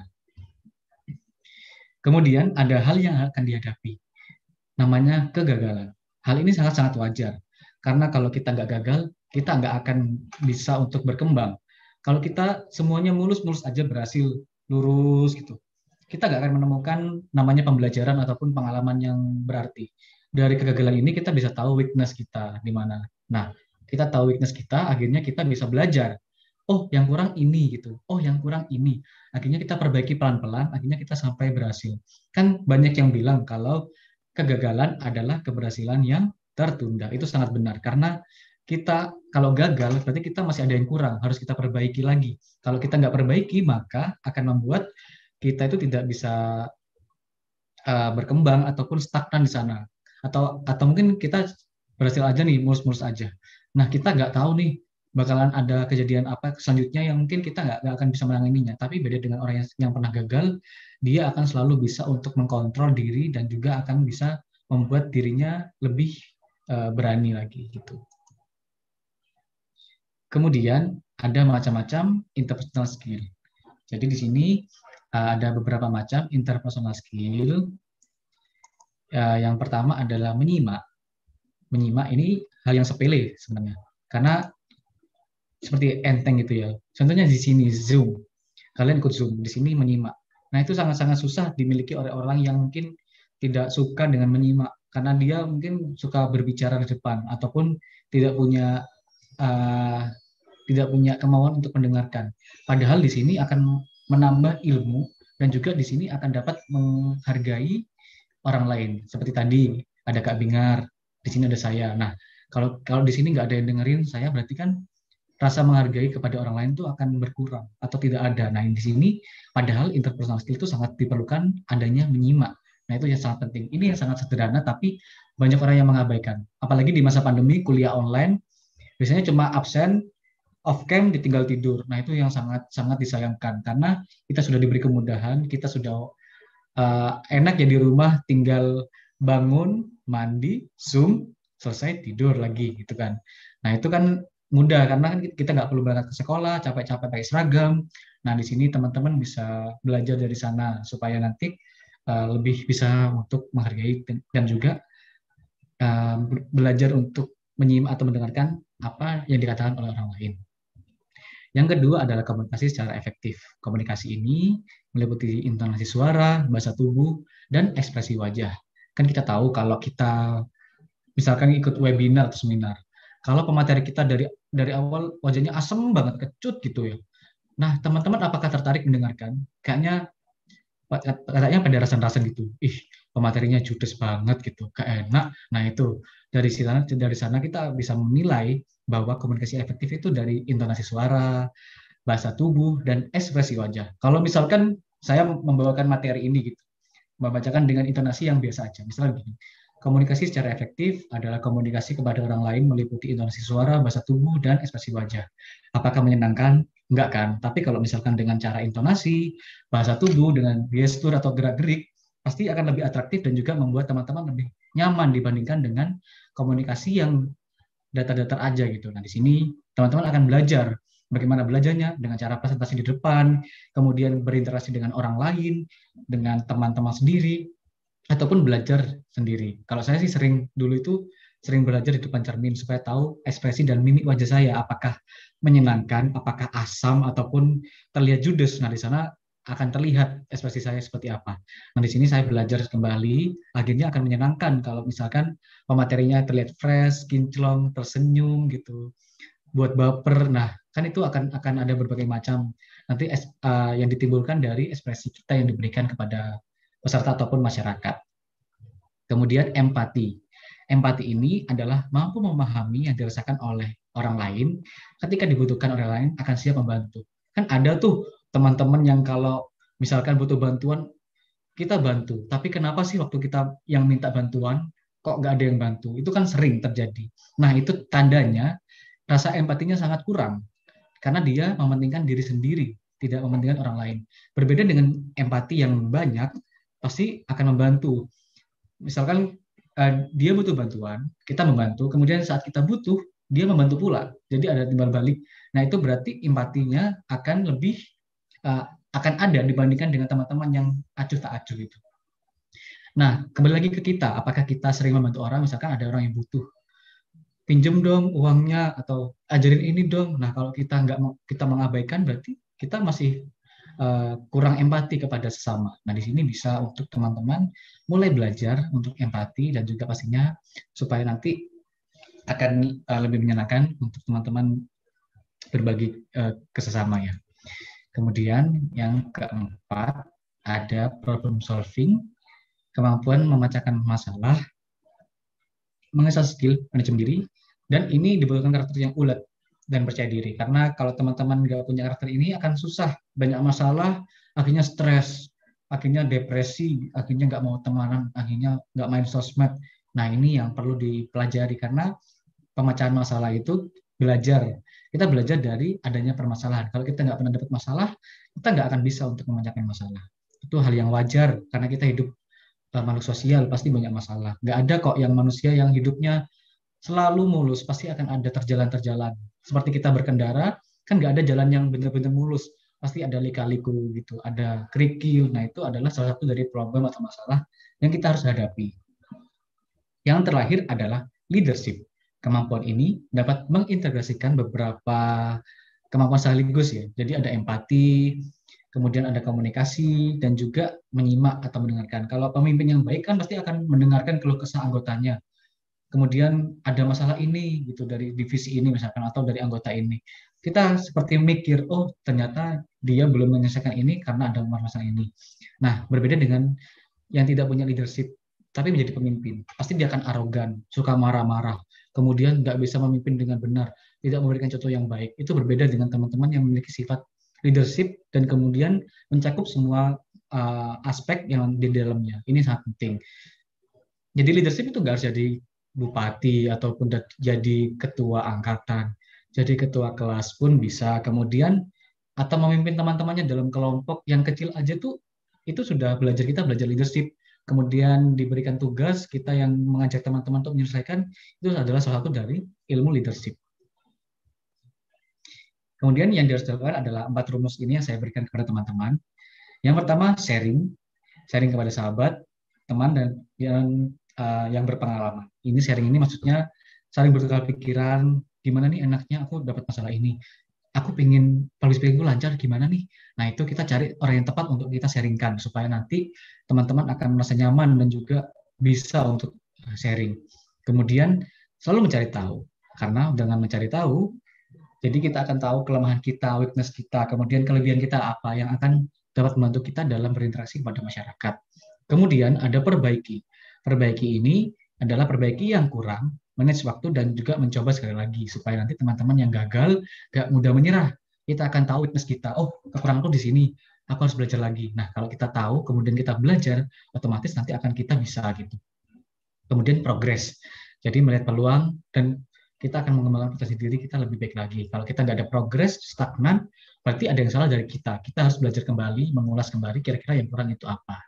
J: Kemudian ada hal yang akan dihadapi, namanya kegagalan. Hal ini sangat-sangat wajar, karena kalau kita nggak gagal, kita nggak akan bisa untuk berkembang. Kalau kita semuanya mulus-mulus aja berhasil, lurus gitu, kita nggak akan menemukan namanya pembelajaran ataupun pengalaman yang berarti. Dari kegagalan ini kita bisa tahu weakness kita di mana. Nah, kita tahu weakness kita, akhirnya kita bisa belajar. Oh, yang kurang ini gitu. Oh, yang kurang ini. Akhirnya kita perbaiki pelan-pelan, akhirnya kita sampai berhasil. Kan banyak yang bilang kalau kegagalan adalah keberhasilan yang tertunda. Itu sangat benar karena kita kalau gagal berarti kita masih ada yang kurang, harus kita perbaiki lagi. Kalau kita nggak perbaiki maka akan membuat kita itu tidak bisa uh, berkembang ataupun stagnan di sana. Atau atau mungkin kita berhasil aja nih, mulus-mulus aja. Nah kita nggak tahu nih bakalan ada kejadian apa selanjutnya yang mungkin kita nggak, nggak akan bisa menanganinya. Tapi beda dengan orang yang, yang pernah gagal, dia akan selalu bisa untuk mengkontrol diri dan juga akan bisa membuat dirinya lebih uh, berani lagi gitu. Kemudian ada macam-macam interpersonal skill. Jadi di sini uh, ada beberapa macam interpersonal skill. Uh, yang pertama adalah menyimak. Menyimak ini hal yang sepele sebenarnya. Karena seperti enteng gitu ya. Contohnya di sini Zoom. Kalian ikut Zoom, di sini menyimak. Nah, itu sangat-sangat susah dimiliki oleh orang yang mungkin tidak suka dengan menyimak karena dia mungkin suka berbicara di depan ataupun tidak punya uh, tidak punya kemauan untuk mendengarkan. Padahal di sini akan menambah ilmu dan juga di sini akan dapat menghargai orang lain. Seperti tadi ada Kak Bingar, di sini ada saya. Nah, kalau kalau di sini nggak ada yang dengerin saya, berarti kan rasa menghargai kepada orang lain itu akan berkurang atau tidak ada. Nah, di sini padahal interpersonal skill itu sangat diperlukan adanya menyimak. Nah, itu yang sangat penting. Ini yang sangat sederhana tapi banyak orang yang mengabaikan. Apalagi di masa pandemi, kuliah online, biasanya cuma absen, off cam, ditinggal tidur. Nah, itu yang sangat sangat disayangkan karena kita sudah diberi kemudahan, kita sudah uh, enak ya di rumah, tinggal bangun, mandi, Zoom, selesai tidur lagi gitu kan. Nah, itu kan mudah karena kan kita nggak perlu berangkat ke sekolah, capek-capek pakai seragam. Nah, di sini teman-teman bisa belajar dari sana supaya nanti uh, lebih bisa untuk menghargai dan juga uh, belajar untuk menyimak atau mendengarkan apa yang dikatakan oleh orang lain. Yang kedua adalah komunikasi secara efektif. Komunikasi ini meliputi intonasi suara, bahasa tubuh, dan ekspresi wajah. Kan kita tahu kalau kita misalkan ikut webinar atau seminar, kalau pemateri kita dari dari awal wajahnya asem banget, kecut gitu ya. Nah, teman-teman apakah tertarik mendengarkan? Kayaknya katanya pada rasan-rasan gitu. Ih, pematerinya judes banget gitu, gak enak. Nah, itu dari sana dari sana kita bisa menilai bahwa komunikasi efektif itu dari intonasi suara, bahasa tubuh, dan ekspresi wajah. Kalau misalkan saya membawakan materi ini gitu, membacakan dengan intonasi yang biasa aja. Misalnya begini, komunikasi secara efektif adalah komunikasi kepada orang lain meliputi intonasi suara, bahasa tubuh, dan ekspresi wajah. Apakah menyenangkan? Enggak kan? Tapi kalau misalkan dengan cara intonasi, bahasa tubuh, dengan gestur atau gerak-gerik, pasti akan lebih atraktif dan juga membuat teman-teman lebih nyaman dibandingkan dengan komunikasi yang datar-datar aja gitu. Nah, di sini teman-teman akan belajar bagaimana belajarnya dengan cara presentasi di depan, kemudian berinteraksi dengan orang lain, dengan teman-teman sendiri, ataupun belajar sendiri. Kalau saya sih sering dulu itu sering belajar di depan cermin supaya tahu ekspresi dan mimik wajah saya apakah menyenangkan, apakah asam ataupun terlihat judes. Nah, di sana akan terlihat ekspresi saya seperti apa. Nah, di sini saya belajar kembali, akhirnya akan menyenangkan kalau misalkan pematerinya terlihat fresh, kinclong, tersenyum gitu, buat baper. Nah, kan itu akan akan ada berbagai macam nanti uh, yang ditimbulkan dari ekspresi kita yang diberikan kepada peserta ataupun masyarakat. Kemudian empati. Empati ini adalah mampu memahami yang dirasakan oleh orang lain ketika dibutuhkan oleh orang lain akan siap membantu. Kan ada tuh teman-teman yang kalau misalkan butuh bantuan, kita bantu. Tapi kenapa sih waktu kita yang minta bantuan, kok nggak ada yang bantu? Itu kan sering terjadi. Nah, itu tandanya rasa empatinya sangat kurang. Karena dia mementingkan diri sendiri, tidak mementingkan orang lain. Berbeda dengan empati yang banyak, pasti akan membantu. Misalkan uh, dia butuh bantuan, kita membantu, kemudian saat kita butuh, dia membantu pula. Jadi ada timbal balik. Nah, itu berarti empatinya akan lebih uh, akan ada dibandingkan dengan teman-teman yang acuh tak acuh itu. Nah, kembali lagi ke kita, apakah kita sering membantu orang, misalkan ada orang yang butuh, pinjem dong uangnya atau ajarin ini dong. Nah, kalau kita nggak kita mengabaikan, berarti kita masih Uh, kurang empati kepada sesama. Nah, di sini bisa untuk teman-teman mulai belajar untuk empati dan juga pastinya supaya nanti akan uh, lebih menyenangkan untuk teman-teman berbagi uh, ke sesama ya. Kemudian yang keempat ada problem solving, kemampuan memecahkan masalah, mengasah skill manajemen diri, Dan ini dibutuhkan karakter yang ulet dan percaya diri. Karena kalau teman-teman nggak punya karakter ini akan susah, banyak masalah, akhirnya stres, akhirnya depresi, akhirnya nggak mau temanan, akhirnya nggak main sosmed. Nah ini yang perlu dipelajari karena pemecahan masalah itu belajar. Kita belajar dari adanya permasalahan. Kalau kita nggak pernah dapat masalah, kita nggak akan bisa untuk memecahkan masalah. Itu hal yang wajar karena kita hidup makhluk sosial, pasti banyak masalah. Nggak ada kok yang manusia yang hidupnya selalu mulus, pasti akan ada terjalan-terjalan. Seperti kita berkendara, kan nggak ada jalan yang benar-benar mulus. Pasti ada lika-liku gitu, ada kerikil. Nah itu adalah salah satu dari problem atau masalah yang kita harus hadapi. Yang terakhir adalah leadership. Kemampuan ini dapat mengintegrasikan beberapa kemampuan sekaligus ya. Jadi ada empati, kemudian ada komunikasi, dan juga menyimak atau mendengarkan. Kalau pemimpin yang baik kan pasti akan mendengarkan keluh kesah anggotanya. Kemudian ada masalah ini gitu dari divisi ini misalkan atau dari anggota ini. Kita seperti mikir, oh ternyata dia belum menyelesaikan ini karena ada masalah ini. Nah, berbeda dengan yang tidak punya leadership, tapi menjadi pemimpin. Pasti dia akan arogan, suka marah-marah, kemudian nggak bisa memimpin dengan benar, tidak memberikan contoh yang baik. Itu berbeda dengan teman-teman yang memiliki sifat leadership dan kemudian mencakup semua uh, aspek yang di dalamnya. Ini sangat penting. Jadi leadership itu nggak harus jadi bupati ataupun jadi ketua angkatan, jadi ketua kelas pun bisa. Kemudian atau memimpin teman-temannya dalam kelompok yang kecil aja tuh itu sudah belajar, kita belajar leadership. Kemudian diberikan tugas, kita yang mengajak teman-teman untuk menyelesaikan, itu adalah salah satu dari ilmu leadership. Kemudian yang harus dilakukan adalah empat rumus ini yang saya berikan kepada teman-teman. Yang pertama sharing, sharing kepada sahabat, teman dan yang uh, yang berpengalaman. Ini sharing ini maksudnya saling bertukar pikiran, gimana nih enaknya aku dapat masalah ini. Aku pengen public speaking lancar gimana nih. Nah itu kita cari orang yang tepat untuk kita sharingkan supaya nanti teman-teman akan merasa nyaman dan juga bisa untuk sharing. Kemudian selalu mencari tahu, karena dengan mencari tahu, jadi kita akan tahu kelemahan kita, weakness kita, kemudian kelebihan kita apa yang akan dapat membantu kita dalam berinteraksi kepada masyarakat. Kemudian ada perbaiki. Perbaiki ini adalah perbaiki yang kurang, manage waktu dan juga mencoba sekali lagi supaya nanti teman-teman yang gagal gak mudah menyerah. Kita akan tahu weakness kita. Oh, kekuranganku di sini. Aku harus belajar lagi. Nah, kalau kita tahu, kemudian kita belajar, otomatis nanti akan kita bisa gitu. Kemudian progress. Jadi melihat peluang dan kita akan mengembangkan potensi diri kita lebih baik lagi. Kalau kita nggak ada progress, stagnan, berarti ada yang salah dari kita. Kita harus belajar kembali, mengulas kembali kira-kira yang kurang itu apa.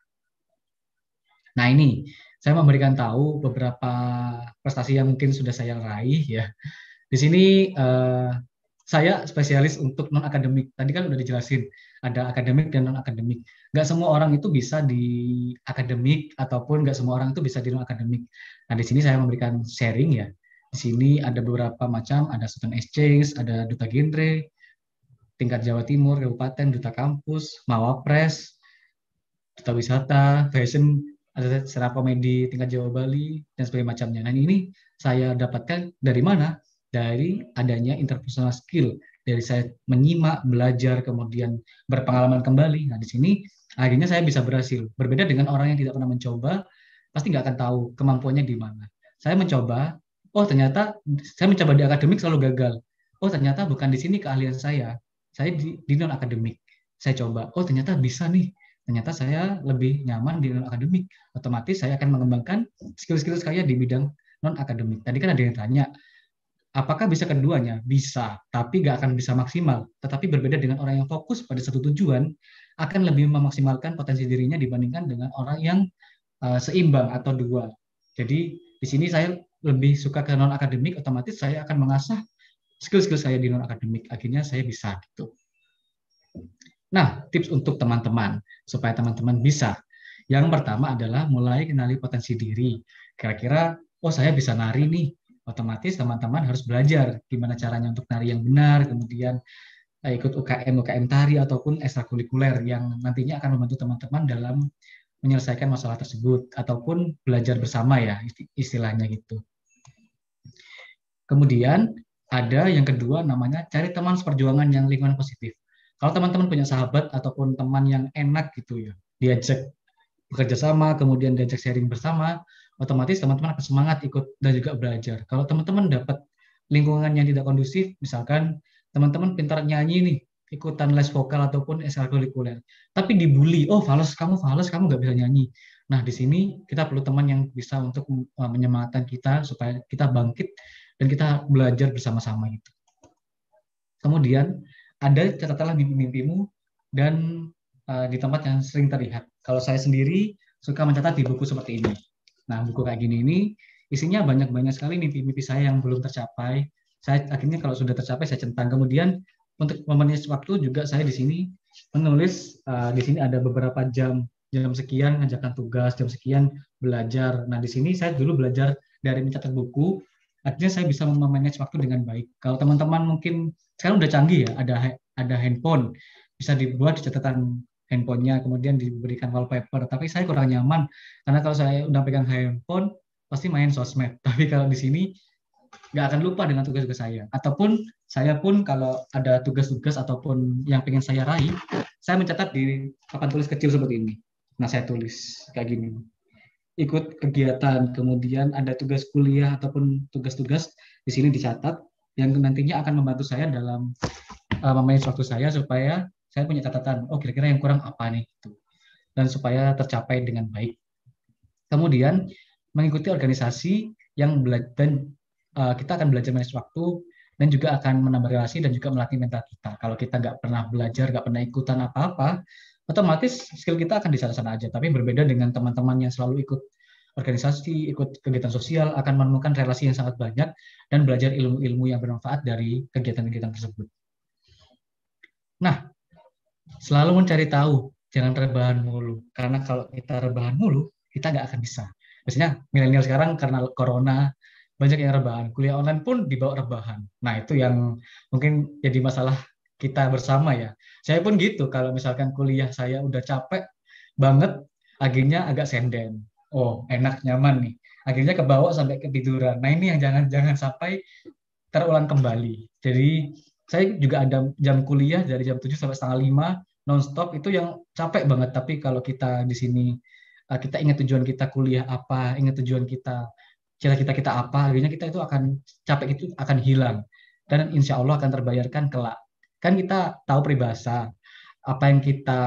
J: Nah ini, saya memberikan tahu beberapa prestasi yang mungkin sudah saya raih ya. Di sini uh, saya spesialis untuk non akademik. Tadi kan udah dijelasin ada akademik dan non akademik. Nggak semua orang itu bisa di akademik ataupun nggak semua orang itu bisa di non akademik. Nah di sini saya memberikan sharing ya. Di sini ada beberapa macam, ada student exchange, ada duta genre, tingkat Jawa Timur, kabupaten, duta kampus, mawapres, duta wisata, fashion, ada stand up komedi tingkat Jawa Bali dan sebagainya macamnya. Nah ini saya dapatkan dari mana? Dari adanya interpersonal skill, dari saya menyimak, belajar, kemudian berpengalaman kembali. Nah di sini akhirnya saya bisa berhasil. Berbeda dengan orang yang tidak pernah mencoba, pasti nggak akan tahu kemampuannya di mana. Saya mencoba, oh ternyata saya mencoba di akademik selalu gagal. Oh ternyata bukan di sini keahlian saya. Saya di, di non akademik. Saya coba, oh ternyata bisa nih. Ternyata saya lebih nyaman di non akademik. Otomatis saya akan mengembangkan skill-skill saya di bidang non akademik. Tadi kan ada yang tanya, apakah bisa keduanya? Bisa, tapi nggak akan bisa maksimal. Tetapi berbeda dengan orang yang fokus pada satu tujuan, akan lebih memaksimalkan potensi dirinya dibandingkan dengan orang yang uh, seimbang atau dua. Jadi di sini saya lebih suka ke non akademik, otomatis saya akan mengasah skill-skill saya di non akademik. Akhirnya saya bisa gitu. Nah, tips untuk teman-teman supaya teman-teman bisa. Yang pertama adalah mulai kenali potensi diri. Kira-kira, oh saya bisa nari nih. Otomatis teman-teman harus belajar gimana caranya untuk nari yang benar, kemudian eh, ikut U K M, U K M tari ataupun ekstrakurikuler yang nantinya akan membantu teman-teman dalam menyelesaikan masalah tersebut ataupun belajar bersama ya istilahnya gitu. Kemudian ada yang kedua namanya cari teman seperjuangan yang lingkungan positif. Kalau teman-teman punya sahabat ataupun teman yang enak gitu ya, diajak bekerja sama, kemudian diajak sharing bersama, otomatis teman-teman akan semangat ikut dan juga belajar. Kalau teman-teman dapat lingkungan yang tidak kondusif, misalkan teman-teman pintar nyanyi nih, ikutan les vokal ataupun ekstrakurikuler, tapi dibully, oh fales, kamu fales, kamu nggak bisa nyanyi. Nah, di sini kita perlu teman yang bisa untuk menyemangatkan kita supaya kita bangkit dan kita belajar bersama-sama itu. Kemudian ada catatanlah mimpi-mimpimu dan uh, di tempat yang sering terlihat. Kalau saya sendiri suka mencatat di buku seperti ini. Nah, buku kayak gini ini isinya banyak-banyak sekali mimpi-mimpi saya yang belum tercapai. Saya akhirnya kalau sudah tercapai saya centang. Kemudian untuk memanage waktu juga saya di sini menulis uh, di sini ada beberapa jam jam sekian mengerjakan tugas, jam sekian belajar. Nah, di sini saya dulu belajar dari mencatat buku. Artinya saya bisa memanage waktu dengan baik. Kalau teman-teman mungkin sekarang udah canggih ya, ada ada handphone, bisa dibuat di catatan handphonenya, kemudian diberikan wallpaper. Tapi saya kurang nyaman karena kalau saya udah pegang handphone pasti main sosmed. Tapi kalau di sini nggak akan lupa dengan tugas-tugas saya. Ataupun saya pun kalau ada tugas-tugas ataupun yang pengen saya raih, saya mencatat di papan tulis kecil seperti ini. Nah, saya tulis kayak gini. Ikut kegiatan, kemudian ada tugas kuliah ataupun tugas-tugas di sini dicatat yang nantinya akan membantu saya dalam uh, memanage waktu saya supaya saya punya catatan, oh kira-kira yang kurang apa nih, gitu. Dan supaya tercapai dengan baik. Kemudian mengikuti organisasi yang belajar, dan uh, kita akan belajar manage waktu dan juga akan menambah relasi dan juga melatih mental kita. Kalau kita nggak pernah belajar, nggak pernah ikutan apa-apa, otomatis skill kita akan di sana-sana aja. Tapi berbeda dengan teman-teman yang selalu ikut organisasi, ikut kegiatan sosial, akan menemukan relasi yang sangat banyak dan belajar ilmu-ilmu yang bermanfaat dari kegiatan-kegiatan tersebut. Nah, selalu mencari tahu, jangan rebahan mulu. Karena kalau kita rebahan mulu, kita nggak akan bisa. Biasanya milenial sekarang karena corona, banyak yang rebahan. Kuliah online pun dibawa rebahan. Nah, itu yang mungkin jadi masalah kita bersama ya. Saya pun gitu, kalau misalkan kuliah saya udah capek banget, akhirnya agak senden. Oh, enak, nyaman nih. Akhirnya kebawa sampai ketiduran. Nah, ini yang jangan-jangan sampai terulang kembali. Jadi, saya juga ada jam kuliah dari jam tujuh sampai setengah lima, non-stop, itu yang capek banget. Tapi kalau kita di sini, kita ingat tujuan kita kuliah apa, ingat tujuan kita, cita-cita kita apa, akhirnya kita itu akan, capek itu akan hilang. Dan insya Allah akan terbayarkan kelak. Kan kita tahu peribahasa, apa yang kita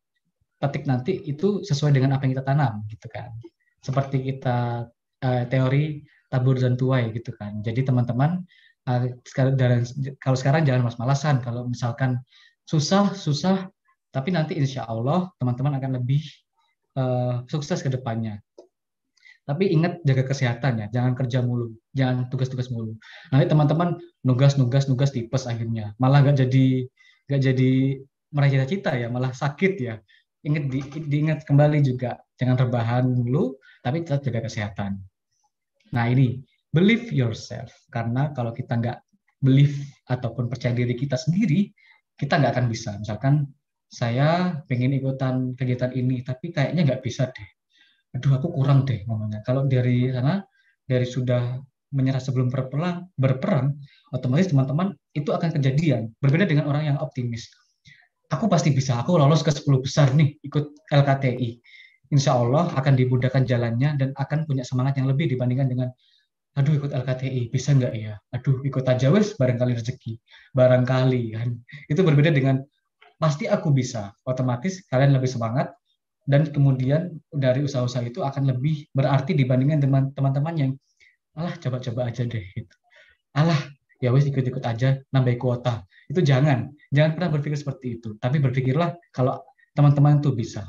J: petik nanti itu sesuai dengan apa yang kita tanam, gitu kan. Seperti kita uh, teori tabur dan tuai, gitu kan. Jadi teman-teman, uh, sekarang, kalau sekarang jangan malas-malasan. Kalau misalkan susah, susah, tapi nanti insya Allah teman-teman akan lebih uh, sukses ke depannya. Tapi ingat jaga kesehatan ya, jangan kerja mulu, jangan tugas-tugas mulu. Nanti teman-teman nugas-nugas nugas tipes akhirnya, malah gak jadi gak jadi meraih cita-cita ya, malah sakit ya. Ingat di, diingat kembali juga, jangan rebahan dulu, tapi tetap jaga kesehatan. Nah ini, believe yourself, karena kalau kita nggak believe ataupun percaya diri kita sendiri, kita nggak akan bisa. Misalkan saya pengen ikutan kegiatan ini, tapi kayaknya nggak bisa deh. Aduh, aku kurang deh ngomongnya. Kalau dari sana, dari sudah menyerah sebelum berperang, berperang, otomatis teman-teman itu akan kejadian. Berbeda dengan orang yang optimis. Aku pasti bisa, aku lolos ke sepuluh besar nih, ikut L K T I. Insya Allah akan dimudahkan jalannya dan akan punya semangat yang lebih dibandingkan dengan, aduh ikut L K T I, bisa nggak ya? Aduh ikut aja wes, barangkali rezeki. Barangkali kan. Itu berbeda dengan, pasti aku bisa. Otomatis kalian lebih semangat, dan kemudian dari usaha-usaha itu akan lebih berarti dibandingkan teman-teman yang, alah coba-coba aja deh. Gitu. Alah, ya wes ikut-ikut aja, nambah kuota. Itu jangan, jangan pernah berpikir seperti itu. Tapi berpikirlah kalau teman-teman itu bisa.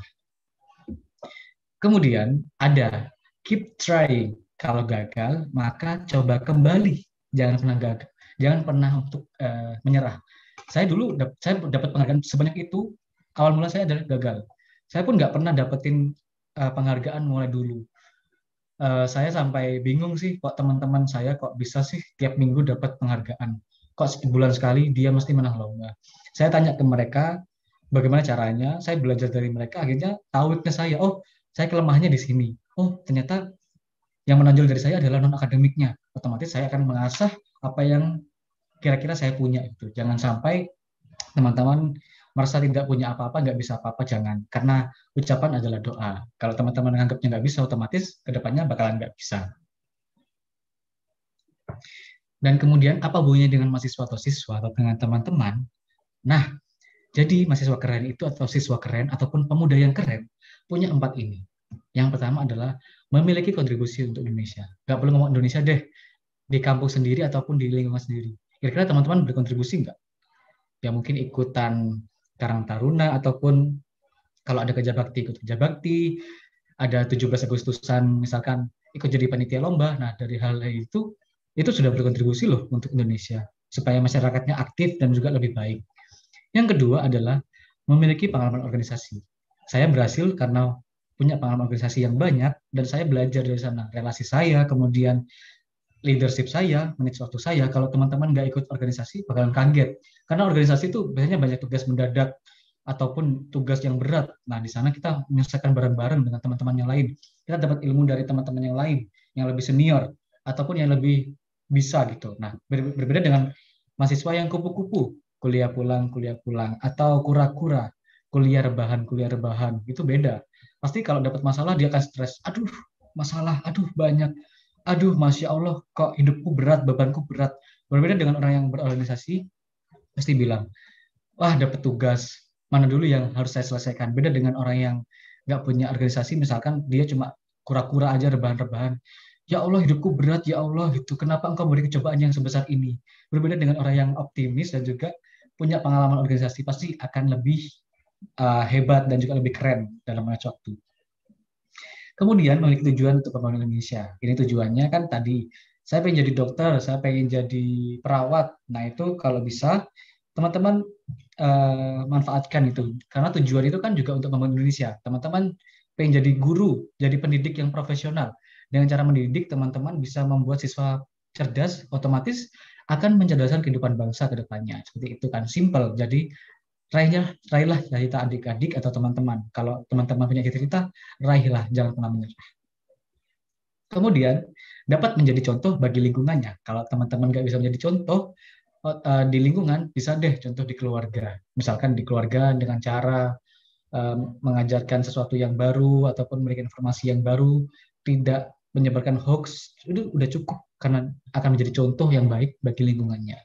J: Kemudian ada keep trying. Kalau gagal, maka coba kembali. Jangan pernah gagal, jangan pernah untuk uh, menyerah. Saya dulu saya dapat penghargaan sebanyak itu. Awal mula saya adalah gagal. Saya pun nggak pernah dapetin uh, penghargaan mulai dulu. Uh, saya sampai bingung sih, kok teman-teman saya kok bisa sih tiap minggu dapat penghargaan. Kok sebulan sekali dia mesti menang lomba. Saya tanya ke mereka, bagaimana caranya, saya belajar dari mereka, akhirnya tahu ke saya, oh saya kelemahannya di sini. Oh ternyata yang menonjol dari saya adalah non-akademiknya. Otomatis saya akan mengasah apa yang kira-kira saya punya itu. Jangan sampai teman-teman merasa tidak punya apa-apa, nggak bisa apa-apa, jangan. Karena ucapan adalah doa. Kalau teman-teman menganggapnya nggak bisa, otomatis ke depannya bakalan nggak bisa. Dan kemudian apa hubungannya dengan mahasiswa atau siswa atau dengan teman-teman? Nah, jadi mahasiswa keren itu atau siswa keren ataupun pemuda yang keren punya empat ini. Yang pertama adalah memiliki kontribusi untuk Indonesia. Gak perlu ngomong Indonesia deh, di kampus sendiri ataupun di lingkungan sendiri. Kira-kira teman-teman berkontribusi nggak? Ya mungkin ikutan Karang Taruna ataupun kalau ada kerja bakti, ikut kerja bakti, ada tujuh belas Agustusan misalkan ikut jadi panitia lomba. Nah, dari hal itu itu sudah berkontribusi loh untuk Indonesia supaya masyarakatnya aktif dan juga lebih baik. Yang kedua adalah memiliki pengalaman organisasi. Saya berhasil karena punya pengalaman organisasi yang banyak dan saya belajar dari sana. Relasi saya, kemudian leadership saya, manage waktu saya. Kalau teman-teman nggak ikut organisasi, bakalan kaget. Karena organisasi itu biasanya banyak tugas mendadak ataupun tugas yang berat. Nah, di sana kita menyelesaikan bareng-bareng dengan teman-teman yang lain. Kita dapat ilmu dari teman-teman yang lain, yang lebih senior, ataupun yang lebih bisa gitu. Nah, ber- berbeda dengan mahasiswa yang kupu-kupu, kuliah pulang, kuliah pulang, atau kura-kura, kuliah rebahan, kuliah rebahan, itu beda. Pasti kalau dapat masalah dia akan stres. Aduh, masalah, aduh banyak. Aduh, Masya Allah, kok hidupku berat, bebanku berat. Berbeda dengan orang yang berorganisasi, pasti bilang, wah dapat tugas, mana dulu yang harus saya selesaikan. Beda dengan orang yang nggak punya organisasi, misalkan dia cuma kura-kura aja, rebahan-rebahan. Ya Allah, hidupku berat, ya Allah, gitu. Kenapa engkau beri cobaan yang sebesar ini? Berbeda dengan orang yang optimis dan juga punya pengalaman organisasi, pasti akan lebih uh, hebat dan juga lebih keren dalam manage waktu. Kemudian memiliki tujuan untuk pembangunan Indonesia. Ini tujuannya kan tadi, saya pengen jadi dokter, saya pengen jadi perawat. Nah itu kalau bisa, teman-teman uh, manfaatkan itu. Karena tujuan itu kan juga untuk membangun Indonesia. Teman-teman pengen jadi guru, jadi pendidik yang profesional. Dengan cara mendidik, teman-teman bisa membuat siswa cerdas, otomatis akan mencerdaskan kehidupan bangsa ke depannya. Seperti itu kan, simple. Jadi raihnya, raihlah cita-cita adik-adik atau teman-teman. Kalau teman-teman punya cita-cita, raihlah, jangan pernah menyerah. Kemudian, dapat menjadi contoh bagi lingkungannya. Kalau teman-teman nggak bisa menjadi contoh uh, di lingkungan, bisa deh contoh di keluarga. Misalkan di keluarga dengan cara um, mengajarkan sesuatu yang baru ataupun memberikan informasi yang baru, tidak menyebarkan hoax, itu udah cukup karena akan menjadi contoh yang baik bagi lingkungannya.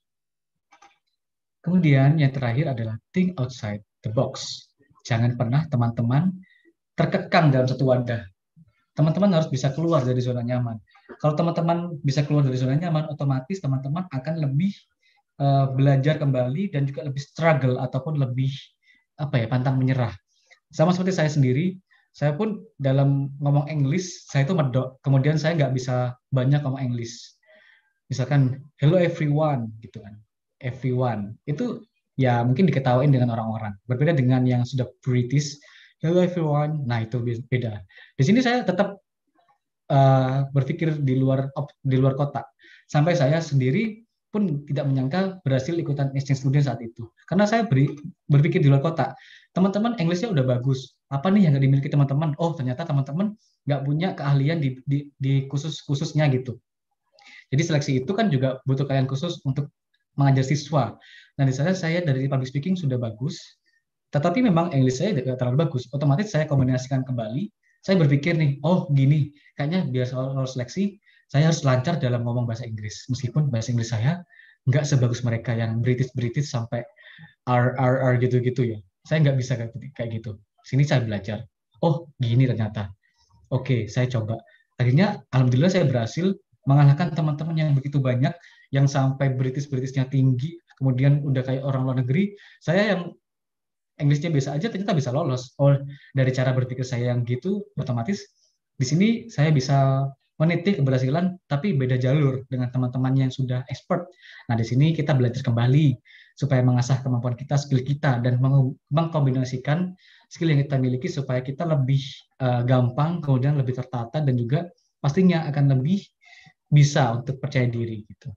J: Kemudian yang terakhir adalah think outside the box. Jangan pernah teman-teman terkekang dalam satu wadah. Teman-teman harus bisa keluar dari zona nyaman. Kalau teman-teman bisa keluar dari zona nyaman, otomatis teman-teman akan lebih uh, belajar kembali dan juga lebih struggle ataupun lebih apa ya pantang menyerah. Sama seperti saya sendiri, saya pun dalam ngomong English, saya itu medok. Kemudian saya nggak bisa banyak ngomong English. Misalkan, hello everyone, gitu kan. Everyone. Itu ya mungkin diketawain dengan orang-orang. Berbeda dengan yang sudah British, hello everyone. Nah, itu beda. Di sini saya tetap uh, berpikir di luar di luar kota. Sampai saya sendiri pun tidak menyangka berhasil ikutan exchange student saat itu. Karena saya beri, berpikir di luar kota. Teman-teman English-nya udah bagus. Apa nih yang nggak dimiliki teman-teman? Oh, ternyata teman-teman nggak punya keahlian di, di, di khusus-khususnya gitu. Jadi seleksi itu kan juga butuh kalian khusus untuk mengajar siswa. Nah, di sana saya dari public speaking sudah bagus, tetapi memang English saya tidak terlalu bagus. Otomatis saya kombinasikan kembali. Saya berpikir nih, oh gini, kayaknya biar soal seleksi, saya harus lancar dalam ngomong bahasa Inggris. Meskipun bahasa Inggris saya nggak sebagus mereka yang British-British sampai R, R, R gitu-gitu ya. Saya nggak bisa kayak gitu. Sini saya belajar. Oh, gini ternyata. Oke, saya coba. Akhirnya, alhamdulillah saya berhasil mengalahkan teman-teman yang begitu banyak, yang sampai British-Britishnya tinggi, kemudian udah kayak orang luar negeri. Saya yang Englishnya biasa aja, ternyata bisa lolos. Oh, dari cara berpikir saya yang gitu, otomatis di sini saya bisa meniti keberhasilan, tapi beda jalur dengan teman-teman yang sudah expert. Nah, di sini kita belajar kembali supaya mengasah kemampuan kita, skill kita, dan mengkombinasikan skill yang kita miliki supaya kita lebih uh, gampang, kemudian lebih tertata, dan juga pastinya akan lebih bisa untuk percaya diri. Gitu.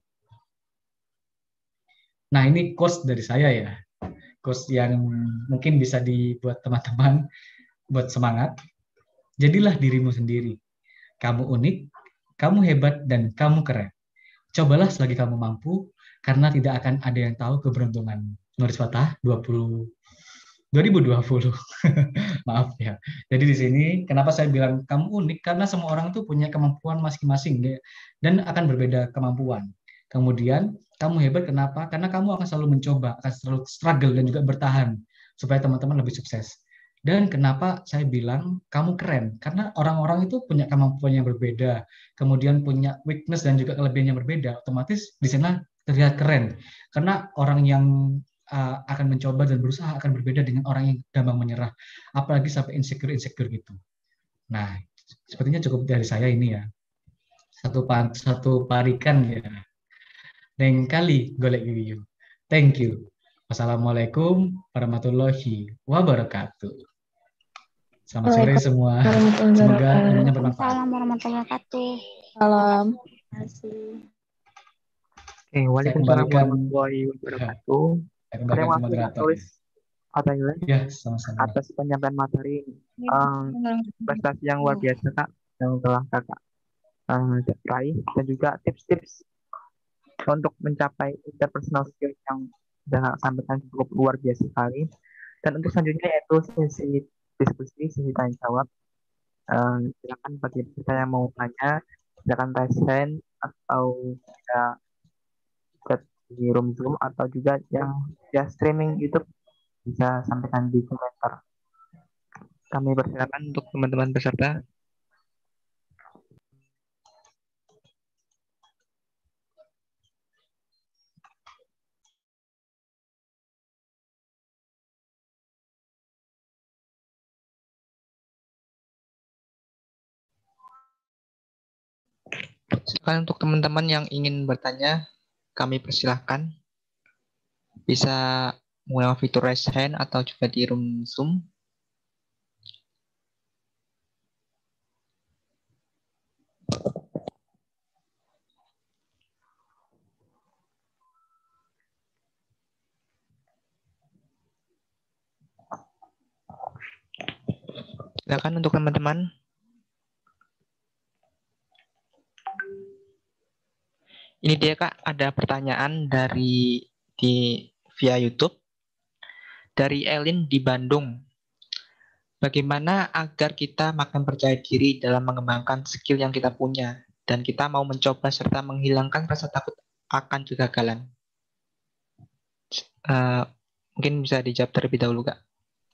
J: Nah, ini quotes dari saya ya. Quotes yang mungkin bisa dibuat teman-teman buat semangat. Jadilah dirimu sendiri. Kamu unik, kamu hebat, dan kamu keren. Cobalah selagi kamu mampu, karena tidak akan ada yang tahu keberuntungan. Nulis Fatah dua ribu dua puluh. Maaf ya. Jadi di sini kenapa saya bilang kamu unik? Karena semua orang tuh punya kemampuan masing-masing dan akan berbeda kemampuan. Kemudian kamu hebat kenapa? Karena kamu akan selalu mencoba, akan selalu struggle dan juga bertahan supaya teman-teman lebih sukses. Dan kenapa saya bilang kamu keren? Karena orang-orang itu punya kemampuan yang berbeda, kemudian punya weakness dan juga kelebihan yang berbeda. Otomatis di sana terlihat keren. Karena orang yang uh, akan mencoba dan berusaha akan berbeda dengan orang yang gampang menyerah, apalagi sampai insecure-insecure gitu. Nah, sepertinya cukup dari saya ini ya. Satu pan, satu parikan ya. Lain kali golek video. Thank you. Wassalamualaikum warahmatullahi wabarakatuh. Selamat sore semua. Semoga ilmunya bermanfaat.
I: Assalamualaikum warahmatullahi wabarakatuh.
D: Salam.
I: Terima kasih.
F: Oke, waalaikumsalam
J: kembalikan-
F: warahmatullahi wabarakatuh.
J: Saya
F: Ada
J: kembalikan
F: yang
J: ke
F: mau
J: moderator.
F: tulis apa ya?
J: Ya, sama-sama.
F: Atas penyampaian materi um, prestasi yang luar biasa kak yang telah kakak um, raih dan juga tips-tips untuk mencapai interpersonal skill yang sudah kakak sampaikan cukup luar biasa sekali. Dan untuk selanjutnya yaitu sesi diskusi, sesi tanya jawab. Um, silakan bagi kita yang mau tanya, silakan raise hand atau bisa chat di room Zoom atau juga yang ya streaming YouTube bisa sampaikan di komentar. Kami persilakan untuk teman-teman peserta. Silakan untuk teman-teman yang ingin bertanya, kami persilahkan. Bisa menggunakan fitur raise hand atau juga di room Zoom. Silakan untuk teman-teman. Ini dia Kak, ada pertanyaan dari di via YouTube dari Elin di Bandung. Bagaimana agar kita makin percaya diri dalam mengembangkan skill yang kita punya dan kita mau mencoba serta menghilangkan rasa takut akan kegagalan? Uh, mungkin bisa dijawab terlebih dahulu Kak.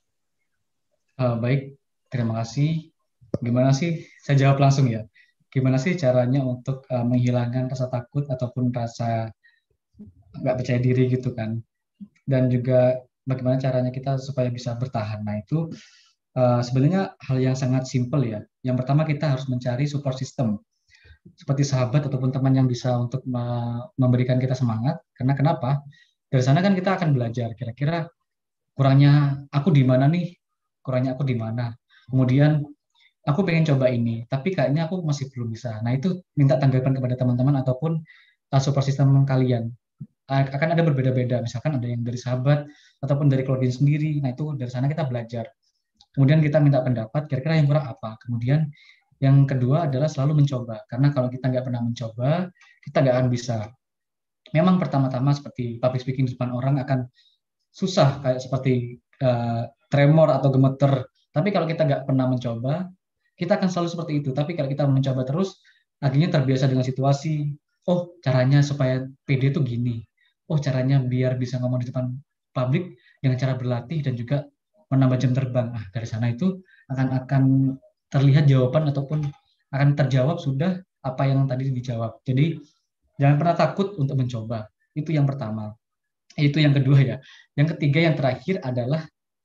J: Uh, baik, terima kasih. Gimana sih? Saya jawab langsung ya. Gimana sih caranya untuk uh, menghilangkan rasa takut ataupun rasa nggak percaya diri gitu kan? Dan juga bagaimana caranya kita supaya bisa bertahan? Nah itu uh, sebenarnya hal yang sangat simpel ya. Yang pertama kita harus mencari support system seperti sahabat ataupun teman yang bisa untuk me- memberikan kita semangat. Karena kenapa? Dari sana kan kita akan belajar. Kira-kira kurangnya aku di mana nih? Kurangnya aku di mana? Kemudian aku pengen coba ini, tapi kayaknya aku masih belum bisa. Nah, itu minta tanggapan kepada teman-teman ataupun uh, support system kalian. Uh, akan ada berbeda-beda, misalkan ada yang dari sahabat ataupun dari keluarga sendiri. Nah, itu dari sana kita belajar. Kemudian kita minta pendapat, kira-kira yang kurang apa. Kemudian yang kedua adalah selalu mencoba. Karena kalau kita nggak pernah mencoba, kita nggak akan bisa. Memang pertama-tama seperti public speaking di depan orang akan susah, kayak seperti uh, tremor atau gemeter. Tapi kalau kita nggak pernah mencoba, kita akan selalu seperti itu. Tapi kalau kita mencoba terus, akhirnya terbiasa dengan situasi. Oh, caranya supaya pede itu gini. Oh, caranya biar bisa ngomong di depan publik dengan cara berlatih dan juga menambah jam terbang. Nah, dari sana itu akan akan terlihat jawaban ataupun akan terjawab sudah apa yang tadi dijawab. Jadi, jangan pernah takut untuk mencoba. Itu yang pertama. Itu yang kedua ya. Yang ketiga, yang terakhir adalah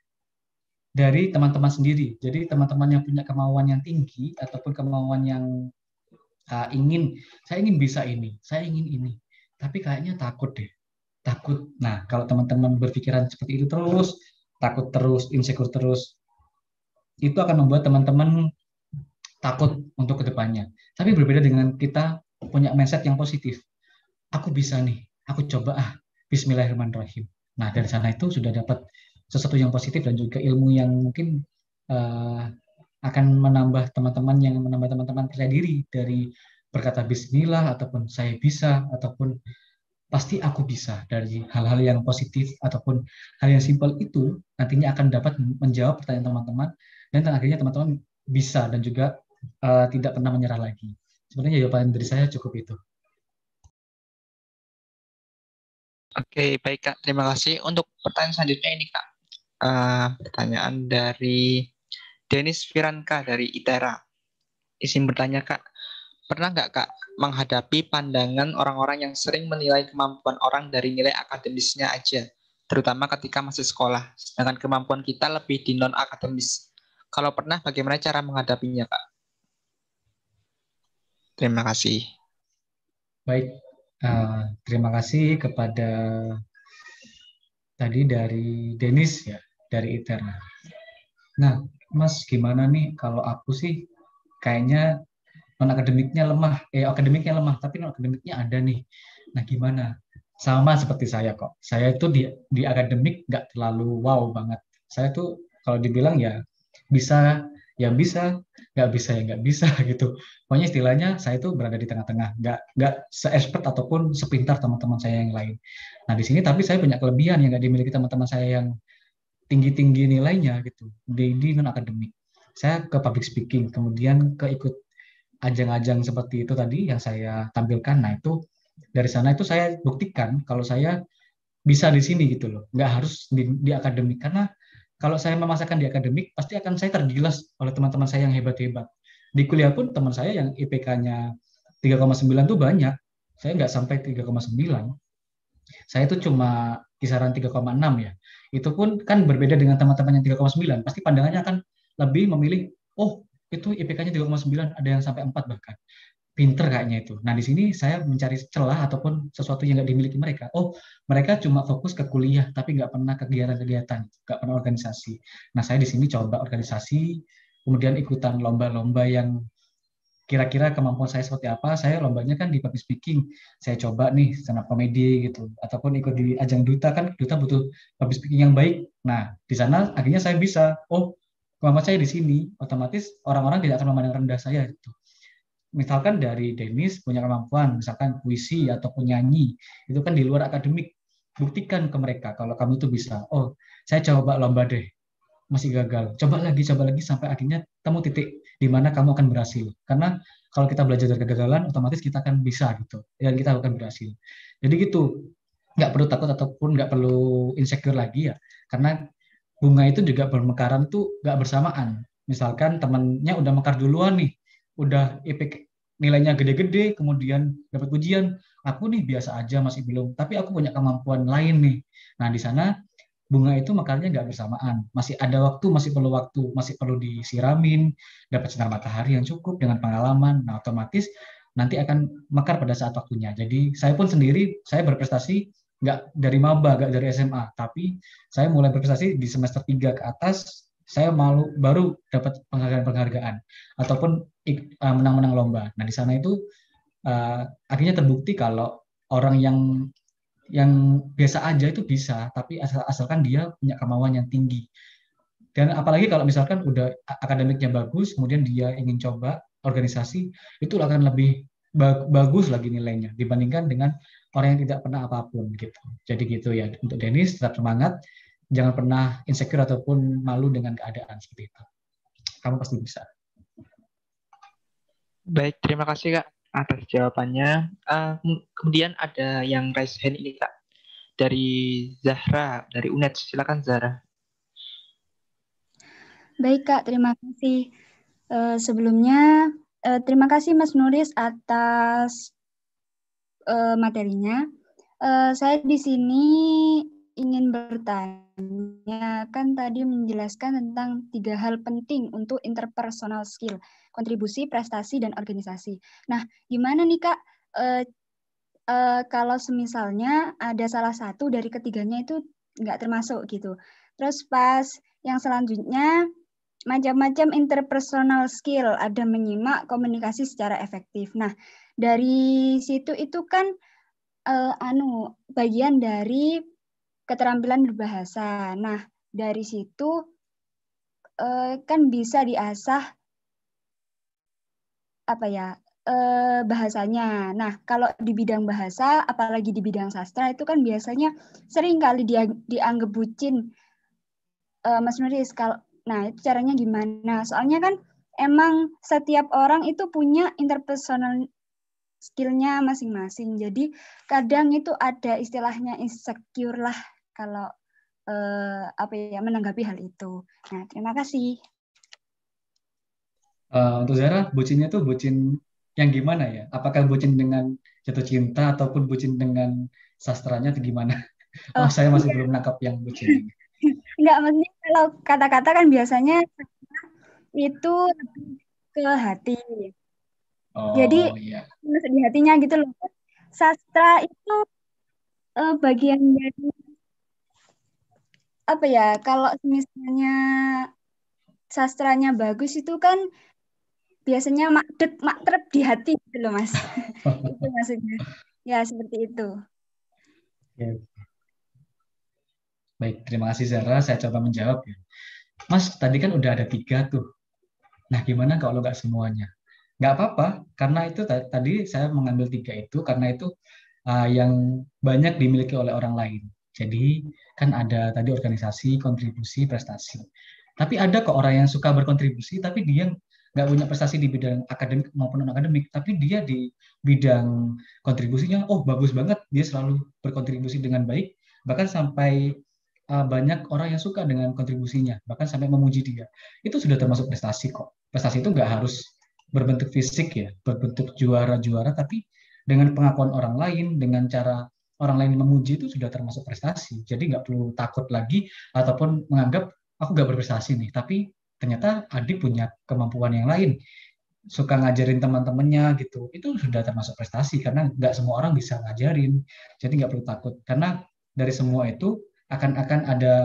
J: dari teman-teman sendiri. Jadi teman-teman yang punya kemauan yang tinggi ataupun kemauan yang uh, ingin, saya ingin bisa ini, saya ingin ini, tapi kayaknya takut deh, takut. Nah, kalau teman-teman berpikiran seperti itu terus, takut terus, insecure terus, itu akan membuat teman-teman takut untuk kedepannya. Tapi berbeda dengan kita punya mindset yang positif. Aku bisa nih, aku coba ah, Bismillahirrahmanirrahim. Nah, dari sana itu sudah dapat sesuatu yang positif dan juga ilmu yang mungkin uh, akan menambah teman-teman yang menambah teman-teman percaya diri dari berkata bismillah ataupun saya bisa ataupun pasti aku bisa. Dari hal-hal yang positif ataupun hal yang simpel itu nantinya akan dapat menjawab pertanyaan teman-teman dan akhirnya teman-teman bisa dan juga uh, tidak pernah menyerah lagi. Sebenarnya jawaban dari saya cukup itu.
F: Oke, baik Kak. Terima kasih. Untuk pertanyaan selanjutnya ini Kak. Uh, pertanyaan dari Denis Firanka dari ITERA. Izin bertanya Kak, pernah nggak Kak menghadapi pandangan orang-orang yang sering menilai kemampuan orang dari nilai akademisnya aja, terutama ketika masih sekolah, sedangkan kemampuan kita lebih di non-akademis? Kalau pernah, bagaimana cara menghadapinya Kak? Terima kasih.
J: Baik, uh, terima kasih kepada tadi dari Denis ya, dari ITERA. Nah, Mas gimana nih kalau aku sih kayaknya non akademiknya lemah, eh akademiknya lemah, tapi non akademiknya ada nih. Nah gimana? Sama seperti saya kok. Saya itu di di akademik nggak terlalu wow banget. Saya tuh kalau dibilang ya bisa, ya bisa, nggak bisa ya nggak bisa gitu. Pokoknya istilahnya saya tuh berada di tengah-tengah, nggak nggak se-expert ataupun sepintar teman-teman saya yang lain. Nah di sini tapi saya punya kelebihan yang nggak dimiliki teman-teman saya yang tinggi-tinggi nilainya gitu di, di non akademik. Saya ke public speaking, kemudian ke ikut ajang-ajang seperti itu tadi yang saya tampilkan. Nah itu dari sana itu saya buktikan kalau saya bisa di sini gitu loh, nggak harus di, di akademik. Karena kalau saya memaksakan di akademik pasti akan saya tergilas oleh teman-teman saya yang hebat-hebat. Di kuliah pun teman saya yang I P K-nya tiga koma sembilan tuh banyak, saya nggak sampai tiga koma sembilan. Saya itu cuma kisaran tiga koma enam ya. Itu pun kan berbeda dengan teman-teman yang tiga koma sembilan. Pasti pandangannya akan lebih memilih, oh itu I P K-nya tiga koma sembilan, ada yang sampai empat bahkan. Pinter kayaknya itu. Nah di sini saya mencari celah ataupun sesuatu yang nggak dimiliki mereka. Oh mereka cuma fokus ke kuliah, tapi nggak pernah kegiatan-kegiatan, nggak pernah organisasi. Nah saya di sini coba organisasi, kemudian ikutan lomba-lomba yang kira-kira kemampuan saya seperti apa. Saya lombanya kan di public speaking, saya coba nih stand up comedy gitu, ataupun ikut di ajang duta, kan duta butuh public speaking yang baik. Nah di sana akhirnya saya bisa, oh kemampuan saya di sini, otomatis orang-orang tidak akan memandang rendah saya gitu. Misalkan dari Denis punya kemampuan, misalkan puisi ataupun nyanyi, itu kan di luar akademik, buktikan ke mereka kalau kamu itu bisa. Oh saya coba lomba deh, masih gagal, coba lagi, coba lagi, sampai akhirnya temu titik di mana kamu akan berhasil. Karena kalau kita belajar dari kegagalan, otomatis kita akan bisa gitu, dan kita akan berhasil. Jadi gitu, nggak perlu takut ataupun nggak perlu insecure lagi ya, karena bunga itu juga bermekaran tuh nggak bersamaan. Misalkan temannya udah mekar duluan nih, udah I P K nilainya gede-gede, kemudian dapat ujian, aku nih biasa aja, masih belum, tapi aku punya kemampuan lain nih. Nah di sana bunga itu mekarnya nggak bersamaan, masih ada waktu, masih perlu waktu, masih perlu disiramin, dapat sinar matahari yang cukup dengan pengalaman. Nah otomatis nanti akan mekar pada saat waktunya. Jadi saya pun sendiri, saya berprestasi nggak dari maba, nggak dari S M A, tapi saya mulai berprestasi di semester tiga ke atas. Saya malu baru dapat penghargaan-penghargaan ataupun uh, menang-menang lomba. Nah di sana itu uh, akhirnya terbukti kalau orang yang yang biasa aja itu bisa, tapi asal asalkan dia punya kemauan yang tinggi. Dan apalagi kalau misalkan udah akademiknya bagus, kemudian dia ingin coba organisasi, itu akan lebih bagus lagi nilainya dibandingkan dengan orang yang tidak pernah apapun gitu. Jadi gitu ya, untuk Denis tetap semangat, jangan pernah insecure ataupun malu dengan keadaan seperti itu. Kamu pasti bisa.
F: Baik, terima kasih Kak atas jawabannya. Uh, kemudian ada yang raise hand ini Kak, dari Zahra, dari U N E D. Silakan Zahra.
K: Baik Kak, terima kasih. Uh, sebelumnya uh, terima kasih Mas Nuris atas uh, materinya. Uh, saya di sini ingin bertanya, kan tadi menjelaskan tentang tiga hal penting untuk interpersonal skill, kontribusi, prestasi, dan organisasi. Nah, gimana nih Kak, uh, uh, kalau semisalnya ada salah satu dari ketiganya itu nggak termasuk gitu. Terus pas yang selanjutnya, macam-macam interpersonal skill, ada menyimak, komunikasi secara efektif. Nah, dari situ itu kan uh, anu bagian dari keterampilan berbahasa. Nah, dari situ uh, kan bisa diasah apa ya uh, bahasanya. Nah, kalau di bidang bahasa, apalagi di bidang sastra itu kan biasanya sering kali dia dianggap bucin, uh, Mas Nuris. Kalau Nah, itu caranya gimana? Soalnya kan emang setiap orang itu punya interpersonal skillnya masing-masing. Jadi kadang itu ada istilahnya insecure lah kalau eh, apa ya menanggapi hal itu. Nah, terima kasih.
J: Uh, untuk Zara, bucinnya tuh bucin yang gimana ya? Apakah bucin dengan jatuh cinta ataupun bucin dengan sastranya atau gimana? Oh,
K: Oh,
J: saya masih
K: enggak.
J: belum nangkap yang bucin ini.
K: Enggak, maksudnya kalau kata-kata kan biasanya itu lebih ke hati. Jadi
J: Oh iya.
K: masuk di hatinya gitu loh. Sastra itu eh, bagian dari apa ya? Kalau misalnya sastranya bagus itu kan biasanya makdek maktrep di hati gitu loh Mas. Itu maksudnya. Ya seperti itu.
J: Ya. Baik, terima kasih Zara. Saya coba menjawab ya. Mas, tadi kan udah ada tiga tuh. Nah, gimana kalau nggak semuanya? Nggak apa-apa, karena itu ta- tadi saya mengambil tiga itu karena itu uh, yang banyak dimiliki oleh orang lain. Jadi kan ada tadi organisasi, kontribusi, prestasi. Tapi ada kok orang yang suka berkontribusi, tapi dia nggak punya prestasi di bidang akademik maupun non akademik, tapi dia di bidang kontribusinya, oh bagus banget, dia selalu berkontribusi dengan baik, bahkan sampai uh, banyak orang yang suka dengan kontribusinya, bahkan sampai memuji dia. Itu sudah termasuk prestasi kok. Prestasi itu nggak harus berbentuk fisik ya, berbentuk juara-juara, tapi dengan pengakuan orang lain, dengan cara orang lain memuji itu sudah termasuk prestasi. Jadi nggak perlu takut lagi ataupun menganggap aku nggak berprestasi nih, tapi ternyata adik punya kemampuan yang lain, suka ngajarin teman-temannya gitu, itu sudah termasuk prestasi karena nggak semua orang bisa ngajarin. Jadi nggak perlu takut karena dari semua itu akan akan ada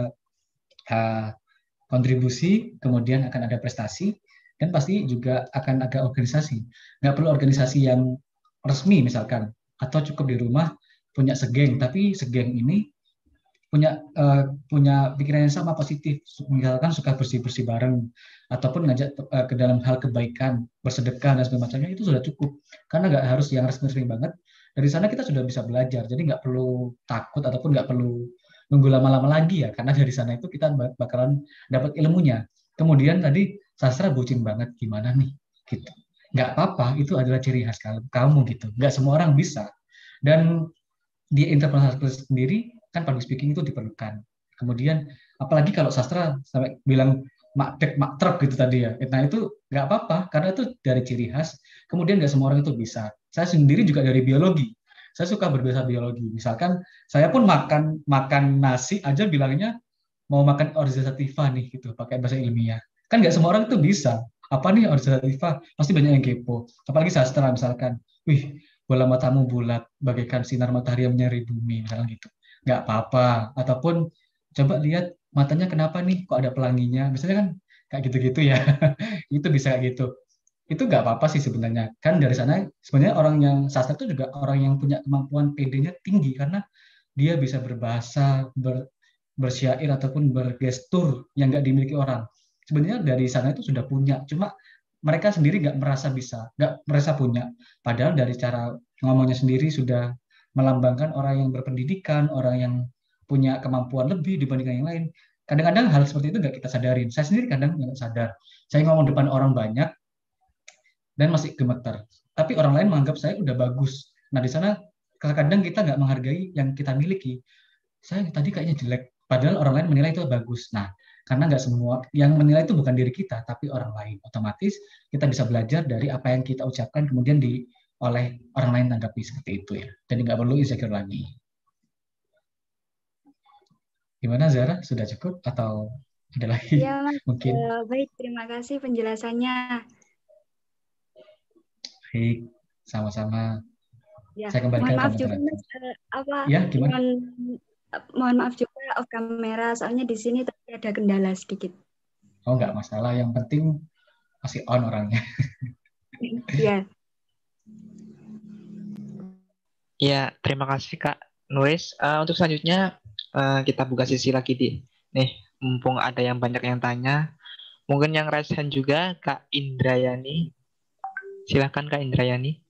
J: uh, kontribusi, kemudian akan ada prestasi, dan pasti juga akan ada organisasi. Nggak perlu organisasi yang resmi misalkan, atau cukup di rumah punya segeng, tapi segeng ini punya uh, punya pikiran yang sama positif, misalkan suka bersih-bersih bareng, ataupun ngajak uh, ke dalam hal kebaikan, bersedekah dan sebagainya, macamnya itu sudah cukup. Karena nggak harus yang resmi-resmi banget. Dari sana kita sudah bisa belajar, jadi nggak perlu takut ataupun nggak perlu nunggu lama-lama lagi ya, karena dari sana itu kita bakalan dapat ilmunya. Kemudian tadi sastra bucin banget, gimana nih? Gitu. Nggak apa-apa, itu adalah ciri khas kamu gitu. Nggak semua orang bisa. Dan di interpersonal sendiri kan public speaking itu diperlukan. Kemudian apalagi kalau sastra sampai bilang makdek maktrep gitu tadi ya. Nah itu nggak apa-apa karena itu dari ciri khas. Kemudian nggak semua orang itu bisa. Saya sendiri juga dari biologi. Saya suka berbahasa biologi. Misalkan saya pun makan makan nasi aja bilangnya mau makan Oryza sativa nih gitu pakai bahasa ilmiah. Kan nggak semua orang itu bisa. Apa nih Oryza sativa? Pasti banyak yang kepo. Apalagi sastra misalkan. Wih, bola matamu bulat bagaikan sinar matahari yang menyinari bumi misalnya gitu. Nggak apa-apa. Ataupun coba lihat matanya kenapa nih kok ada pelanginya. Misalnya kan kayak gitu-gitu ya. Itu bisa kayak gitu. Itu nggak apa-apa sih sebenarnya. Kan dari sana sebenarnya orang yang sastra itu juga orang yang punya kemampuan P D-nya tinggi karena dia bisa berbahasa, ber, bersyair ataupun bergestur yang nggak dimiliki orang. Sebenarnya dari sana itu sudah punya, cuma mereka sendiri nggak merasa bisa, nggak merasa punya. Padahal dari cara ngomongnya sendiri sudah melambangkan orang yang berpendidikan, orang yang punya kemampuan lebih dibandingkan yang lain. Kadang-kadang hal seperti itu nggak kita sadarin. Saya sendiri kadang nggak sadar. Saya ngomong depan orang banyak, dan masih gemeter. Tapi orang lain menganggap saya udah bagus. Nah, di sana kadang kita nggak menghargai yang kita miliki. Saya tadi kayaknya jelek, padahal orang lain menilai itu bagus. Nah, karena nggak semua, yang menilai itu bukan diri kita, tapi orang lain. Otomatis kita bisa belajar dari apa yang kita ucapkan, kemudian di oleh orang lain tanggapi seperti itu ya. Jadi nggak perlu insecure lagi. Gimana Zara? Sudah cukup atau ada lagi?
K: Ya, Mas.
J: Mungkin.
K: Uh, baik, terima kasih penjelasannya.
J: Baik, sama-sama.
K: Ya,
J: Saya kembalikan
K: mohon maaf
J: ke
K: juga
J: moderator.
K: Mas, uh, apa?
J: Ya, gimana?
K: Mohon, mohon maaf juga off kamera, soalnya di sini tadi ada kendala sedikit.
J: Oh, nggak masalah. Yang penting masih on orangnya.
K: Iya.
F: Ya, terima kasih Kak Nuris. Uh, untuk selanjutnya uh, kita buka sesi lagi di nih, mumpung ada yang banyak yang tanya. Mungkin yang raise hand juga Kak Indrayani. Silakan Kak Indrayani.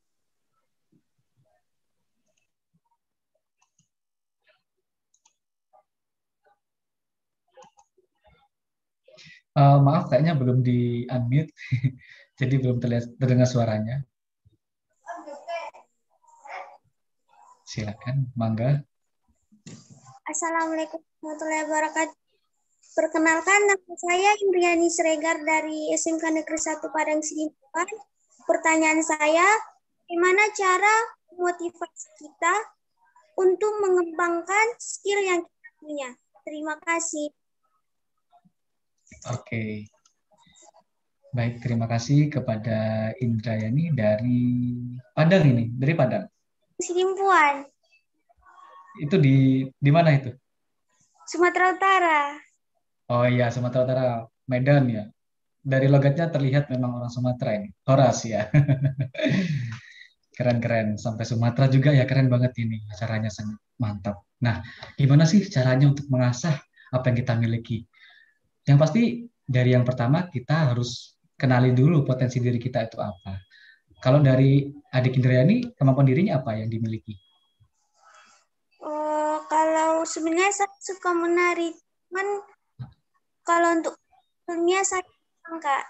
J: Uh, maaf, kayaknya belum di unmute, jadi belum terlihat terdengar suaranya. Silakan, mangga.
L: Assalamualaikum warahmatullahi wabarakatuh. Perkenalkan, nama saya Indriani Sregar dari S M K Negeri satu Padang Sidimpuan. Pertanyaan saya, bagaimana cara motivasi kita untuk mengembangkan skill yang kita punya? Terima kasih.
J: Oke. Baik, terima kasih kepada Indrayani dari Padang ini, dari Padang.
L: Sidimpuan,
J: Itu di di mana itu?
L: Sumatera Utara.
J: Oh iya, Sumatera Utara, Medan ya. Dari logatnya terlihat memang orang Sumatera ini. Horas ya. Keren-keren. Sampai Sumatera juga ya, keren banget ini. Caranya sangat mantap. Nah, gimana sih caranya untuk mengasah apa yang kita miliki? Yang pasti dari yang pertama kita harus kenali dulu potensi diri kita itu apa. Kalau dari adik Indrayani, kemampuan dirinya apa yang dimiliki?
L: Oh, kalau sebenarnya saya suka menari, cuman kalau untuk ilmiah saya enggak.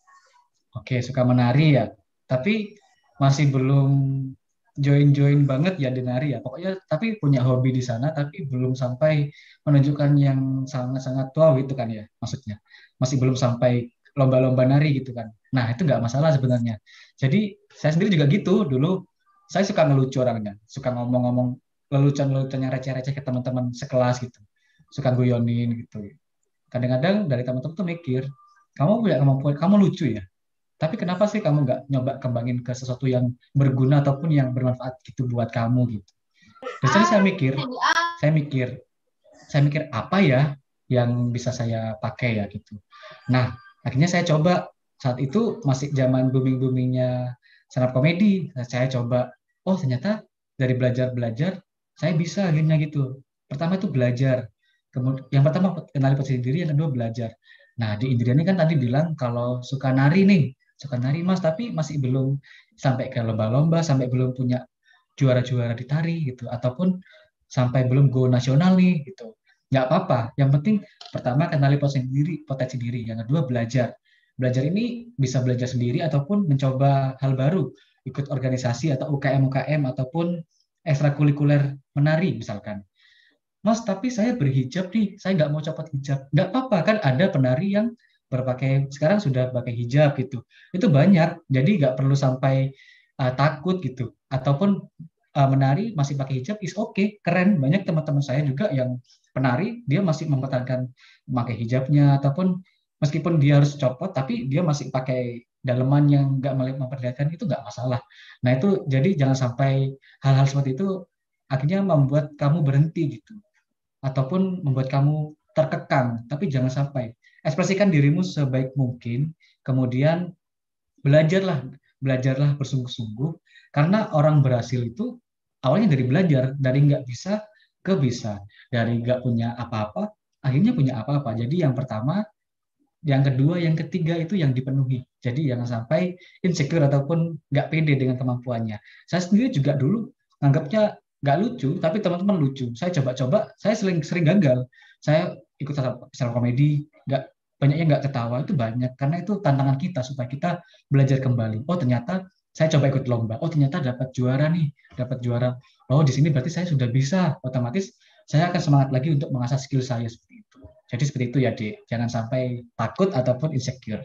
J: Oke, suka menari ya. Tapi masih belum join-join banget ya di nari ya. Pokoknya tapi punya hobi di sana, tapi belum sampai menunjukkan yang sangat-sangat wow gitu kan ya, maksudnya. Masih belum sampai lomba-lomba nari gitu kan. Nah, itu nggak masalah sebenarnya. Jadi, saya sendiri juga gitu. Dulu, saya suka ngelucu orangnya. Suka ngomong-ngomong lelucon-lelucon yang receh-receh ke teman-teman sekelas gitu. Suka guyonin gitu. Kadang-kadang dari teman-teman tuh mikir, kamu punya kemampuan, kamu lucu ya. Tapi kenapa sih kamu nggak nyoba kembangin ke sesuatu yang berguna ataupun yang bermanfaat gitu buat kamu gitu. Terus saya mikir, saya mikir, saya mikir apa ya yang bisa saya pakai ya gitu. Nah, akhirnya saya coba, saat itu masih zaman booming-boomingnya stand up komedi. Saya coba, oh ternyata dari belajar-belajar saya bisa akhirnya gitu. Pertama itu belajar. Kemudian yang pertama kenali potensi diri, yang kedua belajar. Nah, di Indriani kan tadi bilang kalau suka nari nih, suka nari Mas, tapi masih belum sampai ke lomba-lomba, sampai belum punya juara-juara di tari gitu, ataupun sampai belum go nasional nih gitu. Nggak apa-apa, yang penting pertama kenali potensi diri, potensi diri. Yang kedua belajar. Belajar ini bisa belajar sendiri ataupun mencoba hal baru, ikut organisasi atau U K M U K M ataupun ekstrakurikuler menari misalkan. Mas, tapi saya berhijab nih, saya nggak mau copot hijab. Nggak apa-apa, kan ada penari yang berpakai, sekarang sudah pakai hijab gitu. Itu banyak, jadi nggak perlu sampai uh, takut gitu. Ataupun uh, menari masih pakai hijab, is oke, okay, keren. Banyak teman-teman saya juga yang penari, dia masih mempertahankan memakai hijabnya, ataupun meskipun dia harus copot, tapi dia masih pakai daleman yang nggak memperlihatkan, itu nggak masalah. Nah itu, jadi jangan sampai hal-hal seperti itu akhirnya membuat kamu berhenti gitu. Ataupun membuat kamu terkekang, tapi jangan sampai. Ekspresikan dirimu sebaik mungkin, kemudian belajarlah, belajarlah bersungguh-sungguh, karena orang berhasil itu awalnya dari belajar, dari nggak bisa ke bisa, dari nggak punya apa-apa, akhirnya punya apa-apa. Jadi yang pertama, yang kedua, yang ketiga itu yang dipenuhi. Jadi jangan sampai insecure ataupun nggak pede dengan kemampuannya. Saya sendiri juga dulu anggapnya nggak lucu, tapi teman-teman lucu. Saya coba-coba, saya sering sering gagal. Saya ikut stand up komedi, nggak banyaknya nggak ketawa, itu banyak karena itu tantangan kita supaya kita belajar kembali. Oh ternyata saya coba ikut lomba, oh ternyata dapat juara nih, dapat juara. Oh di sini berarti saya sudah bisa. Otomatis saya akan semangat lagi untuk mengasah skill saya seperti itu. Jadi seperti itu ya Dek, jangan sampai takut ataupun insecure.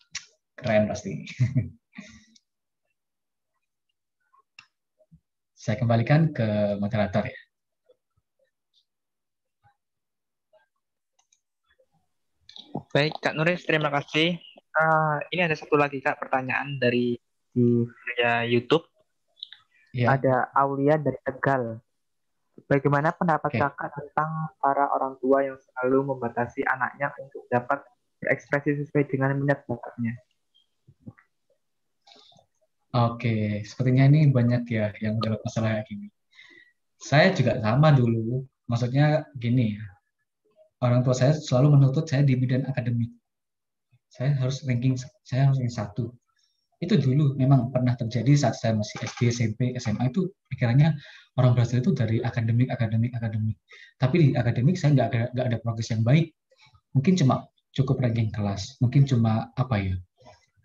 J: Keren pasti. Saya kembalikan ke moderator ya.
F: Baik, Kak Nuris, terima kasih. Uh, ini ada satu lagi Kak pertanyaan dari di via YouTube. Ya. Ada Aulia dari Tegal. Bagaimana pendapat okay. Kakak tentang para orang tua yang selalu membatasi anaknya untuk dapat berekspresi sesuai dengan minat bakatnya?
J: Oke, sepertinya ini banyak ya yang dapat masalah kayak gini. Saya juga sama dulu, maksudnya gini ya, orang tua saya selalu menuntut saya di bidang akademik. Saya harus ranking, saya harus ranking satu. Itu dulu memang pernah terjadi saat saya masih S D, S M P, S M A itu pikirannya orang berhasil itu dari akademik, akademik, akademik. Tapi di akademik saya nggak ada, nggak ada progres yang baik. Mungkin cuma cukup ranking kelas, mungkin cuma apa ya,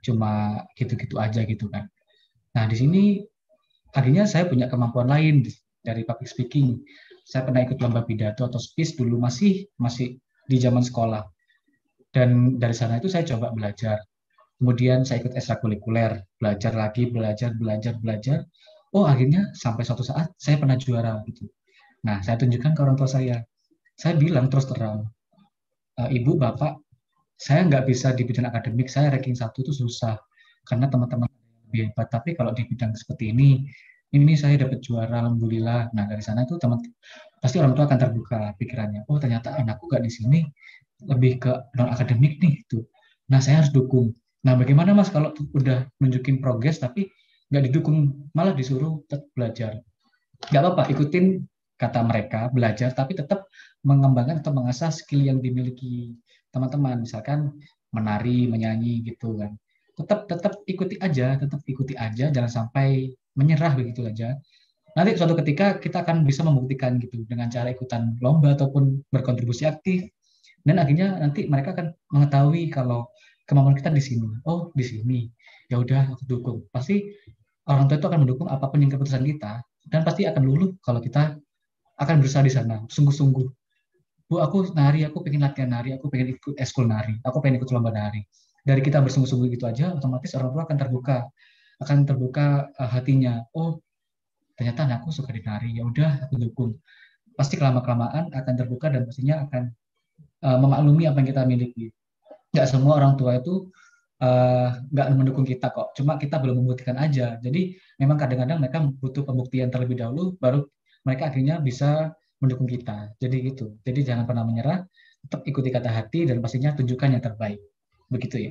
J: cuma gitu-gitu aja gitu kan. Nah, di sini akhirnya saya punya kemampuan lain. dari public speaking. Saya pernah ikut lomba pidato atau speech dulu masih masih di zaman sekolah. Dan dari sana itu saya coba belajar. Kemudian saya ikut ekstrakurikuler, belajar lagi, belajar, belajar, belajar. Oh, akhirnya sampai suatu saat saya pernah juara gitu. Nah, saya tunjukkan ke orang tua saya. Saya bilang terus terang, e, Ibu, Bapak, saya nggak bisa di bidang akademik, saya ranking satu itu susah. Karena teman-teman lebih hebat. Tapi kalau di bidang seperti ini, ini saya dapat juara, alhamdulillah. Nah, dari sana itu teman pasti orang tua akan terbuka pikirannya. Oh, ternyata anakku nggak di sini, lebih ke non akademik nih itu. Nah, saya harus dukung. Nah, bagaimana Mas kalau udah nunjukin progres tapi nggak didukung, malah disuruh tetap belajar? Nggak apa-apa, ikutin kata mereka, belajar, tapi tetap mengembangkan atau mengasah skill yang dimiliki teman-teman. Misalkan menari, menyanyi gitu kan. Tetap tetap ikuti aja, tetap ikuti aja, jangan sampai menyerah begitu aja. Nanti suatu ketika kita akan bisa membuktikan gitu dengan cara ikutan lomba ataupun berkontribusi aktif. Dan akhirnya nanti mereka akan mengetahui kalau kemampuan kita di sini. Oh, di sini. Ya udah, aku dukung. Pasti orang tua itu akan mendukung apapun yang keputusan kita dan pasti akan luluh kalau kita akan berusaha di sana, sungguh-sungguh. Bu, aku nari, aku pengen latihan nari, aku pengen ikut eskul nari, aku pengen ikut lomba nari. Dari kita bersungguh-sungguh gitu aja, otomatis orang tua akan terbuka, akan terbuka uh, hatinya. Oh, ternyata anakku suka di nari, ya udah, aku dukung. Pasti kelama-kelamaan akan terbuka dan pastinya akan uh, memaklumi apa yang kita miliki. Nggak semua orang tua itu uh, nggak mendukung kita kok, cuma kita belum membuktikan aja. Jadi memang kadang-kadang mereka butuh pembuktian terlebih dahulu, baru mereka akhirnya bisa mendukung kita. Jadi gitu. Jadi jangan pernah menyerah, tetap ikuti kata hati dan pastinya tunjukkan yang terbaik. Begitu ya.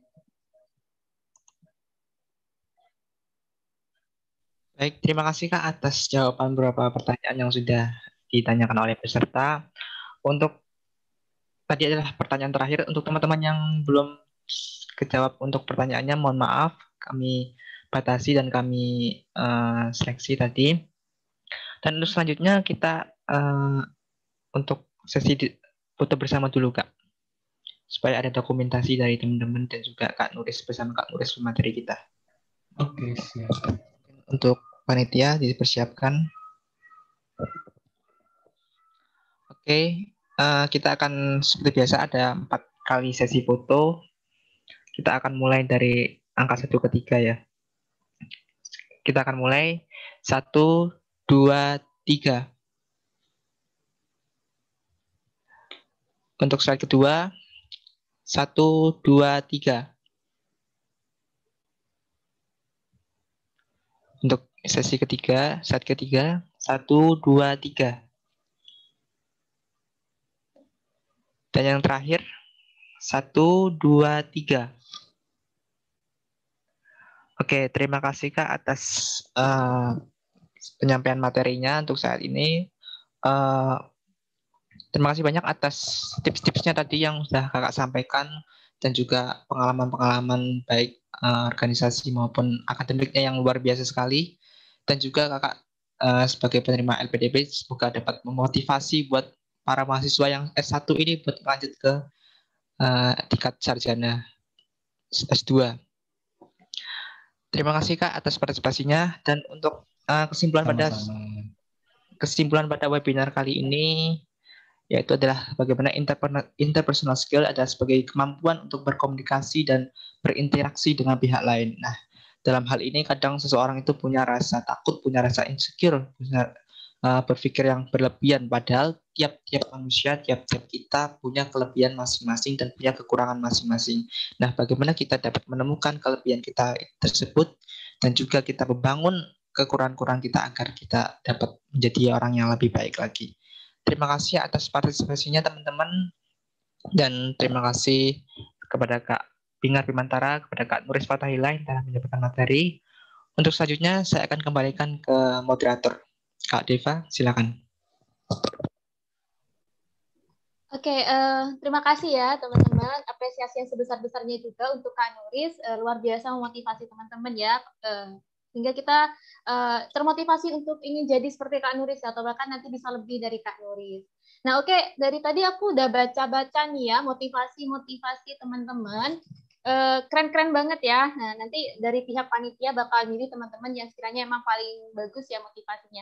F: Baik, terima kasih Kak atas jawaban beberapa pertanyaan yang sudah ditanyakan oleh peserta. Untuk tadi adalah pertanyaan terakhir. Untuk teman-teman yang belum kejawab untuk pertanyaannya, mohon maaf, kami batasi dan kami uh, seleksi tadi. Dan untuk selanjutnya kita uh, untuk sesi foto bersama dulu Kak, supaya ada dokumentasi dari teman-teman dan juga Kak Nuris bersama Kak Nuris materi kita.
J: Oke, siap.
F: Untuk panitia dipersiapkan. Oke. Uh, kita akan seperti biasa ada empat kali sesi foto. Kita akan mulai dari angka satu ke tiga ya. Kita akan mulai satu, dua, tiga. Untuk slide kedua, satu, dua, tiga. Untuk sesi ketiga, slide ketiga, satu, dua, tiga. Dan yang terakhir, satu, dua, tiga. Oke, terima kasih Kak atas uh, penyampaian materinya untuk saat ini. Uh, terima kasih banyak atas tips-tipsnya tadi yang sudah Kakak sampaikan dan juga pengalaman-pengalaman baik uh, organisasi maupun akademiknya yang luar biasa sekali. Dan juga Kakak uh, sebagai penerima L P D P semoga dapat memotivasi buat para mahasiswa yang S satu ini buat lanjut ke uh, tingkat sarjana S dua. Terima kasih Kak atas partisipasinya dan untuk uh, kesimpulan pada kesimpulan pada webinar kali ini yaitu adalah bagaimana interpersonal skill adalah sebagai kemampuan untuk berkomunikasi dan berinteraksi dengan pihak lain. Nah, dalam hal ini kadang seseorang itu punya rasa takut, punya rasa insecure, punya uh, berpikir yang berlebihan, padahal tiap-tiap manusia, tiap-tiap kita punya kelebihan masing-masing dan punya kekurangan masing-masing. Nah, bagaimana kita dapat menemukan kelebihan kita tersebut dan juga kita membangun kekurangan-kekurangan kita agar kita dapat menjadi orang yang lebih baik lagi. Terima kasih atas partisipasinya teman-teman dan terima kasih kepada Kak Bingar Bimantara, kepada Kak Nuris Fatahillah yang telah menyampaikan materi. Untuk selanjutnya saya akan kembalikan ke moderator. Kak Deva, silakan.
D: Oke, uh, terima kasih ya teman-teman. Apresiasi yang sebesar-besarnya juga untuk Kak Nuris. Uh, luar biasa memotivasi teman-teman ya. Uh, sehingga kita uh, termotivasi untuk ingin jadi seperti Kak Nuris atau bahkan nanti bisa lebih dari Kak Nuris. Nah, oke, okay. Dari tadi aku udah baca-baca nih ya motivasi-motivasi teman-teman. Uh, keren-keren banget ya. Nah, nanti dari pihak panitia bakal milih teman-teman yang sekiranya emang paling bagus ya motivasinya.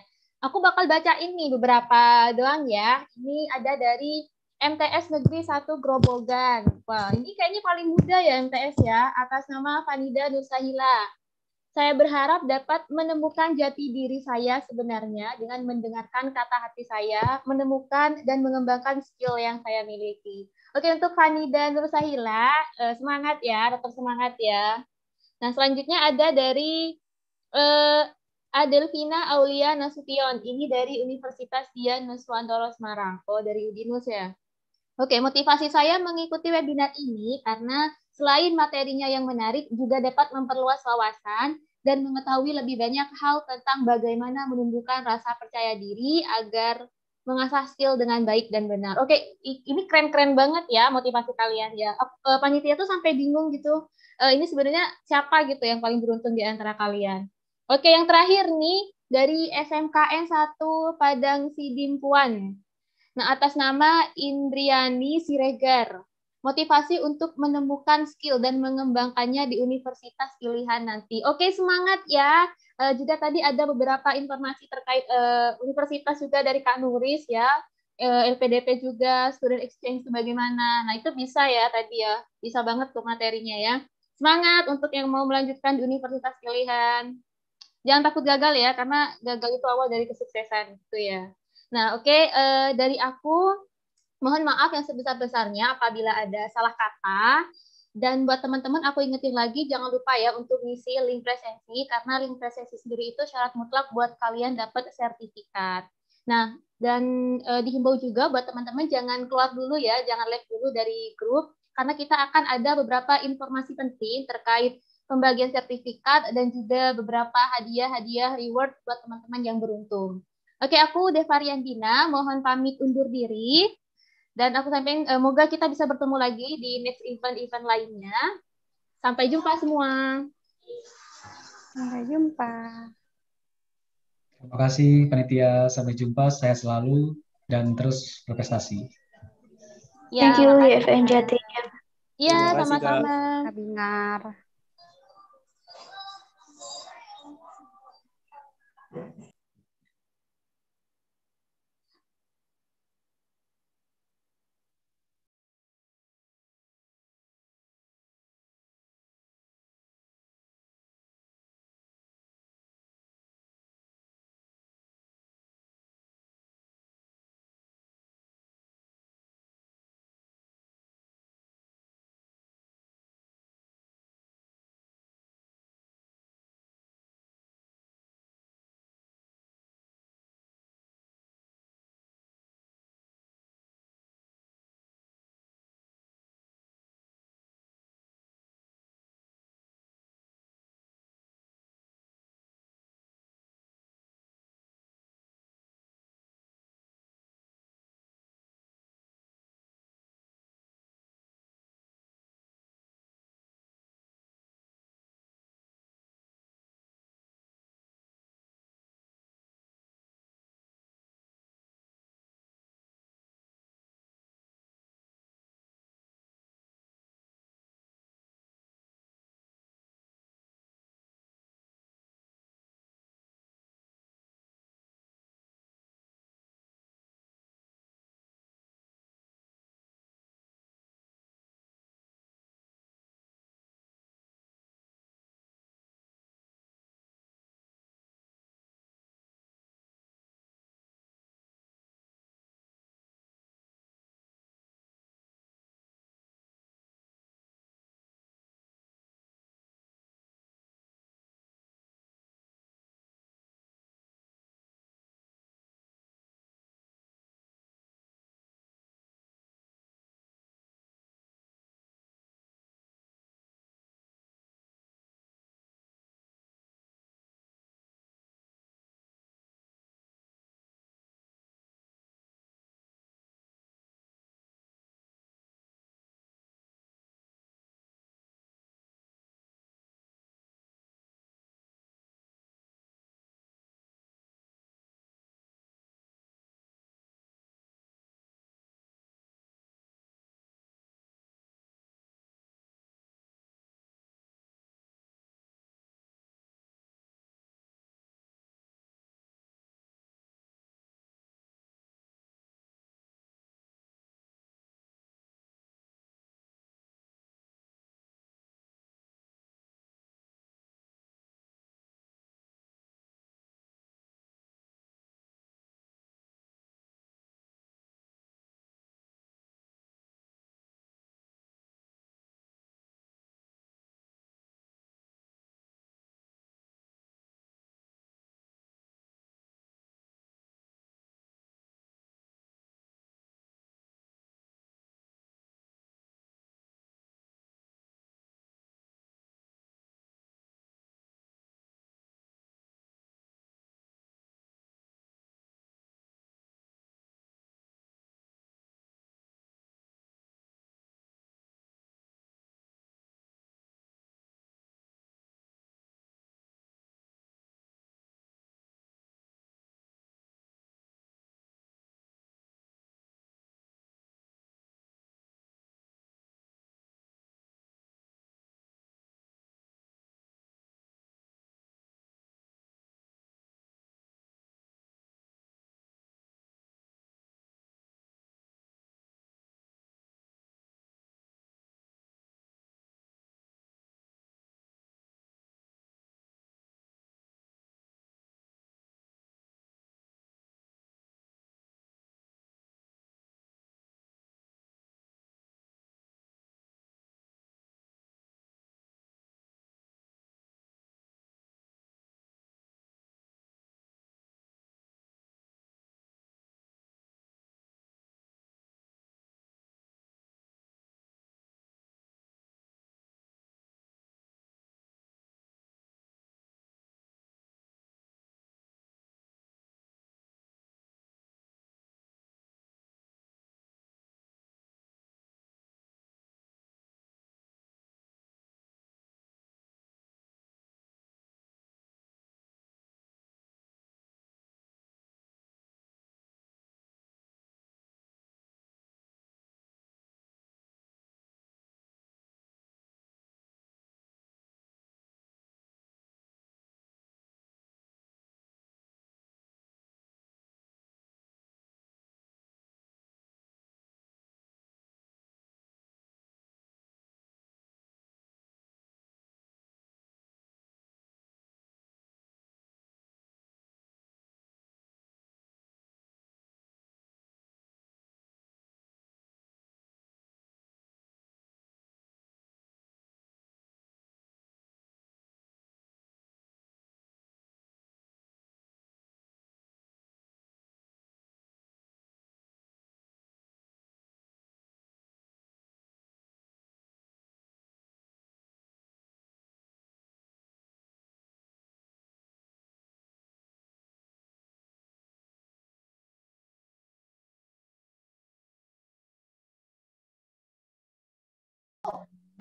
D: Aku bakal bacain nih beberapa doang ya. Ini ada dari M T S Negeri satu Grobogan. Wah, ini kayaknya paling muda ya M T S ya, atas nama Fanida Nursahila. Saya berharap dapat menemukan jati diri saya sebenarnya dengan mendengarkan kata hati saya, menemukan dan mengembangkan skill yang saya miliki. Oke, untuk Fanida Nursahila, semangat ya, tetap semangat ya. Nah, selanjutnya ada dari eh, Adelvina Aulia Nasution. Ini dari Universitas Dian Nuswantoro Semarang. Oh, dari Udinus ya. Oke, motivasi saya mengikuti webinar ini karena selain materinya yang menarik, juga dapat memperluas wawasan dan mengetahui lebih banyak hal tentang bagaimana menumbuhkan rasa percaya diri agar mengasah skill dengan baik dan benar. Oke, ini keren-keren banget ya motivasi kalian ya. Panitia tuh sampai bingung gitu. Ini sebenarnya siapa gitu yang paling beruntung di antara kalian. Oke, yang terakhir nih dari S M K N satu Padang Sidimpuan. Nah, atas nama Indriani Siregar, motivasi untuk menemukan skill dan mengembangkannya di universitas pilihan nanti. Oke, semangat ya. Uh, juga tadi ada beberapa informasi terkait uh, universitas juga dari Kak Nuris ya, uh, L P D P juga, student exchange itu bagaimana. Nah, itu bisa ya tadi ya, bisa banget tuh materinya ya. Semangat untuk yang mau melanjutkan di universitas pilihan. Jangan takut gagal ya, karena gagal itu awal dari kesuksesan gitu ya. Nah, oke, okay, uh, dari aku mohon maaf yang sebesar-besarnya apabila ada salah kata. Dan buat teman-teman, aku ingetin lagi, jangan lupa ya untuk ngisi link presensi, karena link presensi sendiri itu syarat mutlak buat kalian dapat sertifikat. Nah, dan uh, dihimbau juga buat teman-teman jangan keluar dulu ya, jangan live dulu dari grup, karena kita akan ada beberapa informasi penting terkait pembagian sertifikat dan juga beberapa hadiah-hadiah reward buat teman-teman yang beruntung. Oke, aku Devariandina, mohon pamit undur diri. Dan aku sampaikan, eh, moga kita bisa bertemu lagi di next event-event lainnya. Sampai jumpa semua.
K: Sampai jumpa.
J: Terima kasih panitia, sampai jumpa, saya selalu dan terus berprestasi.
D: Ya,
M: Thank you Y F N Jatim.
D: Iya, sama-sama.
K: Kak Binar.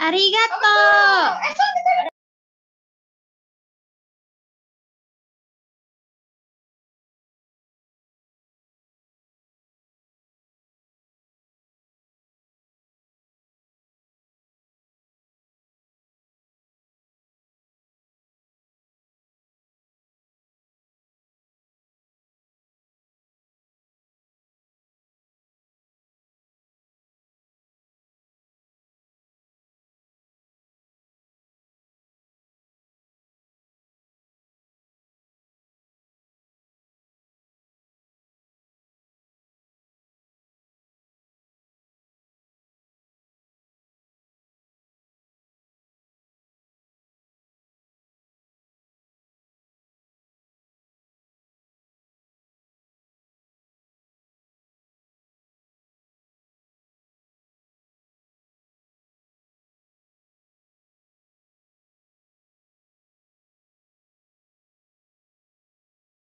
M: Arigato.